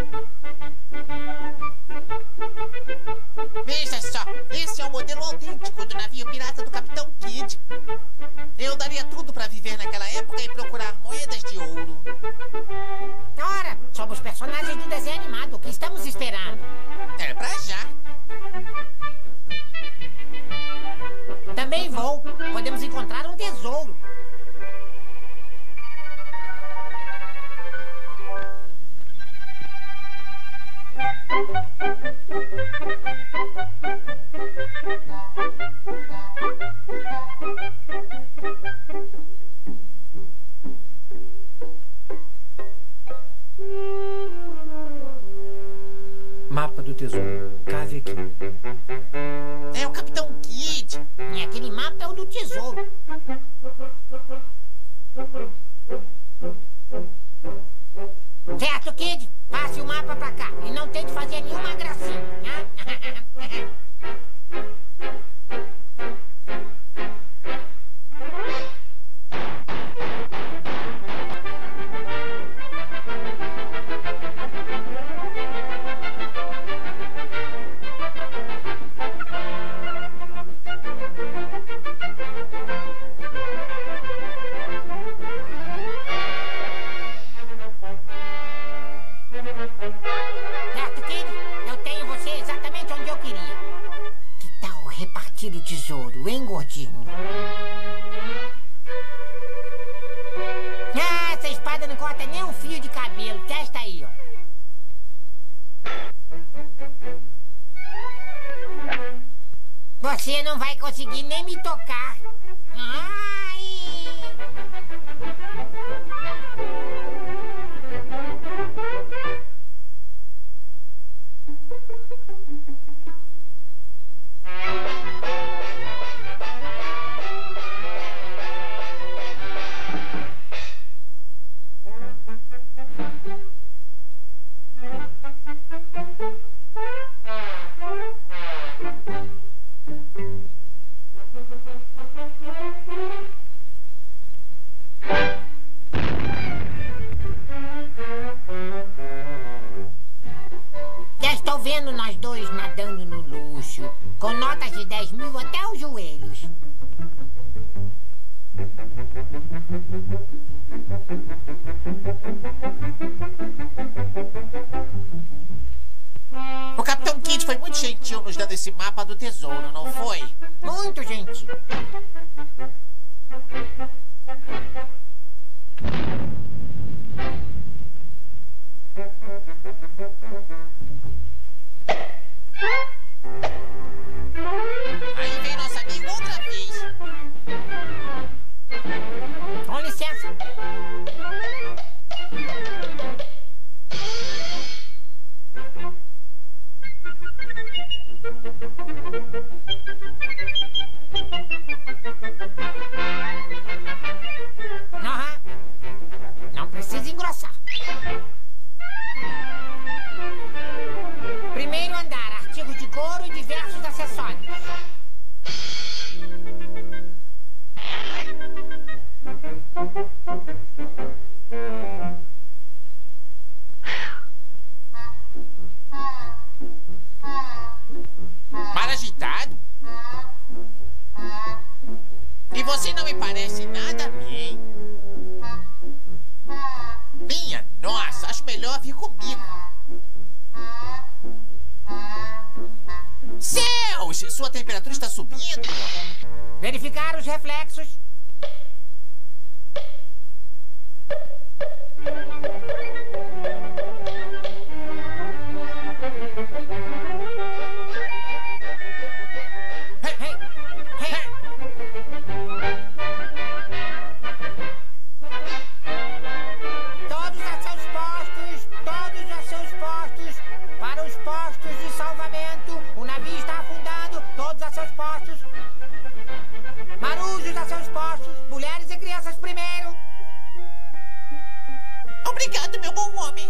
Veja só, esse é o modelo autêntico do navio pirata do Capitão Kidd. Eu daria tudo pra viver naquela época e procurar moedas de ouro. Ora, somos personagens do desenho animado. O que estamos esperando? É pra já. Também vou. Podemos encontrar um tesouro. mapa do tesouro. Cave aqui. É o Capitão Kidd. E aquele mapa é o do tesouro. Certo, Kid? Passe o mapa pra cá e não tente fazer nenhuma gracinha. Certo, Kid? Eu tenho você exatamente onde eu queria. Que tal repartir o tesouro, hein, gordinho? Ah, essa espada não corta nem um fio de cabelo. Testa aí, ó. Você não vai conseguir nem me tocar. Ai! Já estou vendo nós dois nadando no luxo, com notas de dez mil até os joelhos. O Capitão Kidd foi muito gentil nos dando esse mapa do tesouro, não foi? Muito gentil. Aí vem nosso amigo outra vez. Com licença. Aham. Não precisa engrossar. Primeiro andar, artigos de couro e diversos acessórios. Mal agitado? E você não me parece nada bem. Minha nossa, acho melhor vir comigo. Céus! Sua temperatura está subindo. Verificar os reflexos. Hey, hey, hey. Todos a seus postos, todos a seus postos. Para os postos de salvamento. O navio está afundando. Todos a seus postos. Marujos a seus postos. Mulheres e crianças primeiro. Obrigado, meu bom homem.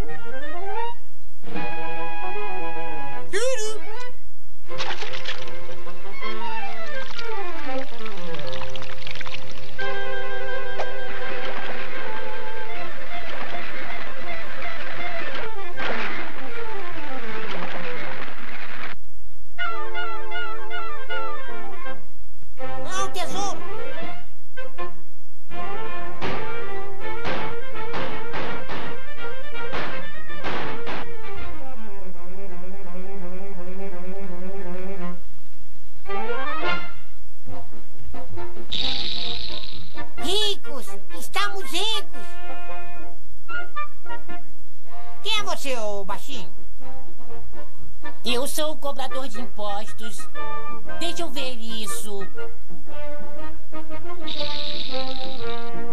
Yuru. Ah, o tesouro. Ricos! Estamos ricos! Quem é você, ô baixinho? Eu sou o cobrador de impostos. Deixa eu ver isso.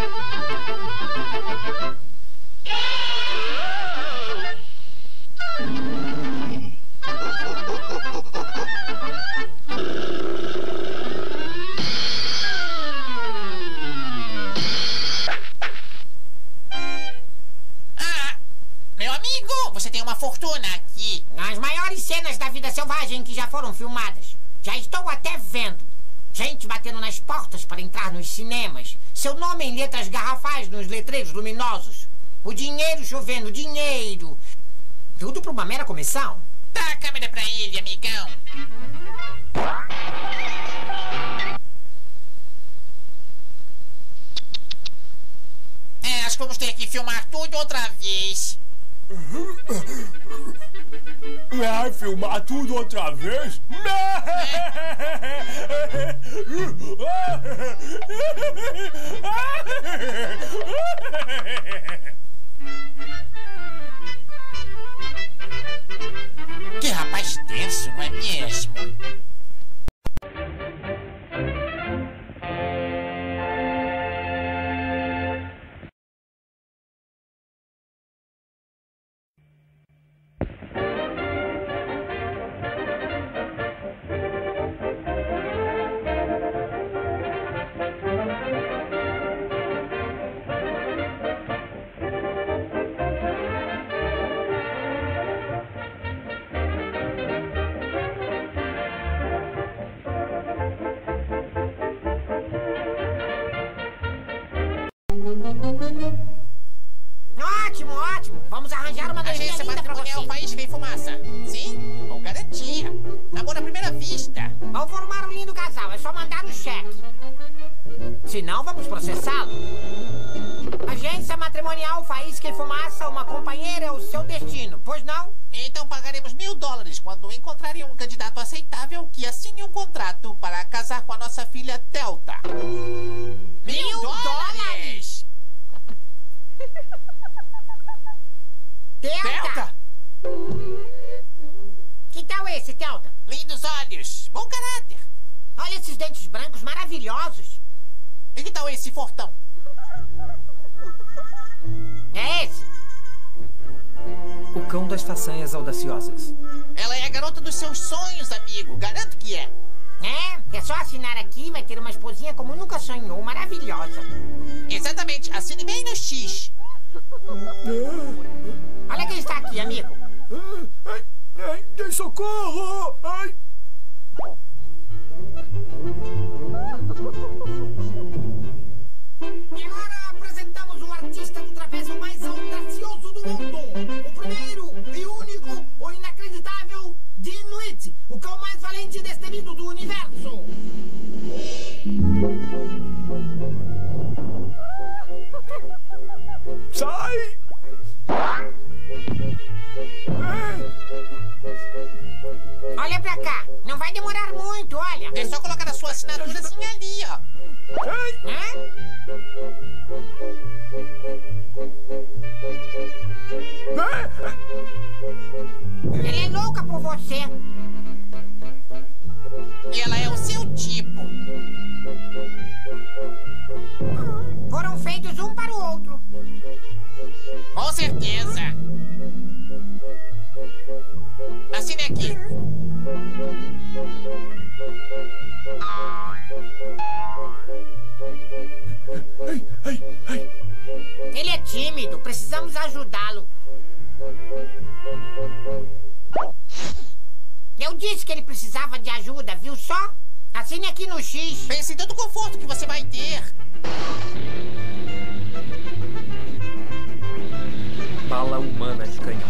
Você tem uma fortuna aqui. As maiores cenas da vida selvagem que já foram filmadas. Já estou até vendo. Gente batendo nas portas para entrar nos cinemas. Seu nome em letras garrafais nos letreiros luminosos. O dinheiro chovendo, dinheiro. Tudo para uma mera comissão. Dá a câmera pra ele, amigão. É, acho que vamos ter que filmar tudo outra vez. Vai filmar tudo outra vez? Que rapaz tenso, não é mesmo? Ótimo, ótimo. Vamos arranjar uma graninha Agência linda pra você. Matrimonial Faísca e Fumaça. Sim, com garantia. Namoro à primeira vista. Vamos formar um lindo casal. É só mandar o cheque. Senão, vamos processá-lo. Agência Matrimonial Faísca e Fumaça. Uma companheira é o seu destino, pois não? Então pagaremos mil dólares quando encontrarem um candidato aceitável que assine um contrato para casar com a nossa filha Delta. Mil, Mil dólares! Delta! Delta! Que tal esse, Delta? Lindos olhos, bom caráter. Olha esses dentes brancos maravilhosos. E que tal esse fortão? É esse? O cão das façanhas audaciosas. Ela é a garota dos seus sonhos, amigo. Garanto que é. É, é só assinar aqui e vai ter uma esposinha como nunca sonhou, maravilhosa. Exatamente, assine bem no X. Olha quem está aqui, amigo. Ai, ai, ai, socorro! Ai. E agora apresentamos o artista do trapézio mais audacioso do mundo. O primeiro e único, o inacreditável Dinuit, o cão mais valente e destemido do universo. Sai! Olha pra cá, não vai demorar muito, olha. É só colocar a sua assinaturazinha ali, ó. Hã? Ela é louca por você. E ela é o seu tipo. Foram feitos um para o outro. Com certeza. Assine aqui. Ai, ai, ai. Ele é tímido, precisamos ajudá-lo. Eu disse que ele precisava de ajuda, viu só? Assine aqui no X. Pense em tanto conforto que você vai ter. Bala humana de canhão.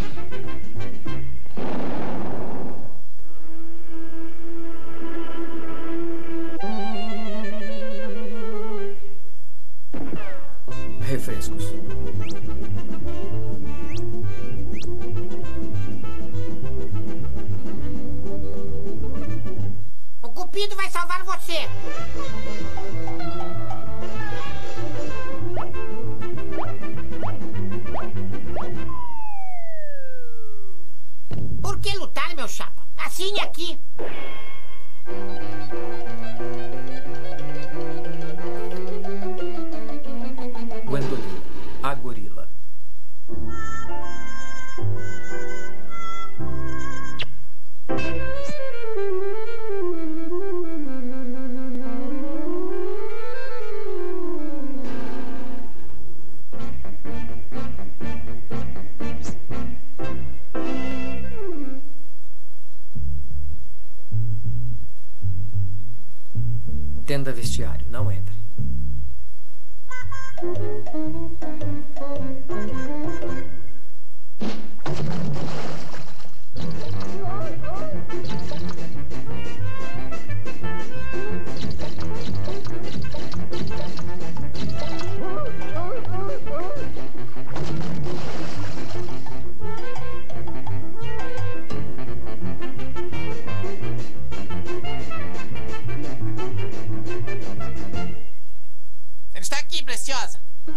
Refrescos. O Cupido vai salvar você. Por que lutar, meu chapa? Assine aqui. Tenda vestiário, não entre. Ele está aqui, Preciosa.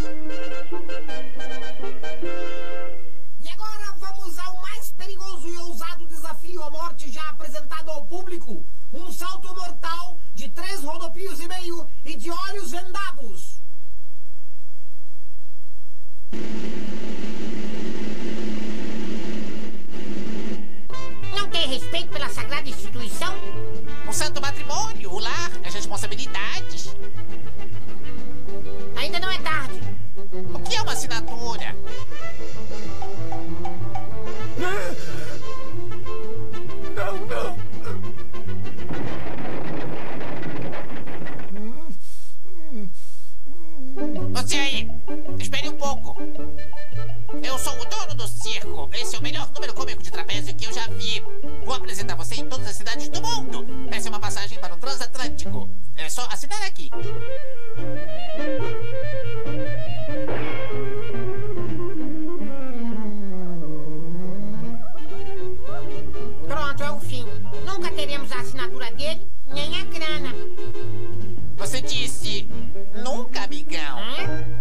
E agora vamos ao mais perigoso e ousado desafio à morte já apresentado ao público. Um salto mortal de três rodopios e meio e de olhos vendados. Não tem respeito pela sagrada instituição? O santo matrimônio, o lar, as responsabilidades. Ainda não é tarde. O que é uma assinatura? Não, não. Você aí, espere um pouco. Eu sou o dono do circo. Esse é o melhor número cômico de trapézio que eu já vi. Vou apresentar você em todas as cidades do mundo. Essa é uma passagem para o transatlântico. É só assinar aqui. Pronto, é o fim. Nunca teremos a assinatura dele, nem a grana. Você disse nunca, amigão. Hã?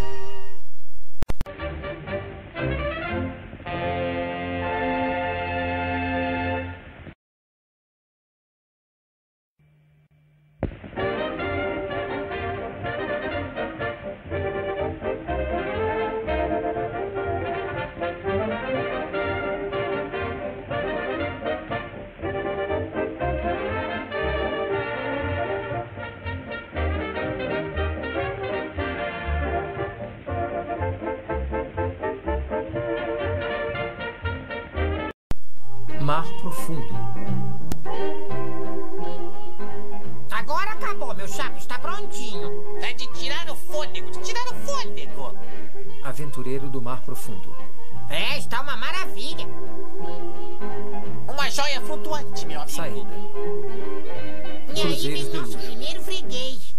Mar profundo. Agora acabou, meu chapa. Está prontinho. É de tirar o fôlego, de tirar o fôlego. Aventureiro do mar profundo. É, está uma maravilha. Uma joia flutuante, meu amigo. Saída. E aí Cruzeiros vem de nosso luxo. primeiro freguês.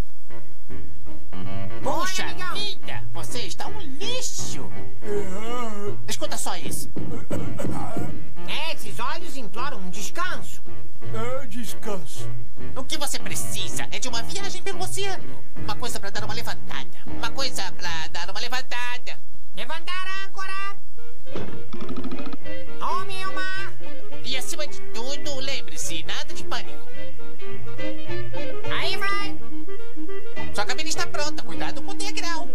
Puxa Oi, amigão. vida, você está um lixo. Escuta só isso. É, esses olhos imploram um descanso. É, descanso. O que você precisa é de uma viagem pelo oceano. Uma coisa pra dar uma levantada. Uma coisa pra dar uma levantada. Levantar a âncora. Homem ao mar. E acima de tudo, lembre-se, nada de pânico. Aí vai. Sua cabine está pronta, cuidado com o degrau.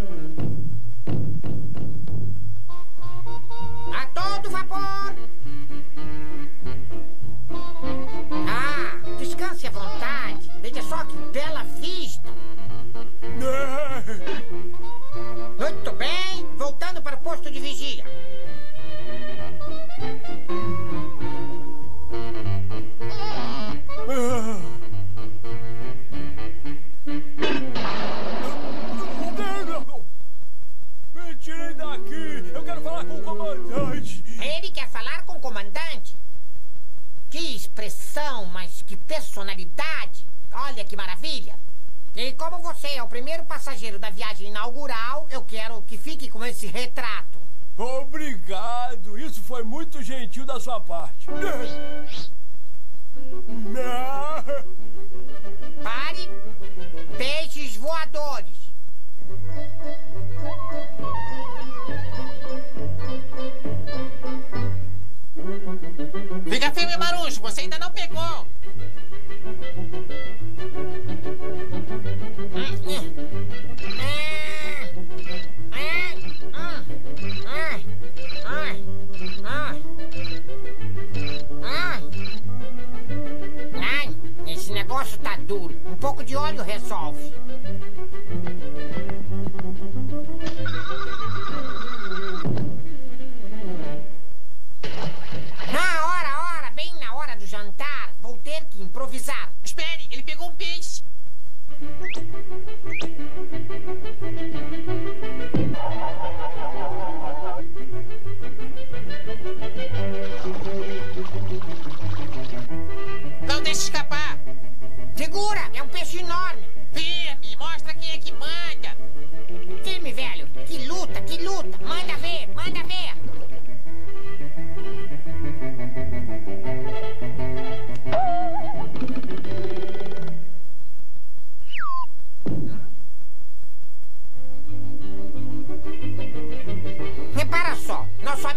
A todo vapor. Ah, descanse à vontade. Veja só que bela vista. Muito bem, voltando para o posto de vigia. Me tirem daqui! Eu quero falar com o comandante! Ele quer falar com o comandante? Que expressão, mas que personalidade! Olha que maravilha! E como você é o primeiro passageiro da viagem inaugural, eu quero que fique com esse retrato. Obrigado! Isso foi muito gentil da sua parte. Pare! Peixes voadores! Fica firme, Marujo, você ainda não pegou.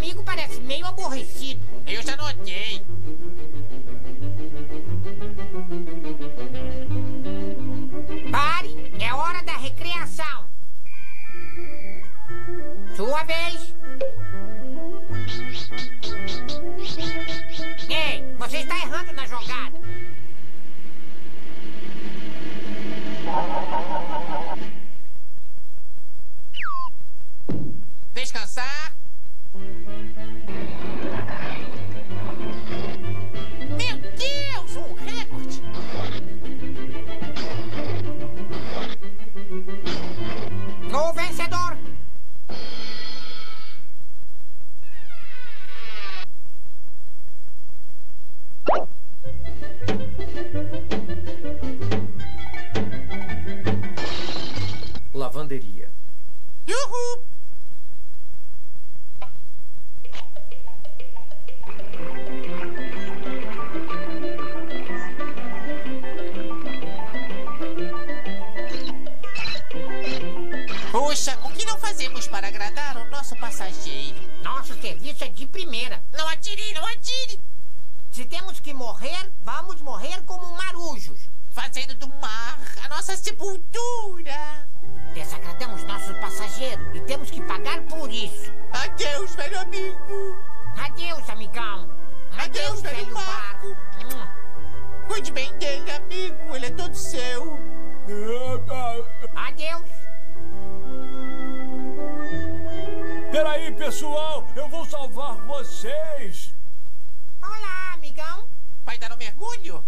amigo parece meio aborrecido. Eu já notei. Pare, é hora da recreação. Sua vez. Ei, você está errando na jogada. Descansar. Meu Deus, um recorde. O vencedor. Lavanderia. Uhul. Poxa, o que não fazemos para agradar o nosso passageiro? Nosso serviço é de primeira. Não atire, não atire! Se temos que morrer, vamos morrer como marujos. Fazendo do mar a nossa sepultura. Desagradamos nossos passageiros e temos que pagar por isso. Adeus, velho amigo. Adeus, amigão. Adeus, velho barco. Hum. Cuide bem dele, amigo. Ele é todo seu. Adeus. Peraí, pessoal, eu vou salvar vocês. Olá, amigão. Vai dar um mergulho?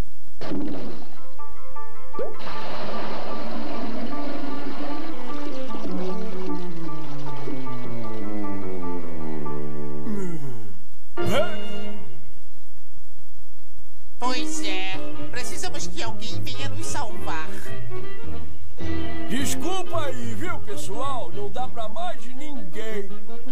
Pois é, precisamos que alguém venha nos salvar. Desculpa aí, viu, pessoal? Não dá pra mais de ninguém.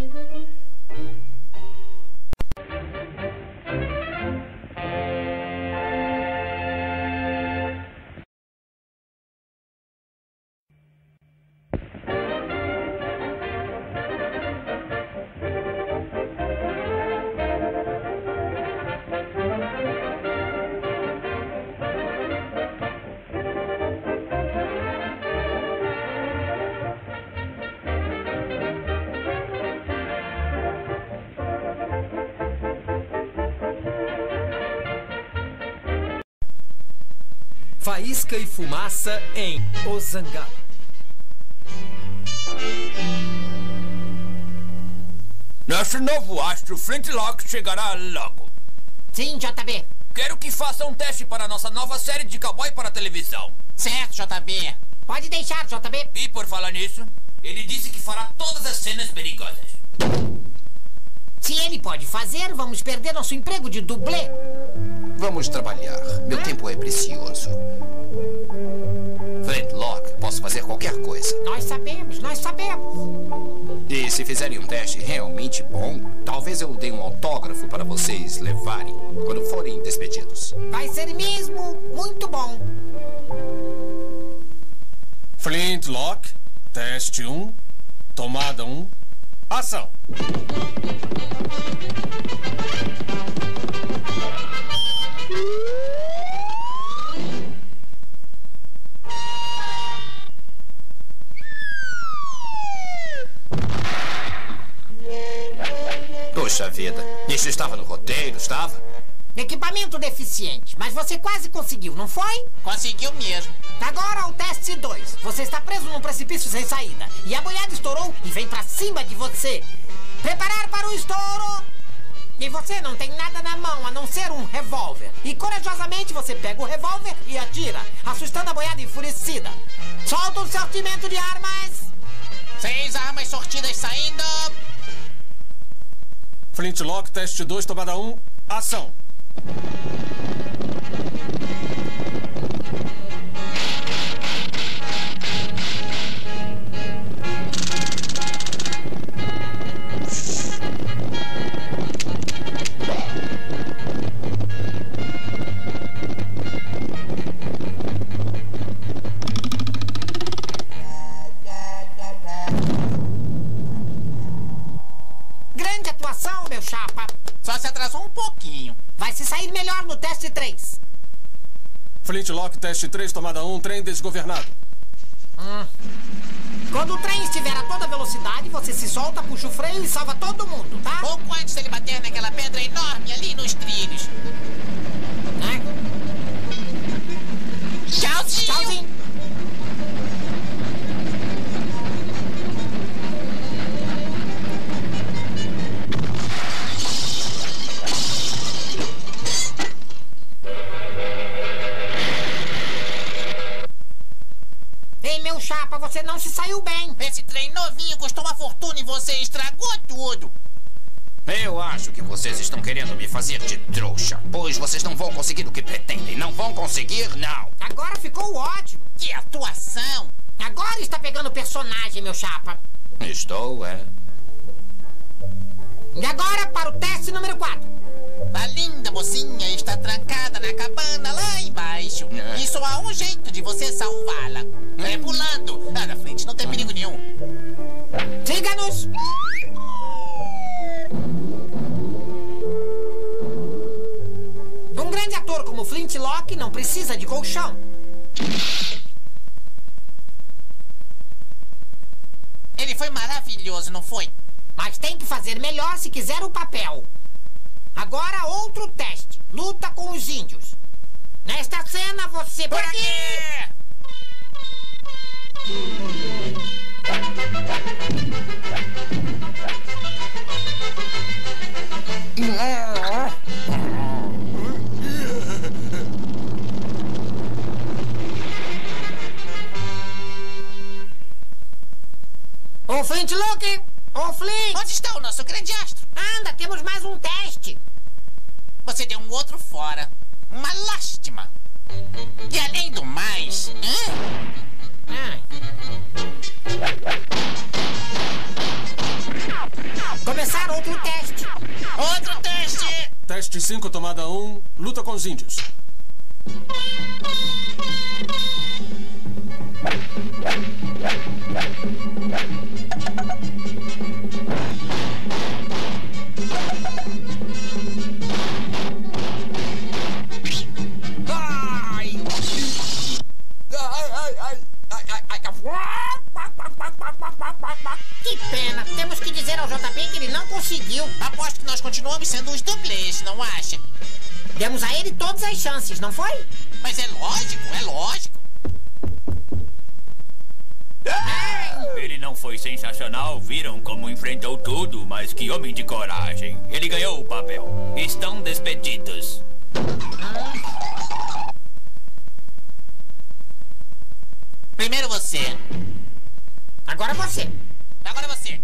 Faísca e fumaça em O Zangado. Nosso novo astro Flintlock chegará logo. Sim, J B. Quero que faça um teste para nossa nova série de cowboy para a televisão. Certo, J B. Pode deixar, J B. E por falar nisso, ele disse que fará todas as cenas perigosas. Se ele pode fazer, vamos perder nosso emprego de dublê. Vamos trabalhar. Meu tempo é precioso. Flintlock, posso fazer qualquer coisa. Nós sabemos, nós sabemos. E se fizerem um teste realmente bom, talvez eu dê um autógrafo para vocês levarem quando forem despedidos. Vai ser mesmo muito bom. Flintlock, teste um, tomada um, ação. Puxa vida, isso estava no roteiro, estava? Equipamento deficiente, mas você quase conseguiu, não foi? Conseguiu mesmo. Agora o teste dois. Você está preso num precipício sem saída. E a boiada estourou e vem pra cima de você. Preparar para o estouro! E você não tem nada na mão a não ser um revólver. E corajosamente você pega o revólver e atira, assustando a boiada enfurecida. Solta o sortimento de armas! Seis armas sortidas saindo! Flintlock, teste dois, tomada um, ação. pontuação, meu chapa. Só se atrasou um pouquinho. Vai se sair melhor no teste três. Flintlock, teste três, tomada um, trem desgovernado. Hum. Quando o trem estiver a toda velocidade, você se solta, puxa o freio e salva todo mundo, tá? Pouco antes dele bater naquela pedra enorme ali nos trilhos. É. Tchauzinho! Tchauzinho! Ei, meu chapa, você não se saiu bem. Esse trem novinho custou uma fortuna e você estragou tudo. Eu acho que vocês estão querendo me fazer de trouxa, pois vocês não vão conseguir o que pretendem. Não vão conseguir, não. Agora ficou ótimo. Que atuação. Agora está pegando personagem, meu chapa. Estou, é. E agora para o teste número quatro. A linda mocinha está trancada na cabana lá embaixo. É. E só há um jeito de você salvá-la. É pulando. Lá na frente não tem perigo nenhum. Siga-nos. Um grande ator como Flintlock não precisa de colchão. Ele foi maravilhoso, não foi? Mas tem que fazer melhor se quiser o papel. Agora outro teste. Luta com os índios. Nesta cena você... Por aqui! Ô Flintlock! Ô Flint! Onde está o nosso grande astro? Anda, temos mais um teste. Você deu um outro fora. Uma lástima. E além do mais... Ah. Começar outro teste. Outro teste. Teste cinco, tomada um, luta com os índios. Que pena. Temos que dizer ao J P que ele não conseguiu. Aposto que nós continuamos sendo os dublês, não acha? Demos a ele todas as chances, não foi? Mas é lógico, é lógico. Ele não foi sensacional, viram como enfrentou tudo, mas que homem de coragem. Ele ganhou o papel. Estão despedidos. Primeiro você. Agora você. Agora você.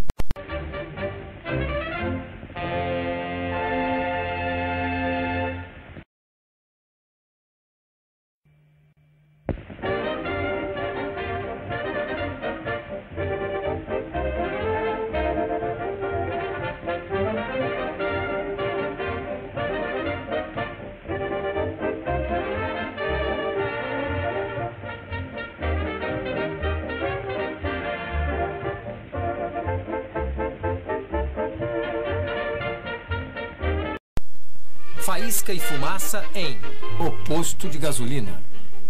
Faísca e fumaça em O Posto de Gasolina.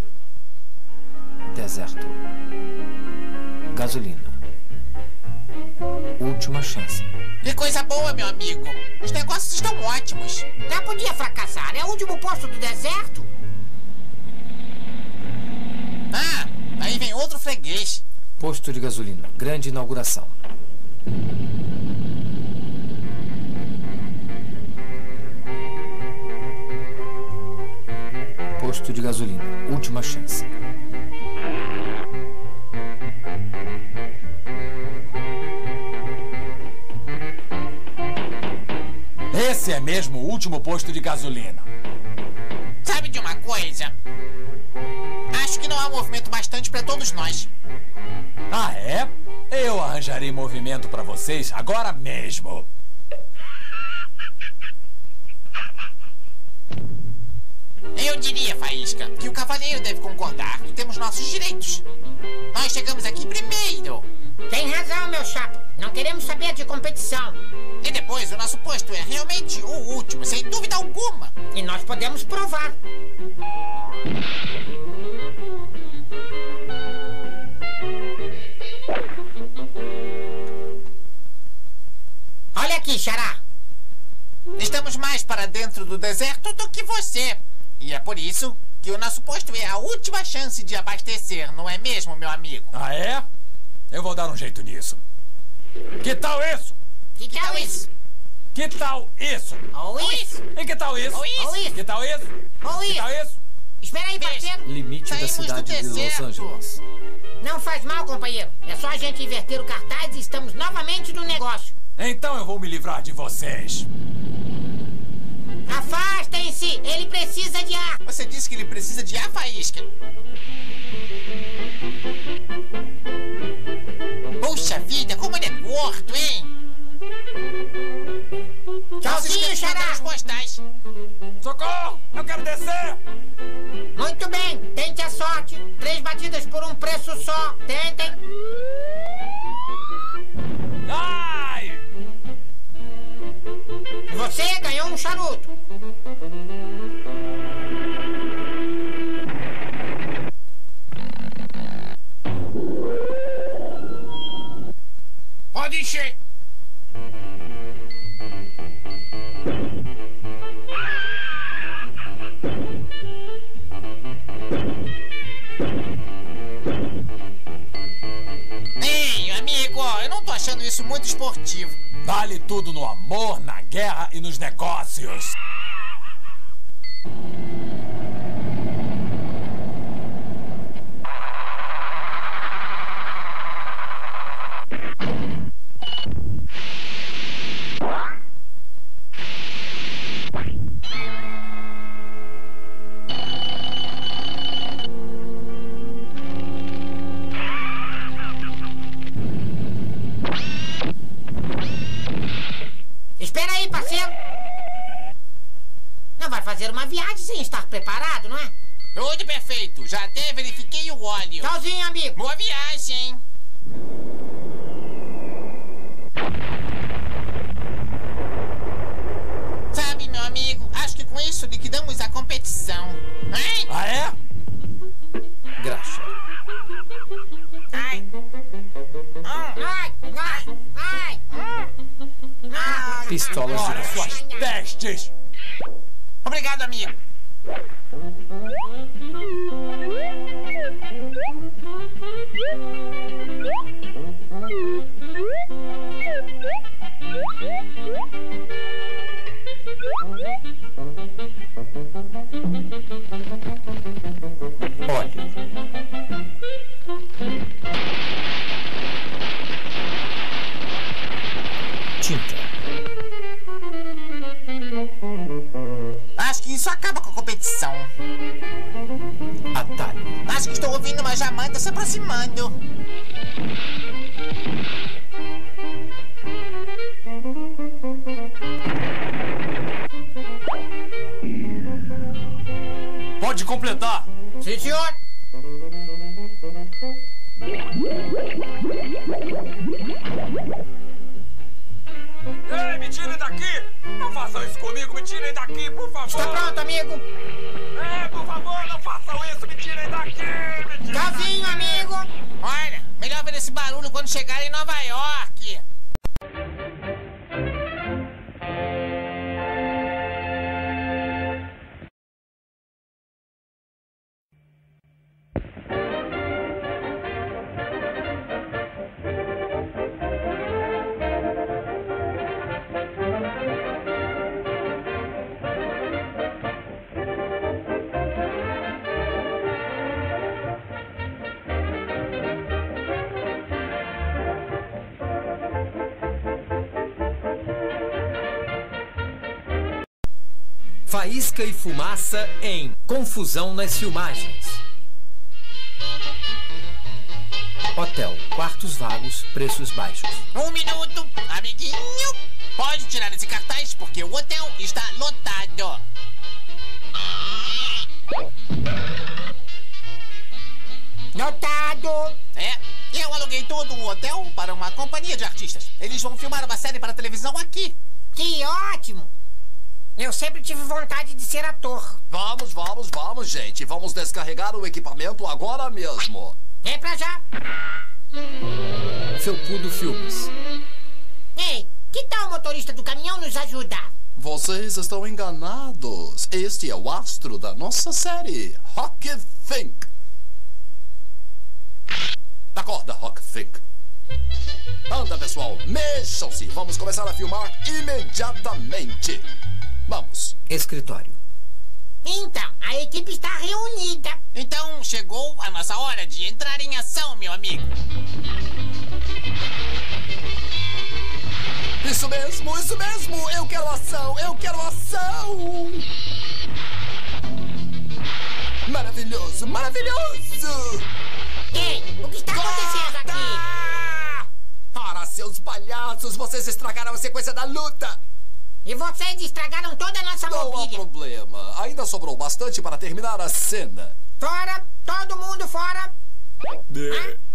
Deserto. Gasolina. Última chance. Que coisa boa, meu amigo. Os negócios estão ótimos. Já podia fracassar. É o último posto do deserto. Ah, aí vem outro freguês. Posto de gasolina. Grande inauguração. Posto de gasolina. Última chance. Esse é mesmo o último posto de gasolina. Sabe de uma coisa? Acho que não há movimento bastante para todos nós. Ah, é? Eu arranjarei movimento para vocês agora mesmo. Eu diria, Faísca, que o cavaleiro deve concordar que temos nossos direitos. Nós chegamos aqui primeiro. Tem razão, meu chapa. Não queremos saber de competição. E depois, o nosso posto é realmente o último, sem dúvida alguma. E nós podemos provar. Olha aqui, Xará. Estamos mais para dentro do deserto do que você. E é por isso que o nosso posto é a última chance de abastecer, não é mesmo, meu amigo? Ah, é? Eu vou dar um jeito nisso. Que tal isso? Que, que tal isso? Que tal isso? Ou isso? E que tal isso? Ou isso? Que tal isso? Ou isso? Que tal isso? Espera aí, parceiro. Limite da cidade de Los Angeles. Não faz mal, companheiro. É só a gente inverter o cartaz e estamos novamente no negócio. Então eu vou me livrar de vocês. Afastem-se! Ele precisa de ar! Você disse que ele precisa de ar, Faísca? Puxa vida, como ele é gordo, hein? Tchauzinho, Xará! Postais. Socorro! Eu quero descer! Muito bem, tente a sorte. Três batidas por um preço só. Tentem. Ai! Você ganhou um charuto. Pode encher. Ei, amigo, eu não tô achando isso muito esportivo. Vale tudo no amor, na guerra e nos negócios. Espera aí, parceiro. Não vai fazer uma viagem sem estar preparado, não é? Tudo perfeito. Já até verifiquei o óleo. Tchauzinho, amigo. Boa viagem. Sabe, meu amigo, acho que com isso liquidamos a competição. Hein? Ah, é? Graxa. Ai. Ai, ai, ai. ai. Pistolas de Olha graxa. suas pestes! Obrigado, amigo. Óleo. Tinta. Acho que isso acaba com a competição. Atalho. Acho que estou ouvindo uma jamanta se aproximando. Pode completar. Sim, senhor. Ei, me tirem daqui! Não façam isso comigo, me tirem daqui, por favor! Está pronto, amigo? É, por favor, não façam isso, me tirem daqui! Me tirem Tchauzinho, daqui. amigo! Olha, melhor ver esse barulho quando chegar em Nova York. Faísca e fumaça em Confusão nas Filmagens. Hotel, quartos vagos, preços baixos. Um minuto, amiguinho. Pode tirar esse cartaz porque o hotel está lotado. Notado! É, é Eu aluguei todo o hotel para uma companhia de artistas. Eles vão filmar uma série para televisão aqui. Que ótimo! Eu sempre tive vontade de ser ator. Vamos, vamos, vamos, gente. Vamos descarregar o equipamento agora mesmo. É pra já. Felpudo Filmes. Ei, que tal o motorista do caminhão nos ajudar? Vocês estão enganados. Este é o astro da nossa série, Rock Think. Acorda, Rock Think. Anda, pessoal, mexam-se. Vamos começar a filmar imediatamente. Vamos. Escritório. Então, a equipe está reunida. Então, chegou a nossa hora de entrar em ação, meu amigo. Isso mesmo, isso mesmo. Eu quero ação, eu quero ação. Maravilhoso, maravilhoso. Ei, o que está acontecendo aqui? Para, seus palhaços, vocês estragaram a sequência da luta. E vocês estragaram toda a nossa mobília. Não há problema. Ainda sobrou bastante para terminar a cena. Fora! Todo mundo fora! De...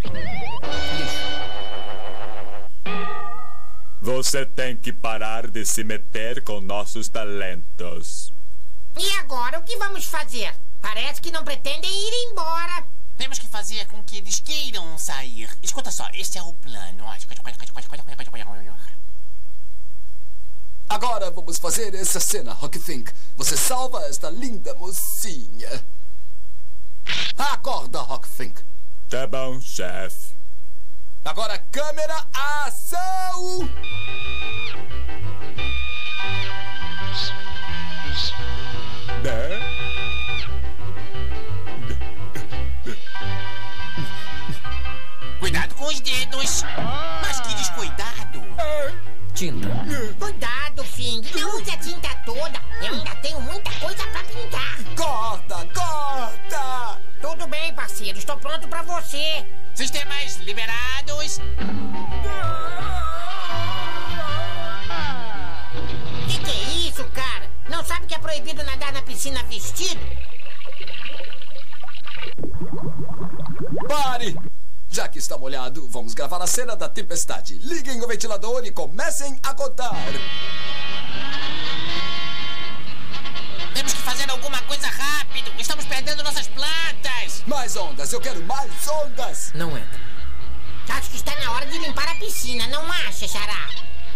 Você tem que parar de se meter com nossos talentos. E agora, o que vamos fazer? Parece que não pretendem ir embora. Temos que fazer com que eles queiram sair. Escuta só, esse é o plano. Agora vamos fazer essa cena, Rock Think. Você salva esta linda mocinha. Acorda, Rock Think. Tá bom, chefe. Agora, câmera, ação! Né? Cuidado com os dedos. Mas que descuidado. Tinta. Cuidado, Fing. Não use a tinta toda. Eu ainda tenho muita coisa pra pintar. Corta, corta! Tudo bem, parceiro. Estou pronto pra você. Sistemas liberados. Que que é isso, cara? Não sabe que é proibido nadar na piscina vestido? Pare! Já que está molhado, vamos gravar a cena da tempestade. Liguem o ventilador e comecem a contar. Temos que fazer alguma coisa rápido. Estamos perdendo nossas plantas. Mais ondas, eu quero mais ondas. Não entra. Acho que está na hora de limpar a piscina, não acha, Xará?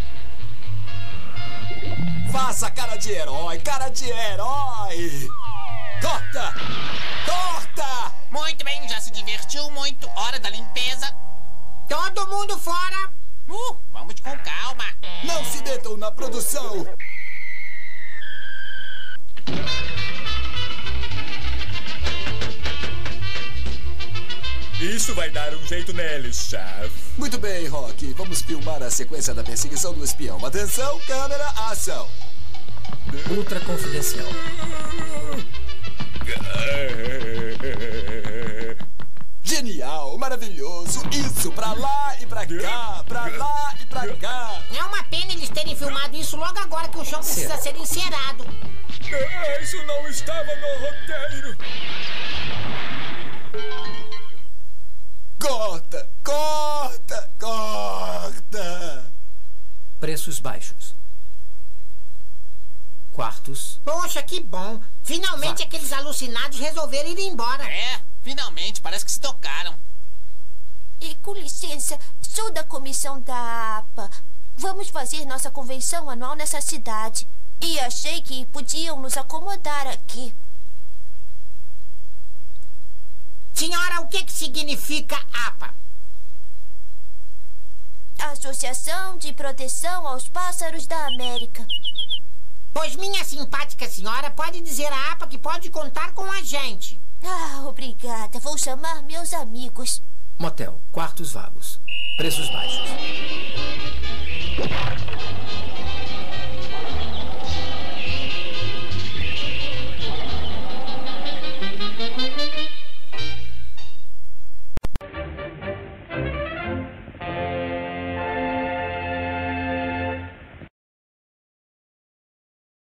Faça cara de herói, cara de herói. Corta! Corta! Muito bem, já se divertiu muito. Hora da limpeza. Todo mundo fora. Uh, vamos com calma. Não se metam na produção. Isso vai dar um jeito neles, chefe. Muito bem, Rock. Vamos filmar a sequência da perseguição do espião. Atenção, câmera, ação. Ultra confidencial. Genial, maravilhoso. Isso, pra lá e pra cá, pra lá e pra cá. É uma pena eles terem filmado isso logo agora que o chão precisa ser encerado. Isso não estava no roteiro. Corta, corta, corta. Preços baixos. Quartos. Poxa, que bom. Finalmente Vai. aqueles alucinados resolveram ir embora. É, finalmente, parece que se tocaram. E com licença, sou da comissão da A P A. Vamos fazer nossa convenção anual nessa cidade. E achei que podiam nos acomodar aqui. Senhora, o que que significa A P A? Associação de Proteção aos Pássaros da América. Pois minha simpática senhora pode dizer à A P A que pode contar com a gente. Ah, obrigada. Vou chamar meus amigos. Motel. Quartos vagos. Preços baixos.